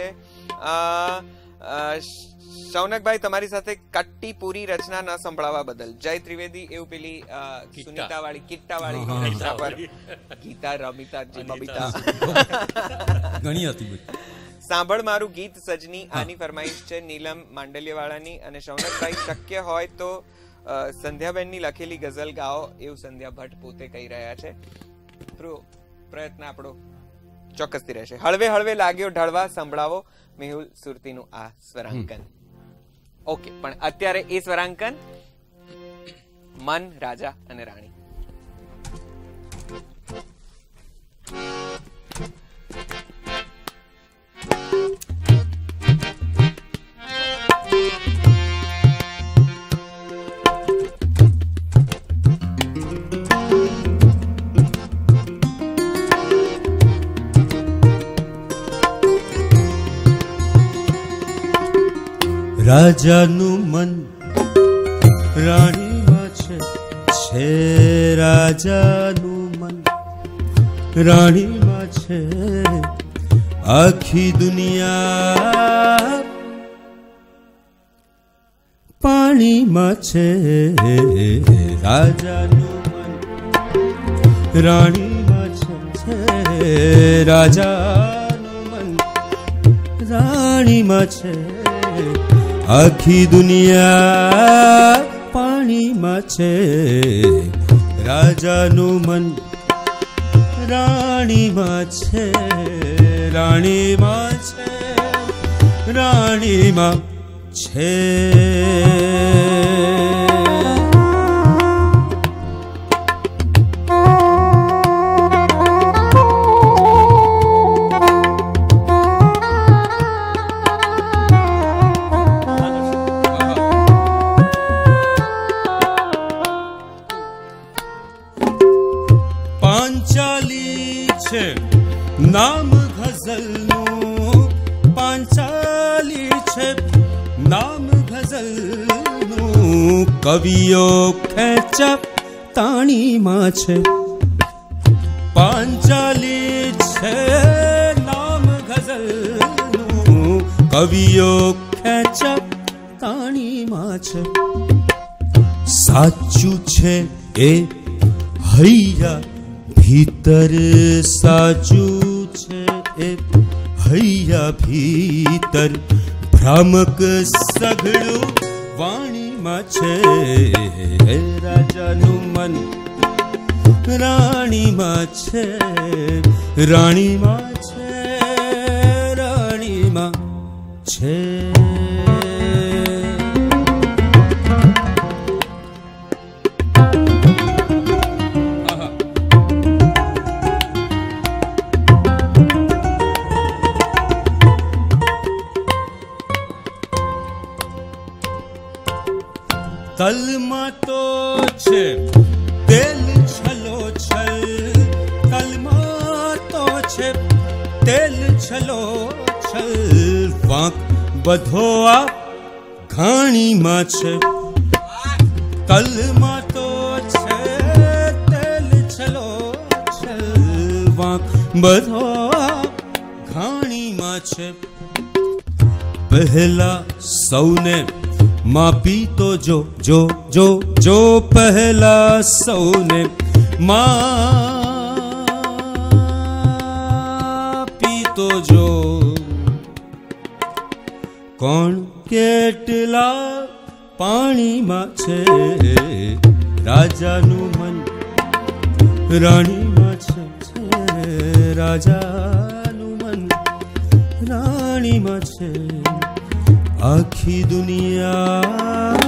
Speaker 2: શૌનકભાઈ તમારી સાથે કટ્ટી પૂરી રચના ન સંભળાવવા બદલ જય ત્રિવેદી એવું પેલી સુનીતા વાળી કિટ્ટા વાળી ગીતા રમિતા બબીતા
Speaker 3: ઘણી હતી.
Speaker 2: સાંભળ મારું ગીત સજની આની ફરમાઈશ છે નીલમ માંડલિયાવાળાની. અને શૌનકભાઈ શક્ય હોય તો સંધ્યાબેનની લખેલી ગઝલ ગાઓ એવું સંધ્યા ભટ્ટ પોતે કહી રહ્યા છે. પ્રયત્ન આપણો ચોક્કસથી રહેશે. હળવે હળવે લાગ્યો ઢળવા, સંભળાવો મેહુલ સુરતીનું આ સ્વરાંકન. ઓકે, પણ અત્યારે એ સ્વરાંકન મન, રાજા અને રાણી.
Speaker 4: રાજાનું મન રાણીમાં છે, છે રાજાનું મન રાણીમાં છે, આખી દુનિયા પાણીમાં છે. રાજાનું મન રાણીમાં છે, છે રાજાનું મન રાણીમાં છે, આખી દુનિયા પાણીમાં છે. રાજાનું મન રાણીમાં છે, રાણીમાં છે, રાણીમાં છે. નામ ગઝલનું પાંચાલી છે, નામ ગઝલનું કવિઓ ખેંચા તાણીમાં છે. પાંચાલી છે નામ ગઝલનું કવિઓ ખેંચા તાણીમાં છે. સાચું છે એ હૈયા ભીતર, સાચું છે એ હૈયા ભીતર, ભ્રામક સઘળું વાણીમાં છે. રાજાનું મન રાણીમાં છે, રાણીમાં છે, રાણીમાં છે. તલમાં તો છે તેલ છલો છલ, તલમાં તો છે તેલ છલો છલ, વાંક બધો આ ઘાણીમાં છે. તલમાં તો છે તેલ છલો છલ, વાંક બધો આ ઘાણીમાં છે. પહેલા સૌને માપી તો જો જો જો જો, પહેલા સૌને માપી તો જો, કોણ કેટલા પાણીમાં છે. રાજાનું મન રાણીમાં છે, છે રાજાનું મન રાણીમાં છે, આખી દુનિયા.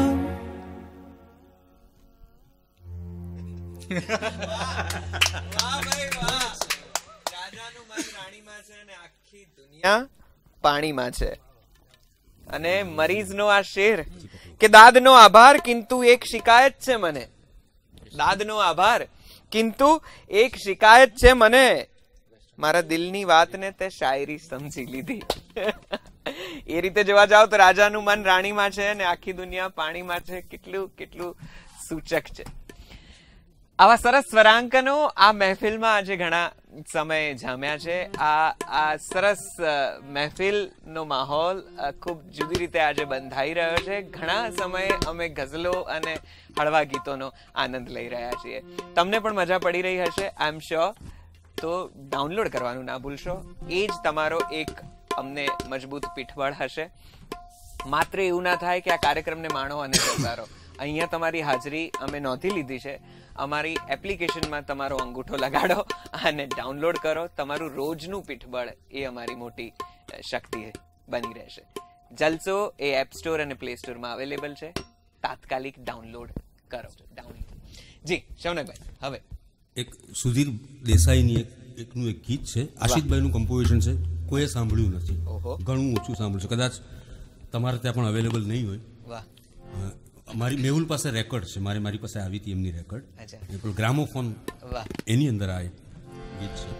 Speaker 2: પાણીમાં છે. અને મરીઝનો આ શેર કે દાદનો આભાર કિંતુ એક શિકાયત છે મને, દાદનો આભાર કિંતુ એક શિકાયત છે મને, મારા દિલની વાતને તે શાયરી સમજી લીધી. એ રીતે જોવા જાવ તો રાજાનું મન રાણીમાં છે અને આખી દુનિયા પાણીમાં છે. કેટલું કેટલું સૂચક છે. આવા સરસ સ્વરાંકનો આ મહેફિલમાં આજે ઘણા સમય જામ્યા છે. આ આ સરસ મહેફિલનો માહોલ ખૂબ જુદી રીતે આજે બંધાઈ રહ્યો છે. ઘણા સમયે અમે ગઝલો અને હળવા ગીતોનો આનંદ લઈ રહ્યા છીએ. તમને પણ મજા પડી રહી હશે, આઈ એમ શ્યોર. તો ડાઉનલોડ કરવાનું ના ભૂલશો. એ જ તમારો એક અમને મજબૂત પીઠબળ હશે. માત્ર એવું ના થાય કે આ કાર્યક્રમને માણો અને જતા રહો. અહીંયા તમારી હાજરી અમે નોંધી લીધી છે. અમારી એપ્લિકેશનમાં તમારો અંગૂઠો લગાડો અને ડાઉનલોડ કરો. તમારું રોજનું પીઠબળ એ અમારી મોટી શક્તિ બની રહેશે. જલસો એ એપ સ્ટોર અને પ્લે સ્ટોરમાં અવેલેબલ છે. તાત્કાલિક ડાઉનલોડ કરો. ડાઉનલોડ જી શૌનકભાઈ, હવે
Speaker 3: એક સુધીર દેસાઈની એક એકનું એક ગીત છે, આશિષભાઈનું કમ્પોઝિશન છે, કોઈએ સાંભળ્યું નથી, ઘણું ઓછું સાંભળ્યું છે, કદાચ તમારે ત્યાં પણ અવેલેબલ નહીં હોય.
Speaker 2: વાહ.
Speaker 3: મારી મેહુલ પાસે રેકોર્ડ છે, મારી મારી પાસે આવી હતી એમની રેકોર્ડ, ગ્રામોફોન, એની અંદર આ ગીત છે.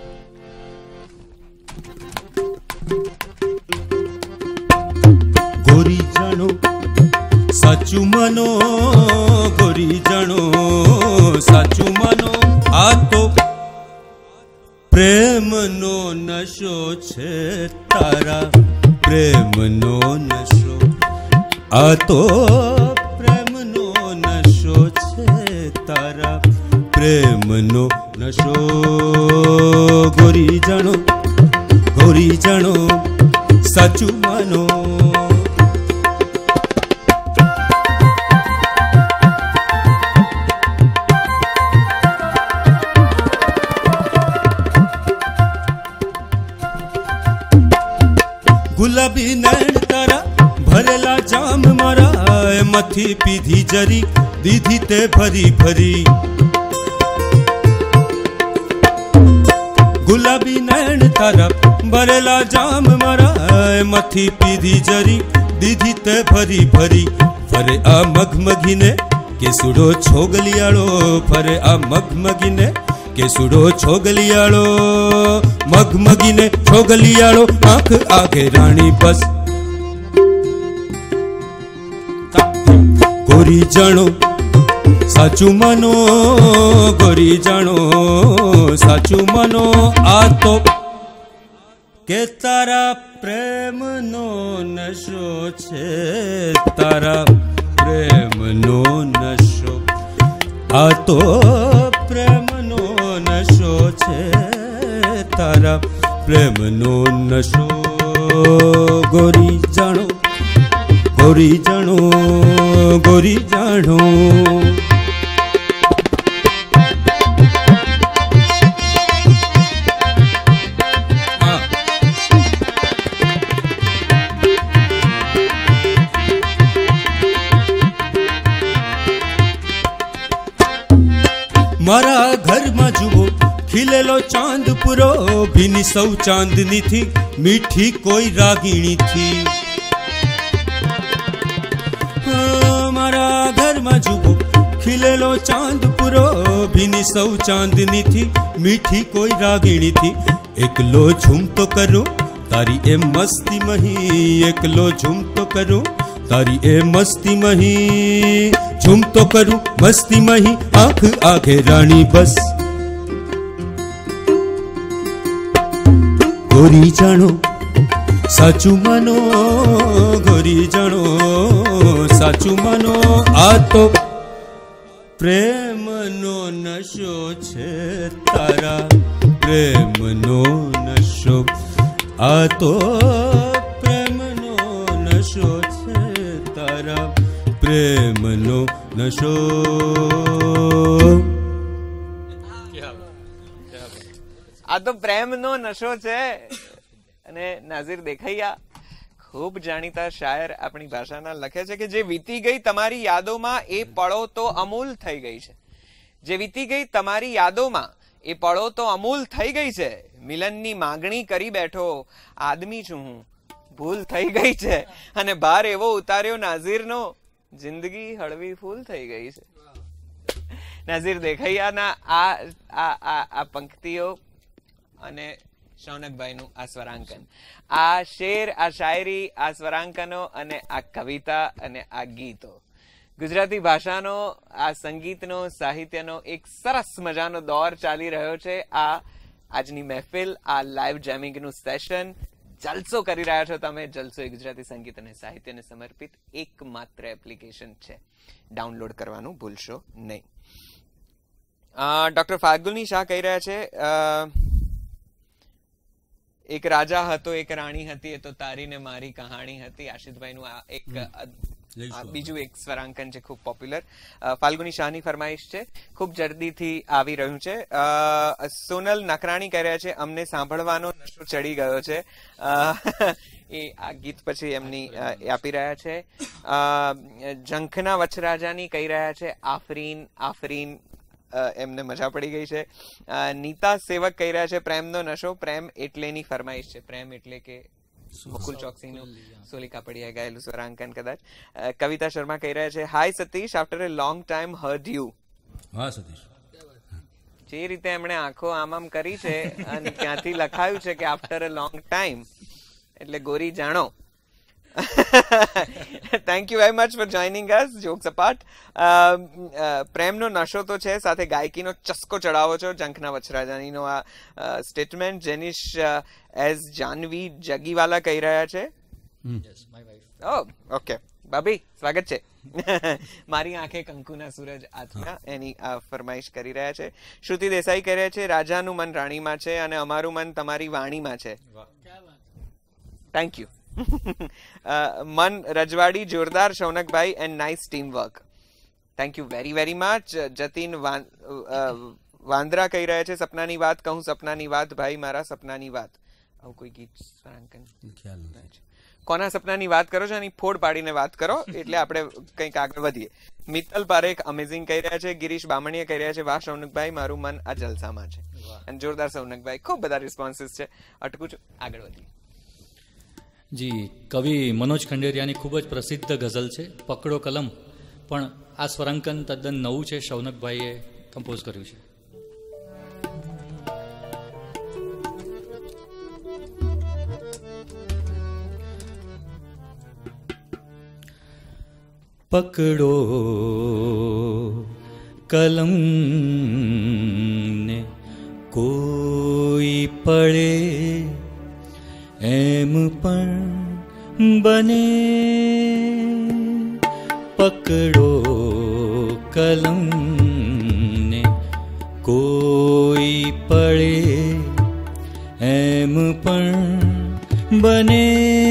Speaker 4: ગોરી જાણો સાચું માનો, ગોરી જાણો સાચું માનો, આ તો પ્રેમનો નશો છે તારા, પ્રેમનો નશો, આ તો પ્રેમનો નશો છે તારા, પ્રેમનો નશો. ગોરી જાણો, ગોરી જાણો સાચું માનો. ગુલાબી નૈણ તારા ભરેલા જામ મારા, એમાંથી પીધી જરી દીધી તે ભરી ભરી. ગુલાબી નૈણ તારા ભરેલા જામ મારા, એમાંથી પીધી જરી દીધી તે ભરી ભરી. ફરે આ મગમગીને કેસુડો છોગલિયાળો, ફરે આ મગમગીને કેસુડો છોગલિયાળો, મગમગીને છોગલિયાળો, આંખ આગે રાણી બસ. ગોરી જાણો સાચું માનો, ગોરી જાણો સાચું માનો, આ તો કે તારા પ્રેમનો નશો છે તારા, પ્રેમનો નશો, આ તો પ્રેમનો નશો છે તારા, પ્રેમનો નશો. ગોરી જાણો, ગોરી જાણો, ગોરી જાણો. મારા ઘરમાં જુઓ ખીલેલો ચાંદ પૂરો, ભીની સૌ ચાંદની થી મીઠી કોઈ રાગીણી થી. મારા ઘરમાં જુઓ ખીલેલો ચાંદ પૂરો, ભીની સૌ ચાંદની થી મીઠી કોઈ રાગીણી થી. એકલો ઝૂમતો કરું તારી એ મસ્તી મહી, એકલો ઝૂમતો કરું તારી એ મસ્તી મહી, ઝૂમતો કરું મસ્તી મહી, આંખ આગે રાણી બસ. ગોરી જાણો સાચું માનો, ગોરી જાણો સાચું માનો, આ તો પ્રેમનો નશો છે તારા, પ્રેમનો નશો, આ તો પ્રેમનો નશો છે તારા, પ્રેમનો નશો.
Speaker 2: આ તો પ્રેમનો નશો છે. અને નાઝીર દેખૈયા ખૂબ જાણીતા શાયર આપણી ભાષાના લખે છે કે જે વીતી ગઈ તમારી યાદોમાં એ પળો તો અમૂલ થઈ ગઈ છે, જે વીતી ગઈ તમારી યાદોમાં એ પળો તો અમૂલ થઈ ગઈ છે, મિલનની માંગણી કરી બેઠો આદમી છું હું, ભૂલ થઈ ગઈ છે અને ભાર એવો ઉતાર્યો નાઝીરનો, જિંદગી હળવી ફૂલ થઈ ગઈ છે. નાઝીર દેખૈયાના આ આ આ પંક્તિઓ અને શૌનકભાઈનું આ સ્વરાંકન, આ શેર, આ શાયરી, આ સ્વરાંકનો અને આ કવિતા અને આ ગીતો, ગુજરાતી ભાષાનો, આ સંગીતનો, સાહિત્યનો એક સરસ મજાનો દોર ચાલી રહ્યો છે. આ આજની મહેફિલ, આ લાઈવ જેમિંગનું સેશન, જલસો કરી રહ્યા છો તમે. જલસો એ ગુજરાતી સંગીત અને સાહિત્યને સમર્પિત એકમાત્ર એપ્લિકેશન છે. ડાઉનલોડ કરવાનું ભૂલશો નહીં. ડોક્ટર ફાલ્ગુની શાહ કહી રહ્યા છે, એક રાજા હતો એક રાણી હતી, એ તો તારી ને મારી કહાણી હતી. આશિષભાઈનું આ એક બીજું એક સ્વરાંકન છે ખૂબ પોપ્યુલર. ફાલ્ગુની શાહની ફરમાઈશ છે, ખૂબ જલ્દીથી આવી રહ્યું છે. સોનલ નકરાણી કહી રહ્યા છે અમને સાંભળવાનો નશો ચડી ગયો છે. એ આ ગીત પછી એમની આપી રહ્યા છે. ઝંખના વચરાજાની કહી રહ્યા છે આફરીન આફરીન, એમને મજા પડી ગઈ છે. નીતા સેવક કહી રહ્યા છે પ્રેમનો નશો, પ્રેમ એટલેની ફરમાઈશ છે. પ્રેમ એટલે કે મુકુલ ચોકસીનું સોલી કાપડિયા ગાયેલું સ્વરાંકન કદાચ. કવિતા શર્મા કહી રહ્યા છે hi Satish, after a long time heard you.
Speaker 3: હા સતીશ,
Speaker 2: જે રીતે એમણે આંખો આમ આમ કરી છે અને ત્યાંથી લખાયું છે કે આફ્ટર અ લોંગ ટાઈમ, એટલે ગોરી જાણો. Thank you very much for joining us. Jokes apart, પ્રેમનો નશો તો છે, સાથે ગાયકીનો ચસ્કો ચડાવો છો. ઝંખના વચરાજાનીનો આ સ્ટેટમેન્ટ. જેનિશ એઝ જાનવી જગીવાલા કહી રહ્યા છે. ઓ ઓકે ભાભી, સ્વાગત છે. મારી આંખે કંકુના સૂરજ આત્મા, એની ફરમાઈશ કરી રહ્યા છે. શ્રુતિ દેસાઈ કહી રહ્યા છે રાજાનું મન રાણીમાં છે અને અમારું મન તમારી વાણીમાં છે. Thank you. મન રજવાડી જોરદાર શૌનકભાઈ and nice team work. Thank you very very much. Jatin Vandra કહી રહ્યા છે સપનાની વાત કહું, સપનાની વાત ભાઈ મારા સપનાની વાત. આવું કોઈ ગીત સ્વરાંકન કોના સપનાની વાત કરો છો એની ફોડ પાડીને વાત કરો એટલે આપણે કંઈક આગળ વધીએ. મિત્તલ પારેખ અમેઝિંગ કહી રહ્યા છે. ગિરીશ બામણીયા કહી રહ્યા છે વાહ શૌનકભાઈ મારું મન આ જલસામાં છે. અને જોરદાર શૌનકભાઈ, ખૂબ બધા રિસ્પોન્સીસ છે. અટકું છું, આગળ વધીએ.
Speaker 5: જી, કવિ મનોજ ખંડેરિયાની ખૂબ જ પ્રસિદ્ધ ગઝલ છે પકડો કલમ, પણ આ સ્વરાંકન તદ્દન નવું છે, શૌનકભાઈએ કમ્પોઝ કર્યું છે. પકડો કલમ ને કોઈ પડે એમ પણ બને, પકડો કલમ ને કોઈ પડે એમ પણ બને,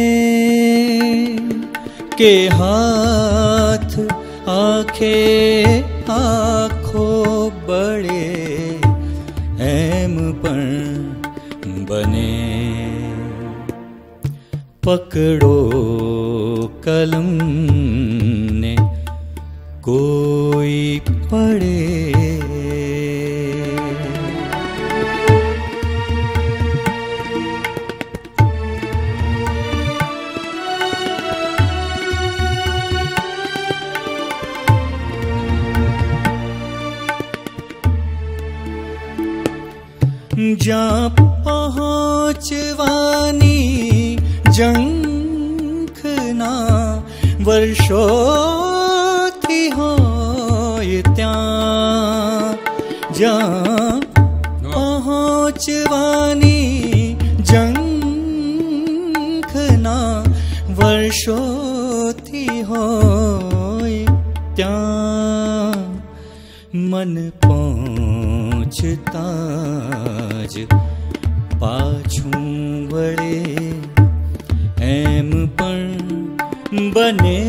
Speaker 5: કે હાથ આંખે આંખો બળે એમ પણ બને, પકડો કલમ ને કોઈ પડે. જ્યાં પહોંચવાની ઝંખના વર્ષોથી હોય ત્યાં, જ્યાં પહોંચવાની ઝંખના વર્ષોથી હોય ત્યાં, મન પહોંચતા જ પાછું વળે એમ પણ બને,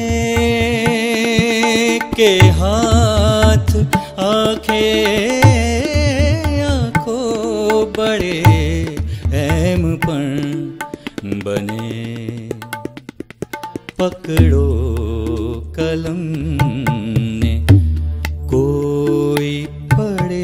Speaker 5: કે હાથ આંખે આંખો બળે એમ પણ બને, પકડો કલમ ને કોઈ પડે.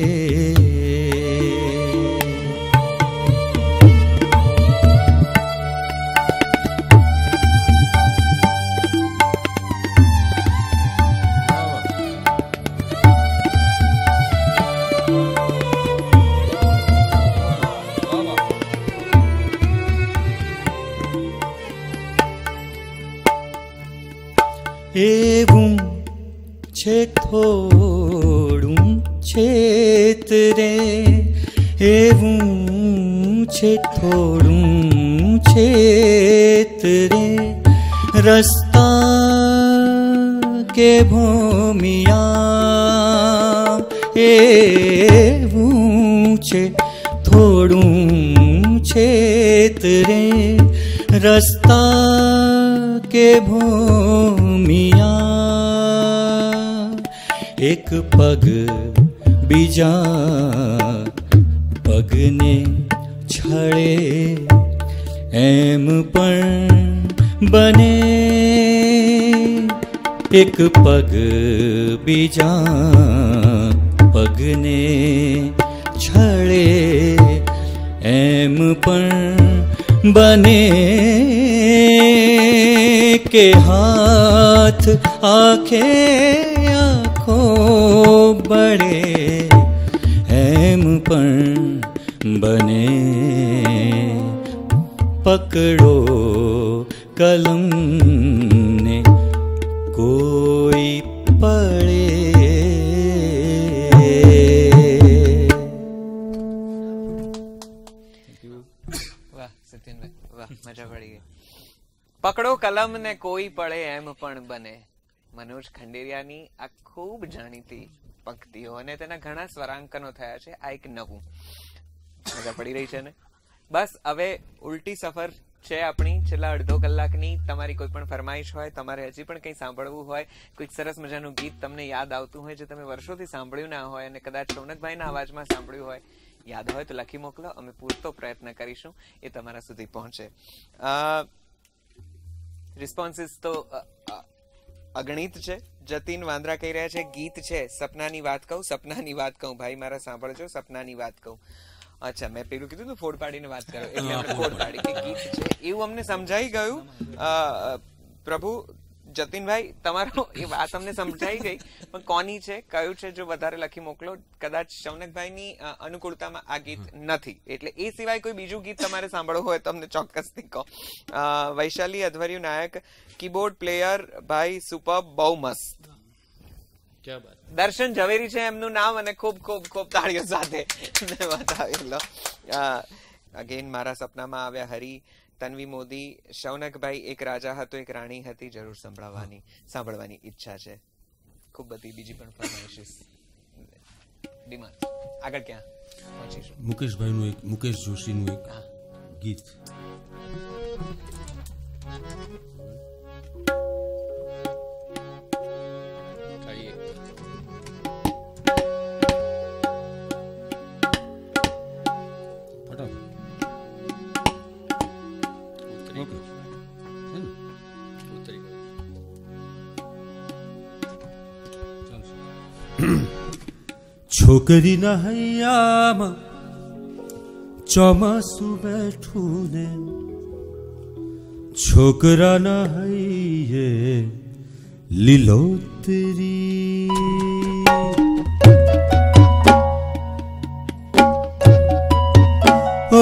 Speaker 5: એવું છે થોડું છેતરે, એવું છે થોડું છેતરે, રસ્તા કે ભૂમિયા, એવું છે થોડું છેતરે, રસ્તા के भूमिया एक पग बीजा पगने छड़े एम पण बने एक पग बीजा पगने छड़े एम पण बने के हाथ आखे आँखों बड़े एम पण बने पकड़ो कलम ने कोई पड़े।
Speaker 2: वाह सत्यन भाई, वाह मजा पड़ी गई। पकड़ो कलम ने कोई पड़े एम पण बने, मनोज खंडेरियानी आ खूब जाણીતી પંક્તિઓ અને તેના ઘણા સ્વરાંકનો થયા છે। આ એક નવું મજા પડી રહી છે ને। બસ હવે ઉલટી સફર છે આપણી છેલ્લા અડધો કલાકની। તમારી કોઈ પણ ફરમાઈશ હોય, તમારે હજી પણ કંઈ સાંભળવું હોય, કોઈક સરસ મજાનું ગીત તમને યાદ આવતું હોય જે તમે વર્ષોથી સાંભળ્યું ના હોય અને કદાચ શૌનકભાઈના અવાજમાં સાંભળ્યું હોય, યાદ હોય તો લખી મોકલો, અમે પૂરતો પ્રયત્ન કરીશું એ તમારા સુધી પહોંચે। રિસ્પોન્સીસ તો અગણિત છે। જતીન વાંદરા કહી રહ્યા છે ગીત છે સપનાની વાત કહું, સપનાની વાત કહું ભાઈ મારા સાંભળજો, સપનાની વાત કહું। અચ્છા મેં પેલું કીધું તું ફોડ પાડીને વાત કરો એટલે આપણે ફોડ પાડી કે ગીત છે એવું અમને સમજાઈ ગયું। પ્રભુ જતીનભાઈ તમારો એ વાત અમને સમજાઈ ગઈ, પણ કોની છે કયું છે જો વધારે લખી મોકલો। કદાચ શૌનકભાઈની અનુકૂળતામાં આ ગીત નથી એટલે એ સિવાય કોઈ બીજું ગીત તમારે સાંભળવું હોય તો અમને ચોક્કસથી કહો। વૈશાલી અધવર્યુ નાયક કીબોર્ડ પ્લેયર ભાઈ સુપર બહુ મસ્ત।
Speaker 5: क्या बात।
Speaker 2: દર્શન ઝવેરી છે એમનું નામ અને ખૂબ ખૂબ ખૂબ તાળીઓ સાથે બતાવેલો। અગેન મારા સપનામાં આવ્યા હરી, તન્વી મોદી, શૌનકભાઈ એક રાજા હતો એક રાણી હતી, જરૂર સંભળાવવાની સાંભળવાની ઈચ્છા છે। ખૂબ બધી બીજી પણ ફરમાઈશીસ ડિમાન્ડ। આગળ ક્યાં પહોંચીશું?
Speaker 3: મુકેશભાઈનું એક મુકેશ જોશીનું એક ગીત
Speaker 4: છોકરીના હૈયામાં ચોમાસું બેઠું ને છોકરાના હૈયે લીલોતરી। ઓ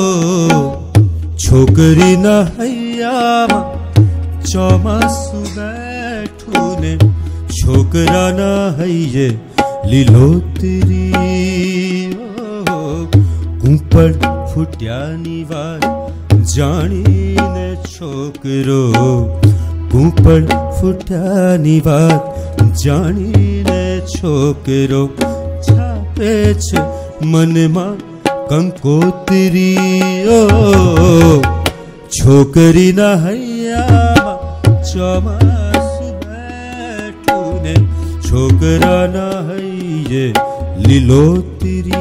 Speaker 4: છોકરીના હૈયામાં ચોમાસું બેઠું ને છોકરાના હૈયે લીલોતરી। કુંપળ ફૂટ્યાની વાત જાણીને છોકરો, કુંપળ ફૂટ્યાની વાત જાણીને છોકરો છાપે છે મનમાં કંકોત્રી। ઓ છોકરીના હૈયામાં ચોમાસું બેઠું ને છોકરાના હૈયે લીલોતરી।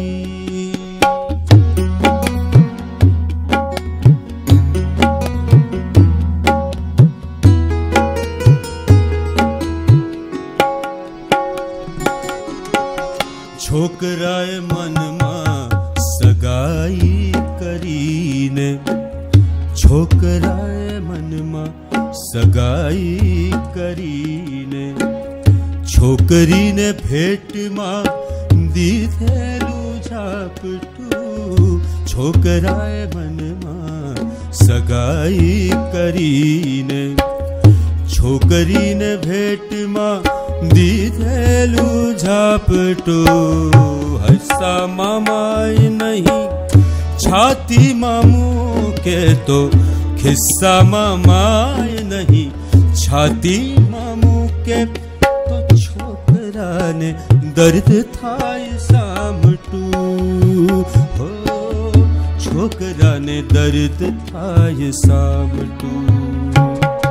Speaker 4: છોકરાએ મનમાં સગાઈ કરીને, છોકરાએ મનમાં સગાઈ કરીને છોકરીને ભેટમાં દીધેલું ઝાપટું। છોકરાએ મનમાં સગાઈ કરીને છોકરીને ભેટમાં દીધેલું ઝાપટું। હસા મામાય નહીં છાતી મામું કે તો ખિસ્સા મામાય નહીં છાતી મામું કે તો છોકરાને દર્દ થાય સામટું। હો છોકરાને દર્દ થાય સામટું।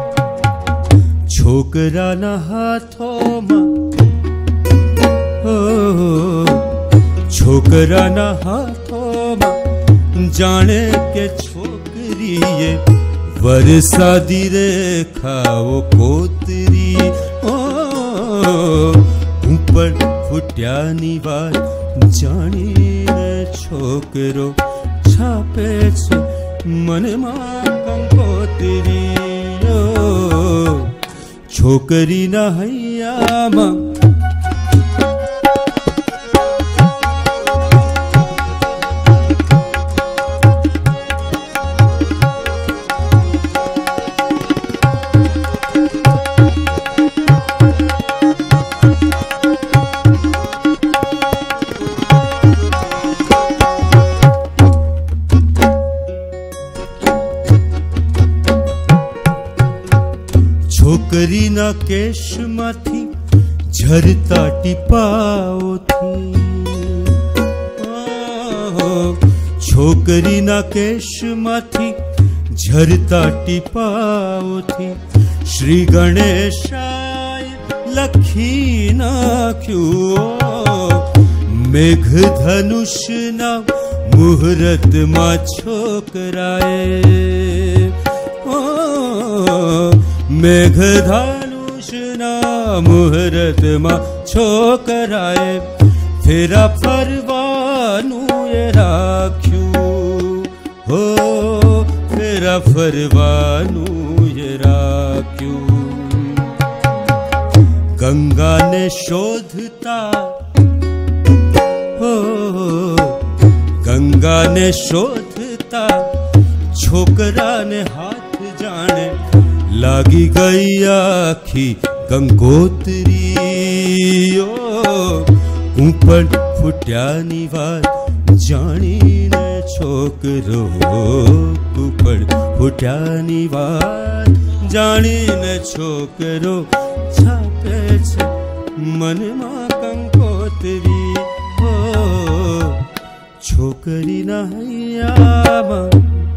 Speaker 4: છોકરાના હાથોમાં ઓ છોકરાના હાથોમાં જાણે કે છોકરીએ વરસાદી રેખાઓ કોતરી ઓ ઉપર ફૂટ્યાની વાત જાણીને છોકરો છાપે છે મનમાં કંકોતરી ઓ છોકરીના હૈયામાં છોકરીના કેશમાંથી ઝરતા ટીપાઓથી છોકરીના કેશમાંથી ઝરતા ટીપાઓથી શ્રી ગણેશાય લખી નાખ્યું મેઘધનુષના મુહૂર્તમાં છોકરાએ મેઘધનુષના મુહૂર્તમાં છોકરાએ ફેરા ફરવાનું એ રાખ્યું હો ફેરા ફરવાનું એ રાખ્યું ગંગાને શોધતા હો ગંગાને શોધતા છોકરાને હાથ જાણે લાગી ગઈ આખી ગંગોત્રી ઉપર ફૂટ્યાની વાત જાણીને છોકરો ઉપર ફૂટ્યાની વાત જાણીને છોકરો છાપે છે મનમાં કંકોત્રી હો છોકરીના હૈયામાં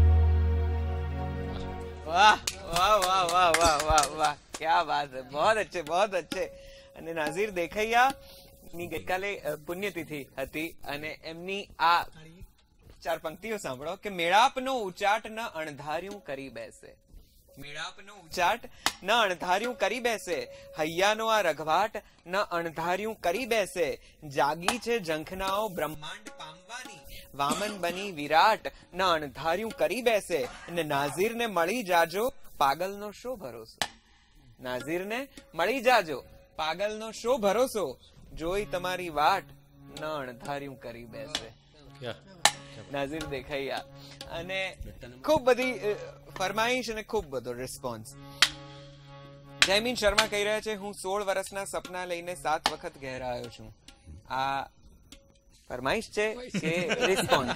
Speaker 2: વાહ વાહ વાહ વાહ વાહ વાહ વાહ ક્યા બાત હૈ બહોત અચ્છે બહોત અચ્છે અને નાઝીર દેખૈયા ની ગઈકાલે પુણ્યતિથિ હતી અને એમની આ ચાર પંક્તિઓ સાંભળો કે મેળાપનો ઉચાટ ન અણધાર્યું કરી બેસે મેળાપનો ઉચાટ ન અણધાર્યું કરી બેસે હૈયાનો આ રઘવાટ ન અણધાર્યું કરી બેસે જાગી છે ઝંખનાઓ બ્રહ્માંડ પામવાની વામન બની વિરાટ ન અણધાર્યું કરી બેસે અને નાઝીરને મળી જાજો પાગલનો શો ભરોસો નાઝીરને મળી જાજો પાગલનો શો ભરોસો જોઈ તમારી વાટ ન અણધાર્યું કરી બેસે નાઝીર દેખાયા અને ખૂબ બધી ફરમાઈશ અને ખૂબ બધો રિસ્પોન્સ જયમીન શર્મા કહી રહ્યા છે હું સોળ વર્ષના સપના લઈને સાત વખત ઘેરાયો છું આ ફરમાઈશ છે કે રિસ્પોન્સ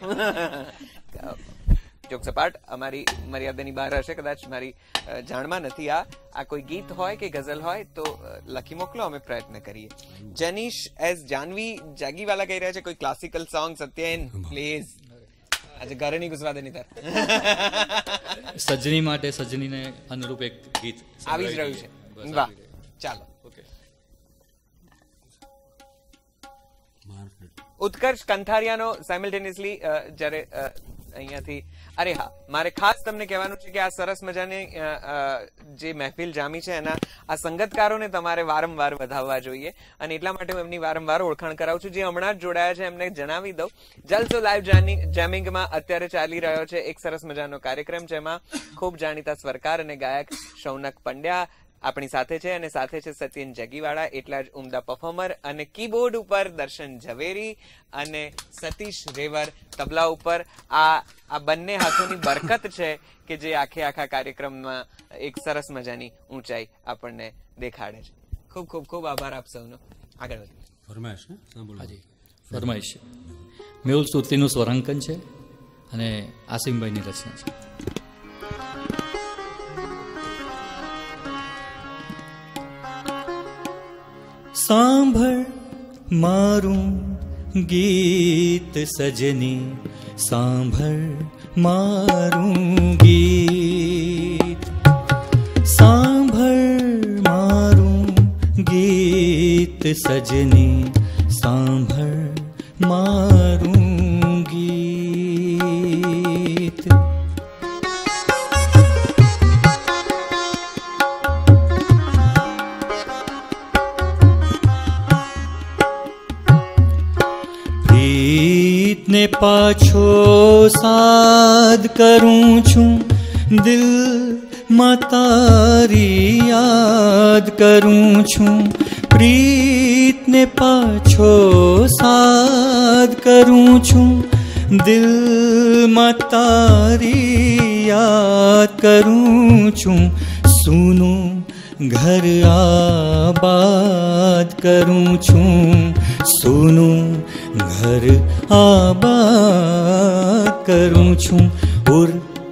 Speaker 2: જોક સપાટ અમારી મર્યાદાની બહાર હશે કદાચ મારી જાણમાં નથી આ આ કોઈ ગીત હોય કે ગઝલ હોય તો લખી મોકલો અમે પ્રયત્ન કરીએ જનીશ એસ જાનવી જાગીવાલા કહી રહ્યા છે કોઈ ક્લાસિકલ સોંગ સત્યેન પ્લીઝ આજે ઘરે નહીં ઘુસવા દે નહીં
Speaker 5: સજની માટે સજનીને અનુરૂપ એક ગીત
Speaker 2: આવી જ રહ્યું છે વાહ ચાલો ઉત્કર્ષ કંથારિયાનો સાયમલ્ટેનિયસલી જ્યારે અહીંયાથી અરે હા મારે ખાસ તમને કહેવાનું છે કે આ સરસ મજાની જે મહેફિલ જામી છે એના આ સંગતકારોને તમારે વારંવાર વધાવવા જોઈએ અને એટલા માટે હું એમની વારંવાર ઓળખાણ કરાવું છું જે હમણાં જ જોડાયા છે એમને જણાવી દઉં જલસો લાઈવ જેમિંગમાં અત્યારે ચાલી રહ્યો છે એક સરસ મજાનો કાર્યક્રમ જેમાં ખૂબ જાણીતા સ્વરકાર અને ગાયક શૌનક પંડ્યા આપણી સાથે છે અને સાથે છે સત્યન જગીવાળા એટલા જ ઉમદા પરફોર્મર અને કીબોર્ડ ઉપર દર્શન ઝવેરી અને સતીશ રેવર તબલા ઉપર આ આ બંને હાથોની બરકત છે કે જે આખે આખા કાર્યક્રમમાં એક સરસ મજાની ઊંચાઈ આપણને દેખાડે છે ખૂબ ખૂબ ખૂબ આભાર આપ સૌનો આગળ વધીએ
Speaker 3: ફરમાઈશ ને સાંભળો
Speaker 5: હાજી ફરમાઈશ મેહુલ સુરતીનું સ્વરાંકન છે અને આસિમભાઈની રચના છે સાંભળ મારું ગીત સજની સાંભળ મારું ગીત સાંભળ સજની સાંભળ મારું ગીત. પ્રીતને પાછો સાદ કરું છું, દિલ માં તારી યાદ કરું છું. પ્રીતને પાછો સાદ કરું છું, દિલમાં તારી યાદ કરું છું. સૂનું ઘર આબાદ કરું છું, સૂનું ઘર આબાદ કરું છું. ઉર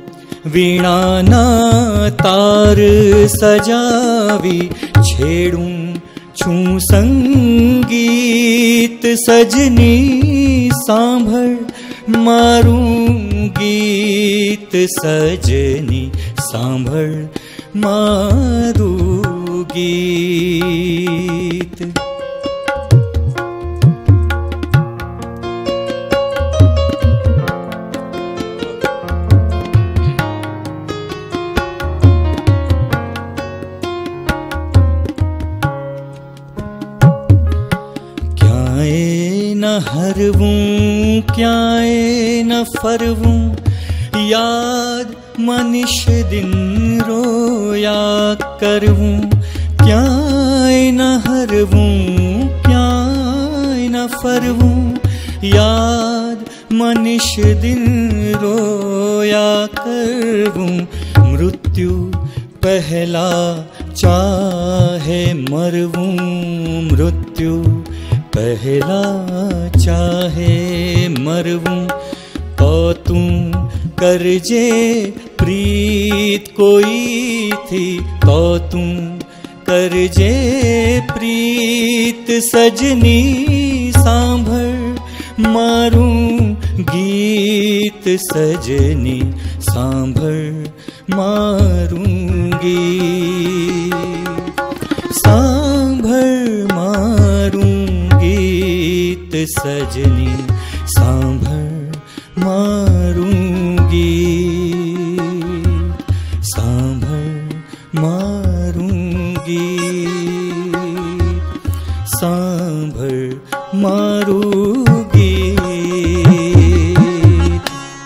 Speaker 5: વીણાના તાર સજાવી છેડું છું સંગીત. સજની સાંભળ મારું ગીત, સજની સાંભળ મારું ગીત. હરવું ક્યાંય ન ફરવું, યાદ મનિષ દિન રોયા કરવું. ક્યાંય ન હરવું ક્યાંય ન ફરવું, યાદ મનિષ દિન રોયા કરવું. મૃત્યુ પહેલા ચાહે મરવું, મૃત્યુ પહેલા ચાહે મરવું. તો તું કરજે પ્રીત કોઈથી, તો તું કરજે પ્રીત. સજની સાંભળ મારું ગીત, સજની સાંભળ મારું ગીત. સાંભળ મારું ગીત, સજની સાંભળ મારું ગીત. સાંભળ મારું ગીત, સાંભળ મારું ગીત.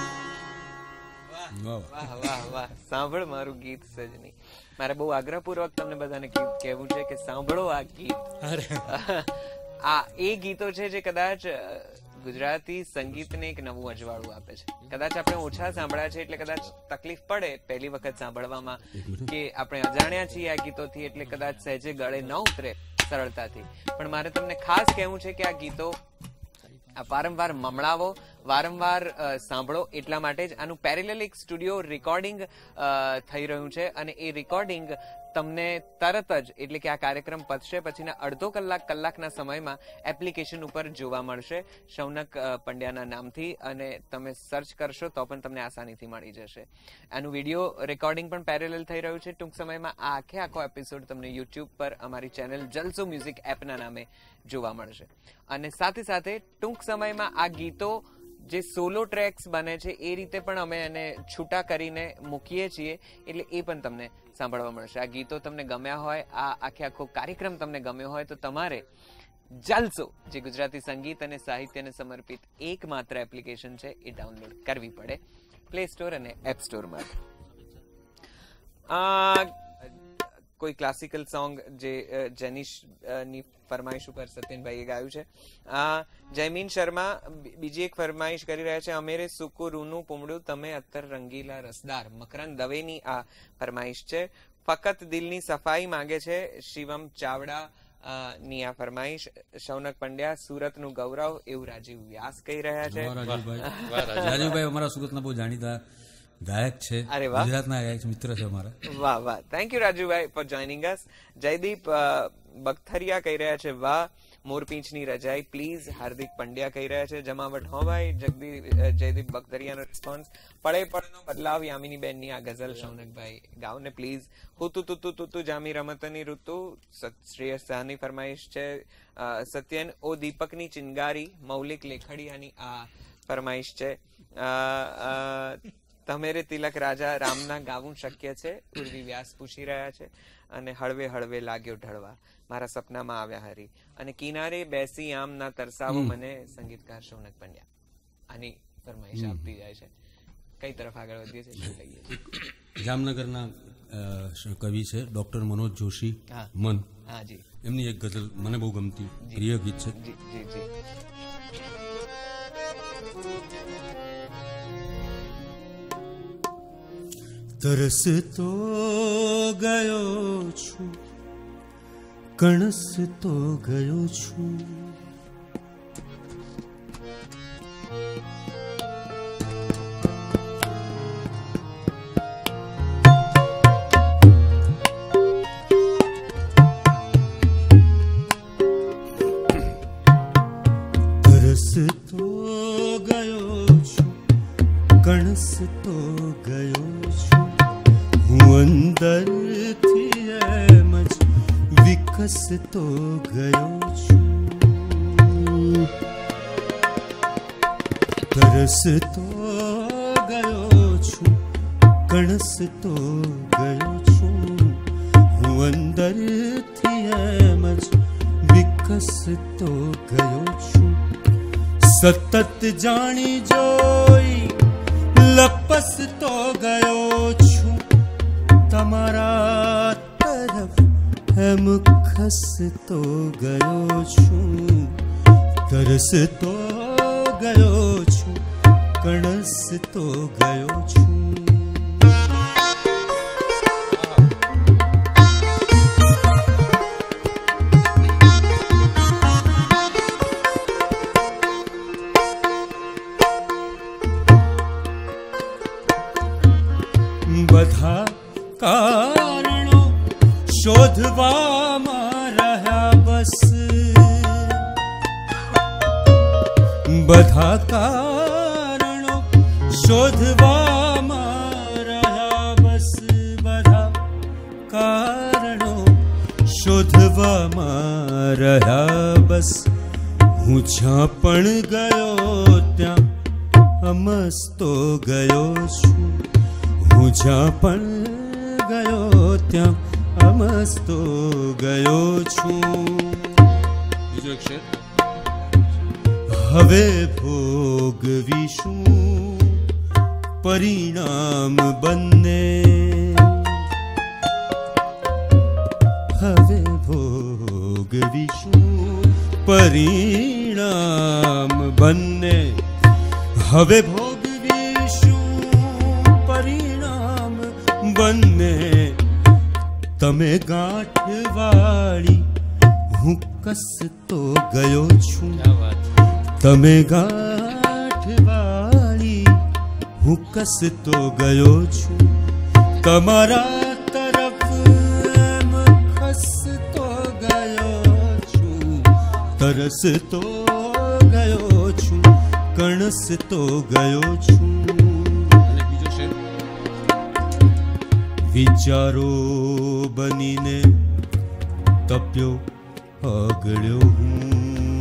Speaker 2: વાહ વાહ વાહ, સાંભળ મારું ગીત સજની. મારે બહુ આગ્રહપૂર્વક તમને બધાને કહેવું છે કે સાંભળો આ ગીત. આ એ ગીતો છે જે કદાચ ગુજરાતી સંગીતને એક નવું અજવાળું આપે છે. કદાચ આપણે ઓછા સાંભળ્યા છે એટલે કદાચ તકલીફ પડે પહેલી વખત સાંભળવામાં, કે આપણે અજાણ્યા છીએ આ ગીતોથી એટલે કદાચ સહેજે ગળે ન ઉતરે સરળતાથી. પણ મારે તમને ખાસ કહેવું છે કે આ ગીતો વારંવાર મમણાવો, વારંવાર સાંભળો. એટલા માટે જ આનું પેરેલલ એક સ્ટુડિયો રેકોર્ડિંગ થઈ રહ્યું છે, અને એ રેકોર્ડિંગ તમને તરત જ એટલે કે આ કાર્યક્રમ પતશે પછીના અડધો કલાક કલાકના સમયમાં એપ્લિકેશન ઉપર જોવા મળશે શૌનક પંડ્યાના નામથી, અને તમે સર્ચ કરશો તો પણ તમને આસાનીથી મળી જશે. આનું વિડીયો રેકોર્ડિંગ પણ પેરેલલ થઈ રહ્યું છે. ટૂંક સમયમાં આ આખે આખો એપિસોડ તમને યુટ્યુબ પર અમારી ચેનલ જલસો મ્યુઝિક એપના નામે જોવા મળશે. અને સાથે સાથે ટૂંક સમયમાં આ ગીતો જે સોલો ટ્રેક્સ બને છે એ રીતે પણ અમે એને છૂટા કરીને મૂકીએ છીએ, એટલે એ પણ તમને સાંભળવા મળશે. આ ગીતો તમને ગમ્યા હોય, આ આખે આખો કાર્યક્રમ તમને ગમ્યો હોય તો તમારે જલસો, જે ગુજરાતી સંગીત અને સાહિત્યને સમર્પિત એકમાત્ર એપ્લિકેશન છે, એ ડાઉનલોડ કરવી પડે પ્લે સ્ટોર અને એપ સ્ટોરમાં. કોઈ ક્લાસિકલ સોંગ જે જેનિશ ની ફરમાઈશ ઉપર સત્યનભાઈએ ગાયું છે. જયમીન શર્મા બીજી એક ફરમાઈશ કરી રહ્યા છે, અમેરે સુકુ રૂનું પૂમડું તમે અત્તર રંગીલા રસદાર. મકરંદ દવેની આ ફરમાઈશ છે. ફકત દિલની સફાઈ માંગે છે, શિવમ ચાવડા ની આ ફરમાઈશ. શૌનક પંડ્યા સુરત નું ગૌરવ, એવું રાજીવ વ્યાસ કહી રહ્યા છે.
Speaker 3: રાજીવભાઈ અમારા સુરતના બહુ જાણીતા ગાયક છે, ગુજરાતના ગાયક મિત્ર છે અમારા.
Speaker 2: વાહ વાહ, થેન્ક યુ રાજુભાઈ for joining us. Jaydeep Bagthariya કહી રહ્યા છે, વાહ મોરપીંછની રજાઈ પ્લીઝ હાર્દિક પંડ્યા કહી રહ્યા છે. જમાવટ હો ભાઈ. જગદીપ જયદીપ બગદરિયાનો રિસ્પોન્સ. પડે પડનો બદલાવ યામિની બેનની આ ગઝલ શૌનકભાઈ ગાવ ને પ્લીઝ. હુતુ તુતુ તુતુ જામી રમતની ઋતુ શ્રેયસ શાહની ફરમાઈશ છે. સત્યન ઓ દીપકની ચિંગારી મૌલિક લેખડિયાની આ ફરમાઈશ છે. તમેરે તિલક રાજા રામના ગાવું શક્ય છે ઉર્વી વ્યાસ પૂછી રહ્યા છે. અને હળવે હળવે લાગ્યો ઢળવા મારા સપનામાં આવ્યા હરી. અને કિનારે બેસી આમ ના તરસાવો મને સંગીતકાર શૌનક પંડ્યા આની ફરમાઈશ આપતી જાય છે. કઈ તરફ આગળ વધીએ છીએ શું લઈએ?
Speaker 3: જામનગરના કવિ છે ડોક્ટર મનોજ જોશી મન.
Speaker 2: હા જી.
Speaker 3: એમની એક ગઝલ મને બહુ ગમતી પ્રિય ગીત છે.
Speaker 2: જી જી જી.
Speaker 4: તરસતો ગયો છું કણસતો ગયો છું તરસતો ગયો છું કણસતો ગયો છું હું અંદરથી એમ જ વિકસતો ગયો છું તરસતો ગયો છું કણસતો ગયો છું હું અંદરથી એમ જ વિકસતો ગયો છું સતત જાણી જોઈ લપસતો ગયો છું તમારા તરફ એમ ખસતો ગયો છું તરસતો ગયો છું કણસતો ગયો છું બધા કારણો શોધવામાં રહ્યા બસ બધા કારણો શોધવામાં રહ્યા બસ બધા કારણો શોધવામાં રહ્યા બસ હું જ્યાં પણ ગયો ત્યાં અમસ્તો ગયો છું હું જ્યાં પણ ગયો ત્યાં અમસ્તો ગયો છું
Speaker 3: બીજો એક શેર.
Speaker 4: હવે ભોગવીશું પરિણામ બંને હવે ભોગવીશું પરિણામ બંને હવે બંને તમે ગાંઠવાળી હું કસતો ગયો છું તમે ગાંઠવાળી હું કસતો ગયો છું તમારા તરફ એમ ખસતો ગયો છું તરસતો ગયો છું કણસતો ગયો છું વિચારો બનીને તપ્યો અગળ્યો હું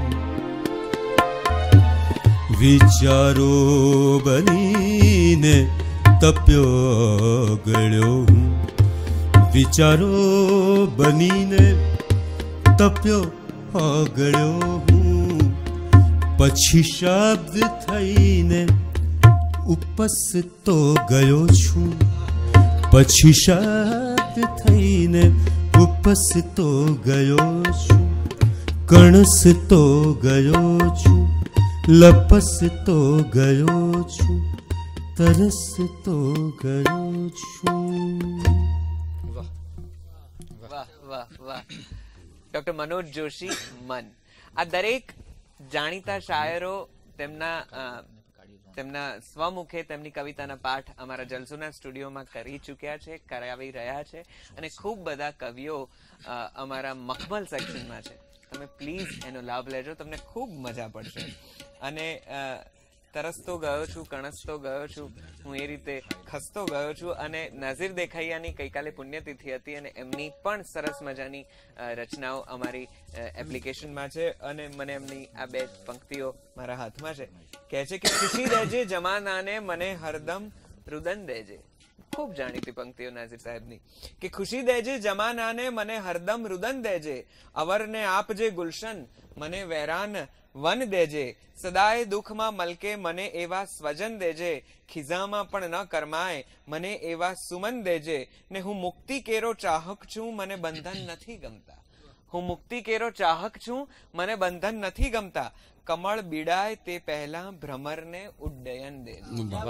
Speaker 4: વિચારો બનીને તપ્યો અગળ્યો હું વિચારો બનીને તપ્યો અગળ્યો હું પછી શબ્દ થઈને ઉપસતો ગયો છું પછી શબ્દ થઈને ઉપસતો ગયો છું કણસતો ગયો છું લપસતો ગયો છું તરસતો ગયો છું.
Speaker 2: વાહ વાહ વાહ વાહ. ડોક્ટર મનોજ જોશી મન. આ દરેક જાણીતા શાયરો તેમના તેમના સ્વમુખે તેમની કવિતાના પાઠ અમારા જલસોના સ્ટુડિયોમાં કરી ચૂક્યા છે કરાવી રહ્યા છે અને ખૂબ બધા કવિઓ અમારા મખમલ સેક્શનમાં છે. તમે પ્લીઝ એનો લાભ લેજો, તમને ખૂબ મજા પડશે. અને તરસતો ગયો છું, કણસતો ગયો છું, હું એ રીતે ખસતો ગયો છું. અને નઝીર દેખાઈયાની ગઈકાલે પુણ્યતિથિ હતી અને એમની પણ સરસ મજાની રચનાઓ અમારી એપ્લિકેશનમાં છે. અને મને એમની આ બે પંક્તિઓ મારા હાથમાં છે. કહે છે કે ખુશી દેજે જમાનાને મને હરદમ રુદન દેજે. ખૂબ જાણીતી પંક્તિઓ નાઝીર સાહેબની કે ખુશી દેજે જમાનાને મને હરદમ રુદન દેજે, અવરને આપજે ગુલશન મને વેરાન વન દેજે, સદાય દુઃખમાં મલકે મને એવા સ્વજન દેજે, ખિઝામાં પણ ન કરમાય મને એવા સુમન દેજે. ને હું મુક્તિ કેરો ચાહક છું મને બંધન નથી ગમતા, હું મુક્તિ કેરો ચાહક છું મને બંધન નથી ગમતા, કમળ બીડાય તે પહેલા ભ્રમરને ઉડ્ડયન દેજે.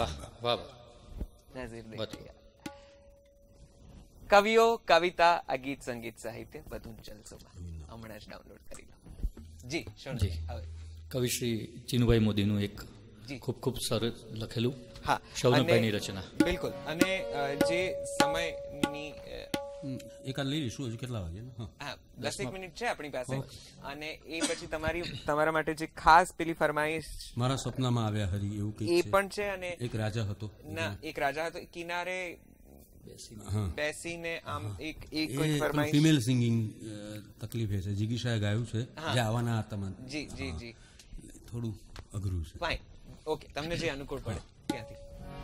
Speaker 2: કવિઓ, કવિતા, આ ગીત સંગીત સાહિત્ય બધું જલસોમાં હમણાં જ ડાઉનલોડ કરી લો. જી જી હવે
Speaker 5: કવિ શ્રી ચીનુભાઈ મોદીનું એક ખૂબ ખૂબ સરસ લખેલું
Speaker 2: હા
Speaker 5: શૌનકભાઈની રચના.
Speaker 2: બિલકુલ. અને જે સમયની
Speaker 3: એકાદ લઈ લઈશું, હજુ કેટલા વાગે?
Speaker 2: હા દસેક મિનિટ છે આપણી પાસે. અને એ પછી તમારી તમારા માટે જે ખાસ પેલી ફરમાઈશ
Speaker 3: મારા સપનામાં આવ્યા હરી એવું કંઈક
Speaker 2: એ પણ છે. અને
Speaker 3: એક રાજા હતો,
Speaker 2: ના એક રાજા હતો કિનારે બેસીને આમ એક એક કોઈ ફરમાઈશ
Speaker 3: ફિમેલ સિંગિંગ તકલીફ છે, જીગીશાએ ગાયું છે જે આવવાના હતા.
Speaker 2: જી જી જી
Speaker 3: થોડું અઘરું છે.
Speaker 2: ફાઇન, ઓકે, તમને જે અનુકૂળ પડે ત્યાંથી.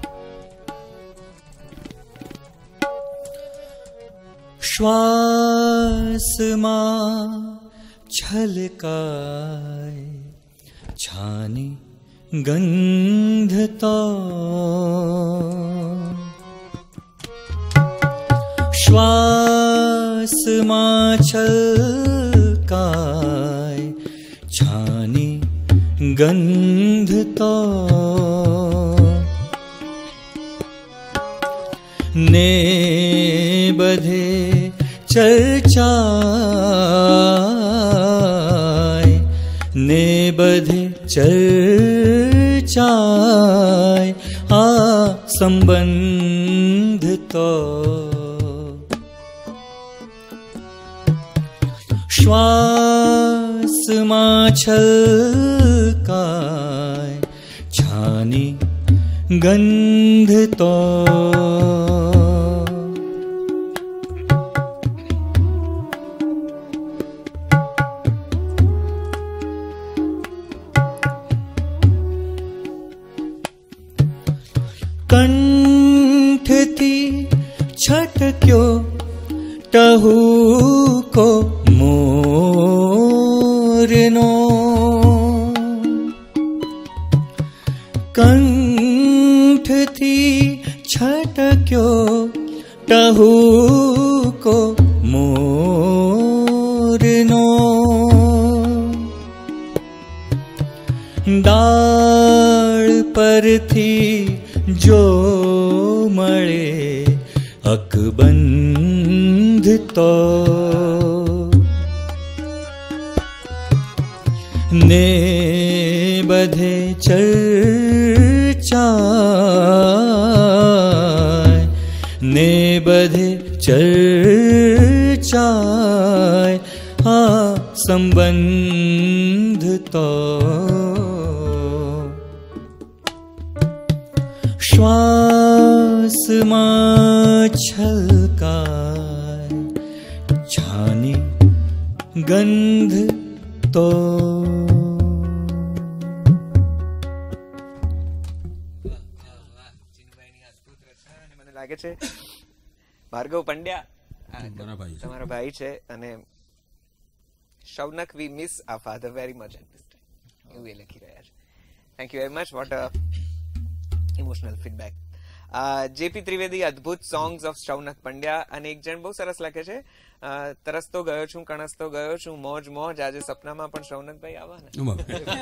Speaker 5: શ્વાસમાં છલકાય છાની ગંધ તો, શ્વાસમાં છલકાય છાની ગંધ તો, ને બધે ચર્ચાય, ને બધે ચર્ચાય આ સંબંધ તો, શ્વાસમાં છલકાય છાની ગંધ તો, કંઠથી છટક્યો ટહુકો મોરનો, કંઠથી છટક્યો ટહુકો મોરનો, ડાળ પરથી જો મળે અકબંધ તો, ને બધે ચર્ચાય, ને બધે ચર્ચાય આ સંબંધ તો, શ્વાસમાં છલકાય છાની ગંધ તો.
Speaker 2: મને લાગે છે ભાર્ગવ પંડ્યા તમારા ભાઈ છે અને Shaunak we miss a father very much at this time એવું એ લખી રહ્યા છે. Thank you very much. What a emotional feedback. JP Trivedi અદભુત સોંગ્સ ઓફ શૌનક પંડ્યા. અને એક જણ બહુ સરસ લખે છે તરસતો ગયો છું, કણસતો ગયો છું, મોજ મોજ, આજે સપનામાં પણ શૌનકભાઈ આવવાના.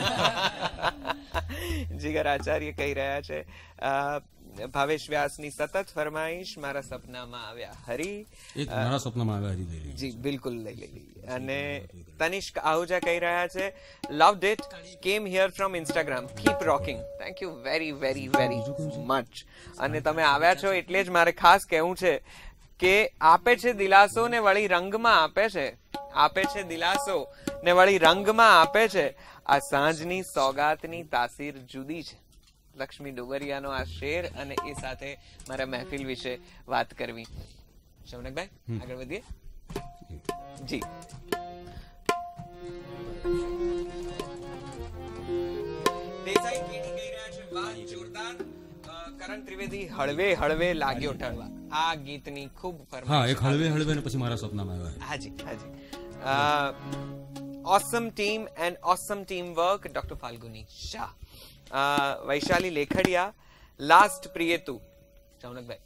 Speaker 2: જીગર આચાર્ય કહી રહ્યા છે ભાવેશ વ્યાસની સતત ફરમાઈશ મારા સપનામાં આવ્યા હરી.
Speaker 3: મારા સપનામાં આવ્યા હરી.
Speaker 2: જી બિલકુલ લઈ લઈ. અને તનિષ્ક આહુજા કહી રહ્યા છે loved it, came here from Instagram, keep rocking. Thank you very very very much. અને તમે આવ્યા છો એટલે જ મારે ખાસ કહેવું છે કે આપે છે દિલાસો ને વળી રંગમાં આપે છે આપે છે દિલાસો ને વળી રંગમાં આપે છે આ સાંજની સોગાતની તાસીર જુદી છે. લક્ષ્મી ડોગરિયાનો આ શેર અને એ સાથે મારા મહેફિલ વિશે વાત કરવી. શૌનકભાઈ આગળ વધીએ. જી દેસાઈ કેડી કહી રહ્યા છે વાહ જોરદાર. કરણ ત્રિવેદી હળવે હળવે લાગ્યો ઠળવા. આ ગીતની ખૂબ ફરમાઈશ.
Speaker 3: હા, એક હળવે હળવે ને પછી મારા સપનામાં આવ્યા.
Speaker 2: હાજી હાજી. Awesome team and awesome team work doctor Falguni Shah. Vaishali Lekhadiya last પ્રિયેતુ. શૌનકભાઈ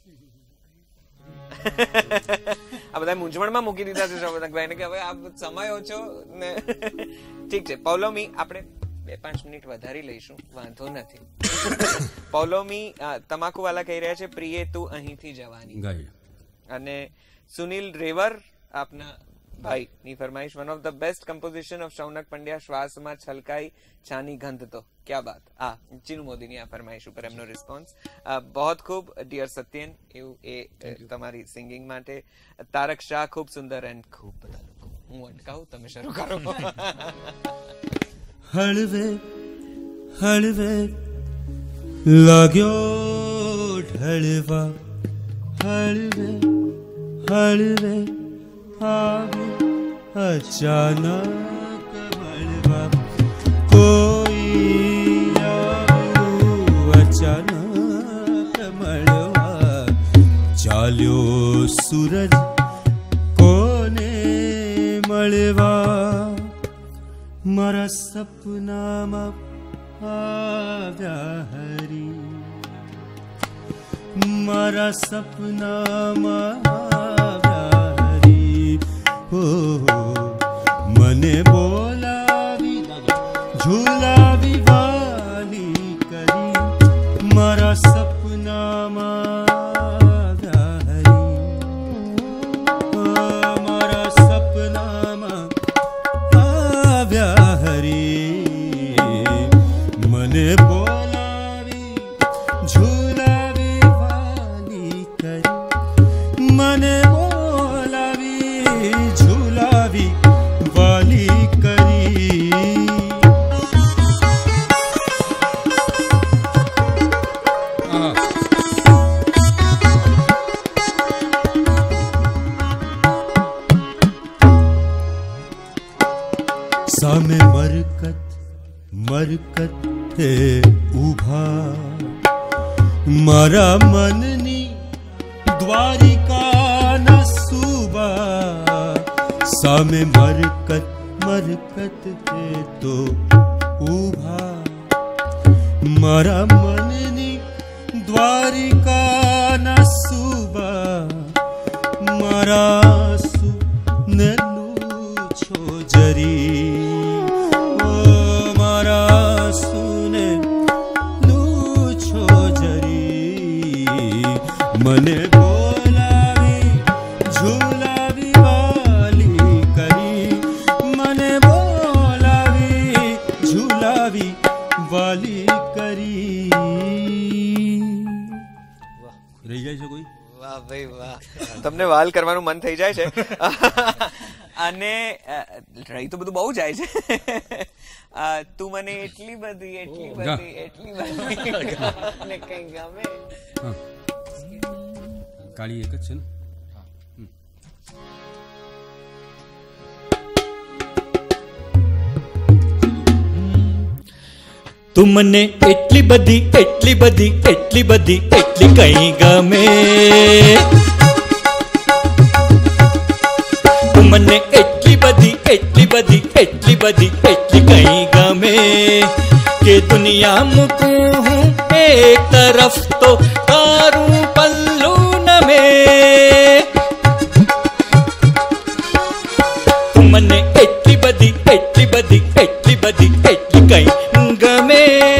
Speaker 2: આ બધા મૂંઝવણમાં મૂકી દીધા છે શૌનકભાઈ ને કે હવે આ સમય ઓછો ને ઠીક છે. પૌલોમી આપણે બે પાંચ મિનિટ વધારી લઈશું, વાંધો નથી. પૌલોમી તમાકુવાલા કહી રહ્યા છે પ્રિય તું અહીંથી જવાની. અને સુનિલ રેવર આપના ભાઈ ની ફરમાઈશ one of the best composition of Shaunak Pandya શ્વાસમાં છલકાઈ છાની ગંધ તો ક્યા બાત. આ ચીનુ મોદીની આ ફરમાઈશ ઉપર એમનો રિસ્પોન્સ બહોત ખૂબ ડિયર સત્યન એવું એ તમારી સિંગિંગ માટે. તારક શાહ ખૂબ સુંદર એન્ડ ખૂબ બધા લોકો. હું અટકાવું, તમે શરૂ કરો.
Speaker 4: હળવે હળવે લાગ્યો ઢળવા હળવે હળવે આવ્યો અચાનક મળવા કોઈ આવ્યું અચાનક મળવા ચાલ્યો સૂરજ કોને મળવા મારા સપનામાં આવ્યા હરી મારા સપનામાં આવ્યા હરી હો મને બોલાવી ઝુલાવી વાલી કરી મારા સપનામાં આવ્યા હરી મારા સપનામાં આવ્યા હરી મને બોલાવી ઝુલાવી વાલી કરી મને બોલાવી ઝુલાવી વાલી કરી. સામે મરકત મરકત હે ઉભા મારા મનની દ્વારિકાના સુબા સામે મરકત મરકત હે તો ઉભા મારા મનની દ્વારિકાના સુબા મારા સુને છો જરી ઓ મારા સુને છો જરી મને બોલાવી ઝુલાવી વાલી કરી મને બોલાવી ઝુલાવી વાલી કરી.
Speaker 3: રહી જાય છે કોઈ?
Speaker 2: વાહ ભાઈ વાહ, તમને વાલ કરવાનું મન થઈ જાય છે. અને રહી તો બધું બહુ જાય છે. તું મને એટલી બધી એટલી બધી એટલી બધી અને કઈ ગમે.
Speaker 3: કાળી એક જ છે ને?
Speaker 5: તું મને એટલી બધી એટલી બધી એટલી બધી એટલી કઈ ગમે તું મને એટલી બધી એટલી બધી એટલી બધી એટલી કઈ ગમે કે દુનિયા મૂકું હું એક તરફ તો તારું પલ્લું નમે તું મને એટલી બધી એટલી બધી એટલી બધી એટલી કઈ ગમે.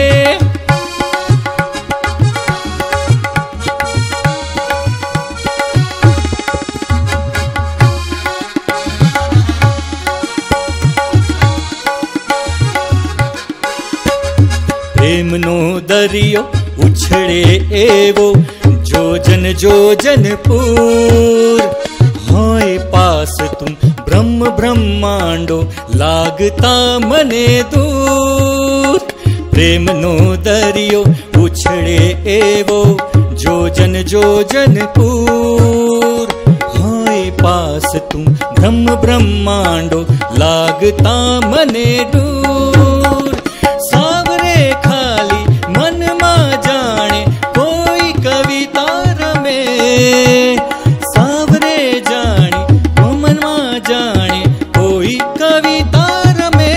Speaker 5: પ્રેમનો દરિયો ઉછળે એવો જોજન જોજન પૂર હોય પાસ તું ब्रह्म ब्रह्मांडो लागता मने दूर प्रेमनो दरियो उछळे एवो जोजन जोजन पूर हाय पास तू ब्रह्म ब्रह्मांडो लागता मने दूर सावरे खाली मन मा जाने कोई कविता रमे सावरे जाने मन मा जाने कोई कविता रमे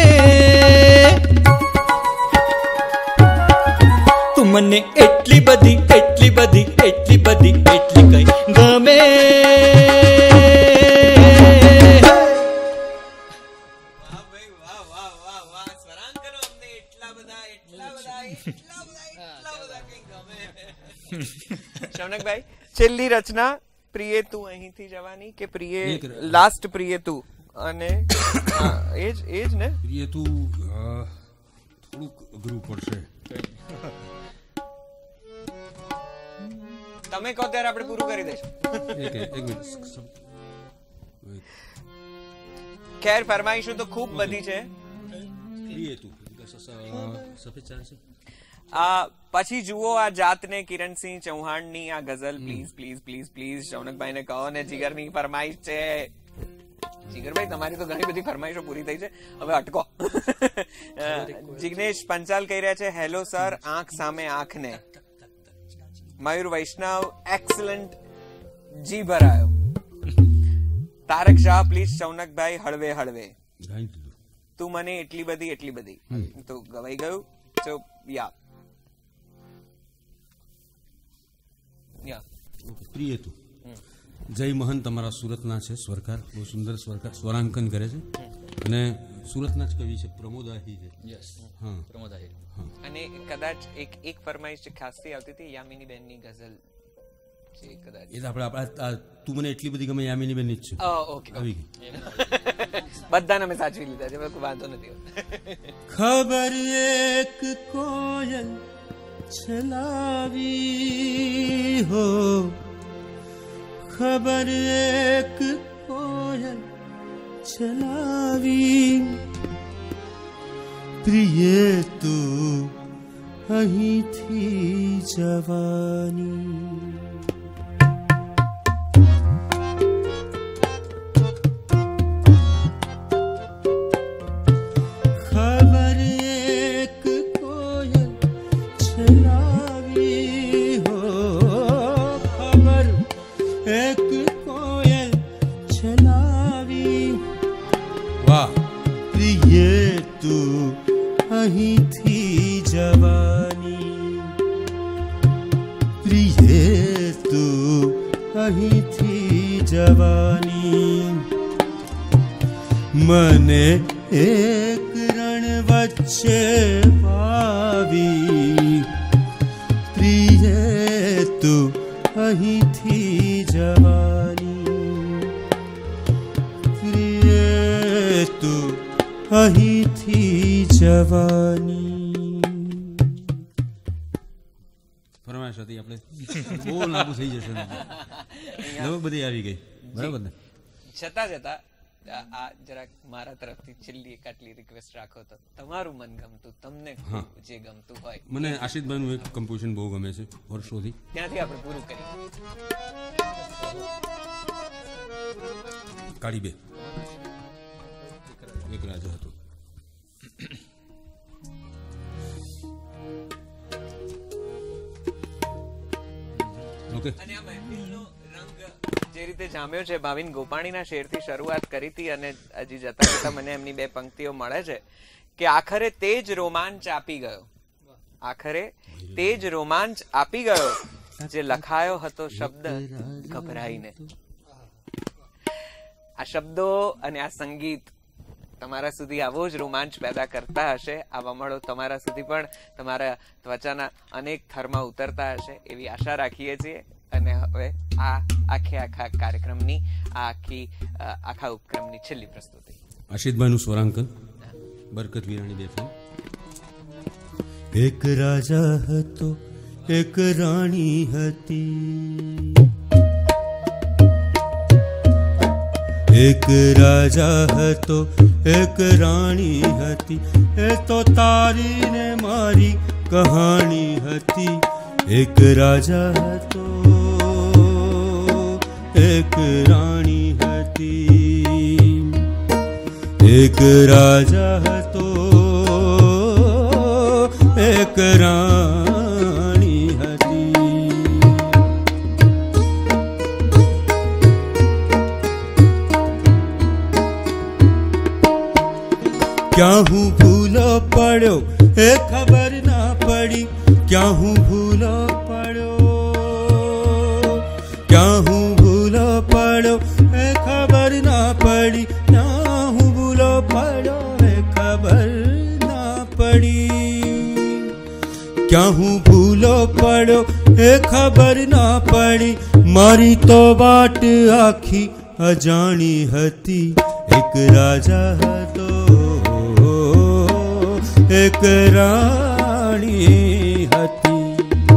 Speaker 5: तू मने एटली बधी एटली बधी एटली बधी एटली कई गमे
Speaker 2: શૌનકભાઈ છેલ્લી રચના પ્રિય તું અહીંથી જવાની કે પ્રિય લાસ્ટ પ્રિય તું અને એજ એજ ને
Speaker 3: પ્રિય તું થોડુંક અઘરું પડશે
Speaker 2: તમે કહો ત્યારે આપણે પૂરું કરી દઈશું
Speaker 3: એક એક મિનિટ
Speaker 2: ખેર ફરમાઈશું તો ખૂબ બધી છે
Speaker 3: પ્રિય તું સફેદ ચાલશે
Speaker 2: આ પછી જુઓ આ જાતને કિરણસિંહ ચૌહાણની આ ગઝલ પ્લીઝ પ્લીઝ પ્લીઝ પ્લીઝ શૌનકભાઈને કહો ને જીગરની ફરમાઈશ છે જીગરભાઈ તમારી તો ઘણી બધી ફરમાઈશો પૂરી થઈ છે હવે અટકો જિગ્નેશ પંચાલ કહી રહ્યા છે હેલો સર આંખ સામે આંખને મયુર વૈષ્ણવ એક્સલન્ટ જી ભરાયો તારક શાહ પ્લીઝ શૌનકભાઈ હળવે હળવે તું મને એટલી બધી એટલી બધી તો ગવાઈ ગયું તો યા
Speaker 3: પ્રિય તું જય મહંત અમારા સુરતના છે સ્વરકાર બહુ સુંદર સ્વરકાર સ્વરાંકન કરે છે અને સુરતના જ કવિ છે પ્રમોદ આહિર છે
Speaker 5: યસ
Speaker 3: હા
Speaker 5: પ્રમોદ આહિર
Speaker 2: અને કદાચ એક એક ફરમાઈશ ખાસી આવતી હતી યામિની બેનની ગઝલ છે કદાચ
Speaker 3: એ આપણે આપણા તું મને એટલી બધી ગમે યામિની બેન જ છે
Speaker 2: ઓકે
Speaker 3: આવી ગઈ
Speaker 2: બધાને મેં સાચવી લીધા છે કોઈ વાંધો નથી
Speaker 4: ખબર એક કોયલ ચલાવી હો ખબર એક કોયલ ચલાવી પ્રિય તું અહીંથી જવાની અહીંથી જવાની પ્રિય તું અહીંથી જવાની મને એક રણ વચ્ચે પાવી પ્રિય તું અહીંથી જવાની પ્રિય તું અહીંથી જવાની
Speaker 3: ફરમાઈશ હતી આપણે બહુ લાંબુ થઈ જશે નવી બધી આવી ગઈ બરાબર ને
Speaker 2: છતાં જતાં આ જરાક મારા તરફથી છેલ્લી એક આટલી રિક્વેસ્ટ રાખો તો તમારું મન ગમતું તમને જે ગમતું હોય
Speaker 3: મને આશિષભાઈનું એક કમ્પોઝિશન બહુ ગમે છે વર્ષોથી
Speaker 2: ત્યાંથી આપણે પૂરું કરીએ
Speaker 3: કાળી બે એક રાજા હતો ઓકે
Speaker 2: અને આ મહેફિલનો રંગ જે રીતે જામ્યો છે ભાવિન ગોપાણીના શેરથી શરૂઆત કરી હતી અને હજી જતા જતા મને એમની બે પંક્તિઓ મળે છે કે આખરે તે જ રોમાંચ આપી ગયો આખરે તે જ રોમાંચ આપી ગયો જે લખાયો હતો શબ્દ ગભરાઈને આ શબ્દો અને આ સંગીત તમારા સુધી આવો જ રોમાંચ પેદા કરતા હશે આ વમળો તમારા સુધી પણ તમારા ત્વચાના અનેક થરમાં ઉતરતા હશે એવી આશા રાખીએ છીએ અને હવે આ આખે આખા કાર્યક્રમની આ આખી આખા ઉપક્રમની છેલ્લી પ્રસ્તુતિ
Speaker 3: આશિષભાઈનું સ્વરાંકન બરકત વીરાણી બેફામ
Speaker 4: એક રાજા હતો એક રાણી હતી એક રાજા હતો એક રાણી હતી, એ તો તારી ને મારી કહાણી હતી. એક રાજા હતો એક રાણી હતી, એક રાજા હતો એક રાણી હતી. ક્યાં હું ભૂલો પડ્યો એ ખબર ના પડી, ક્યાં હું ભૂલો પડ્યો, ક્યાં હું ભૂલો પડ્યો એ ખબર ના પડી, ક્યાં હું ભૂલો પડ્યો એ ખબર ના પડી. ક્યાં હું ભૂલો પડ્યો એ ખબર ના પડી, મારી તો વાટ આખી અજાણી હતી. એક રાજા હતો એક રાણી હતી.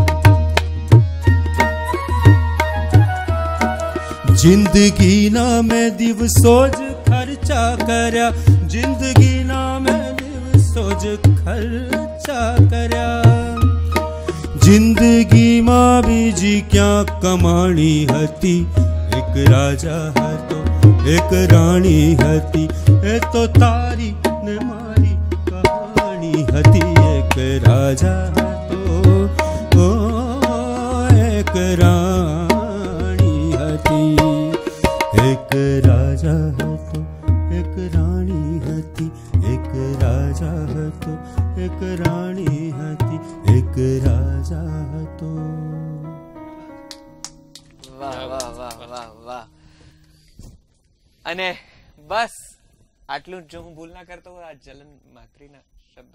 Speaker 4: જિંદગીના મેં દિવસો જ ખર્ચા કર્યા, જિંદગીના મેં દિવસો જ ખર્ચા કર્યા. જિંદગીમાં બીજી ક્યાં કમાણી હતી. એક રાજા હતો એક રાણી હતી, એ તો તારી ને મારી કહાણી હતી. એક રાજા હતો ઓ એક રાણી હતી, એક રાજા હતો એક રાણી હતી, એક રાજા હતો એક રાણી હતી, એક રાજા હતો.
Speaker 2: વાહ વાહ વાહ વાહ વાહ. અને બસ આટલું જ, જો હું ભૂલ ના કરતો હોય, આ જલન માત્રીના શબ્દો,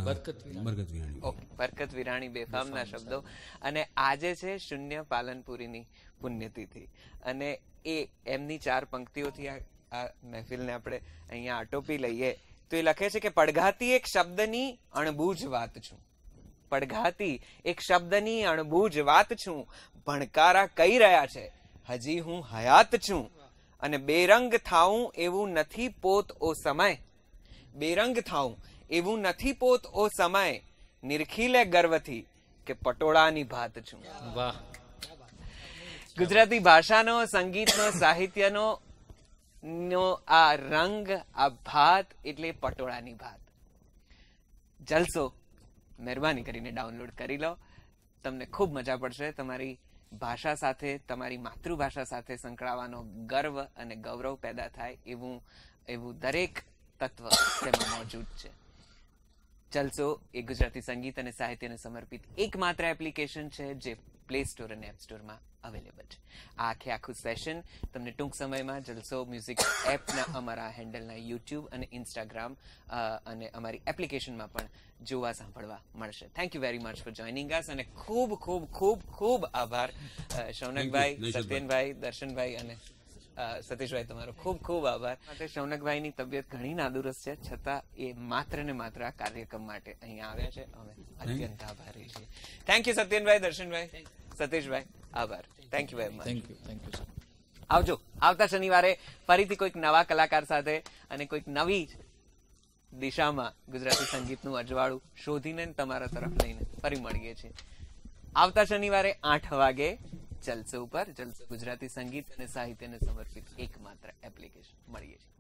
Speaker 2: બરકત વિરાણી બેફામના શબ્દો. અને આજે છે શૂન્ય પાલનપુરીની પુણ્યતિથિ, અને એ એમની ચાર પંક્તિઓથી આ મહેફિલને આપણે અહીંયા આટોપી લઈએ તો એ લખે છે કે પડઘાતી એક શબ્દની અણબૂજ વાત છું, પડઘાતી એક શબ્દની અણબૂજ વાત છું, ભણકારા કહી રહ્યા છે હજી હું હયાત છું. અને બેરંગ થાઉં એવું નથી પોત ઓ સમય, બેરંગ થાઉં એવું નથી પોત ઓ સમય, નિરખીલે ગર્વથી કે પટોળાની ભાત છું.
Speaker 5: વાહ.
Speaker 2: ગુજરાતી ભાષાનો, સંગીતનો, સાહિત્યનો નો આ રંગ, આ ભાત એટલે પટોળાની ભાત. જલસો મહેરબાની કરીને ડાઉનલોડ કરી લો, તમને ખૂબ મજા પડશે. તમારી ભાષા સાથે, તમારી માતૃભાષા સાથે સંકળાવાનો ગર્વ અને ગૌરવ પેદા થાય એવું એવું દરેક તત્વ તેમાં મોજૂદ છે. જલસો એ ગુજરાતી સંગીત અને સાહિત્યને સમર્પિત એકમાત્ર એપ્લિકેશન છે જે પ્લે સ્ટોર અને એપ સ્ટોરમાં અવેલેબલ છે. આ આખે આખું સેશન તમને ટૂંક સમયમાં જલસો મ્યુઝિક એપના અમારા હેન્ડલના યુટ્યુબ અને ઇન્સ્ટાગ્રામ અને અમારી એપ્લિકેશનમાં પણ જોવા સાંભળવા મળશે. Thank you very much for joining us, અને ખૂબ ખૂબ ખૂબ ખૂબ આભાર શૌનકભાઈ, સત્યનભાઈ, દર્શનભાઈ અને સતીશભાઈ, તમારો ખૂબ ખૂબ આભાર. માટે શૌનકભાઈની તબિયત ઘણી નાદુરસ્ત છે, છતાં એ માત્ર ને માત્ર આ કાર્યક્રમ માટે અહીંયા આવ્યા છે. અમે અત્યંત આભારી છીએ. થેન્ક યુ સત્યનભાઈ, દર્શનભાઈ, સતીશભાઈ, આભાર. Thank you very much.
Speaker 5: Thank you thank you sir.
Speaker 2: આવજો. આવતા શનિવારે ફરીથી કોઈક નવા કલાકાર સાથે અને કોઈક નવી દિશામાં ગુજરાતી સંગીતનું અજવાળું શોધીને તમારા તરફ લઈને ફરી મળીએ છીએ. આવતા શનિવારે આઠ વાગે જલસો ઉપર, જલસો ગુજરાતી સંગીત અને સાહિત્યને સમર્પિત એકમાત્ર એપ્લિકેશન. મળીએ છીએ.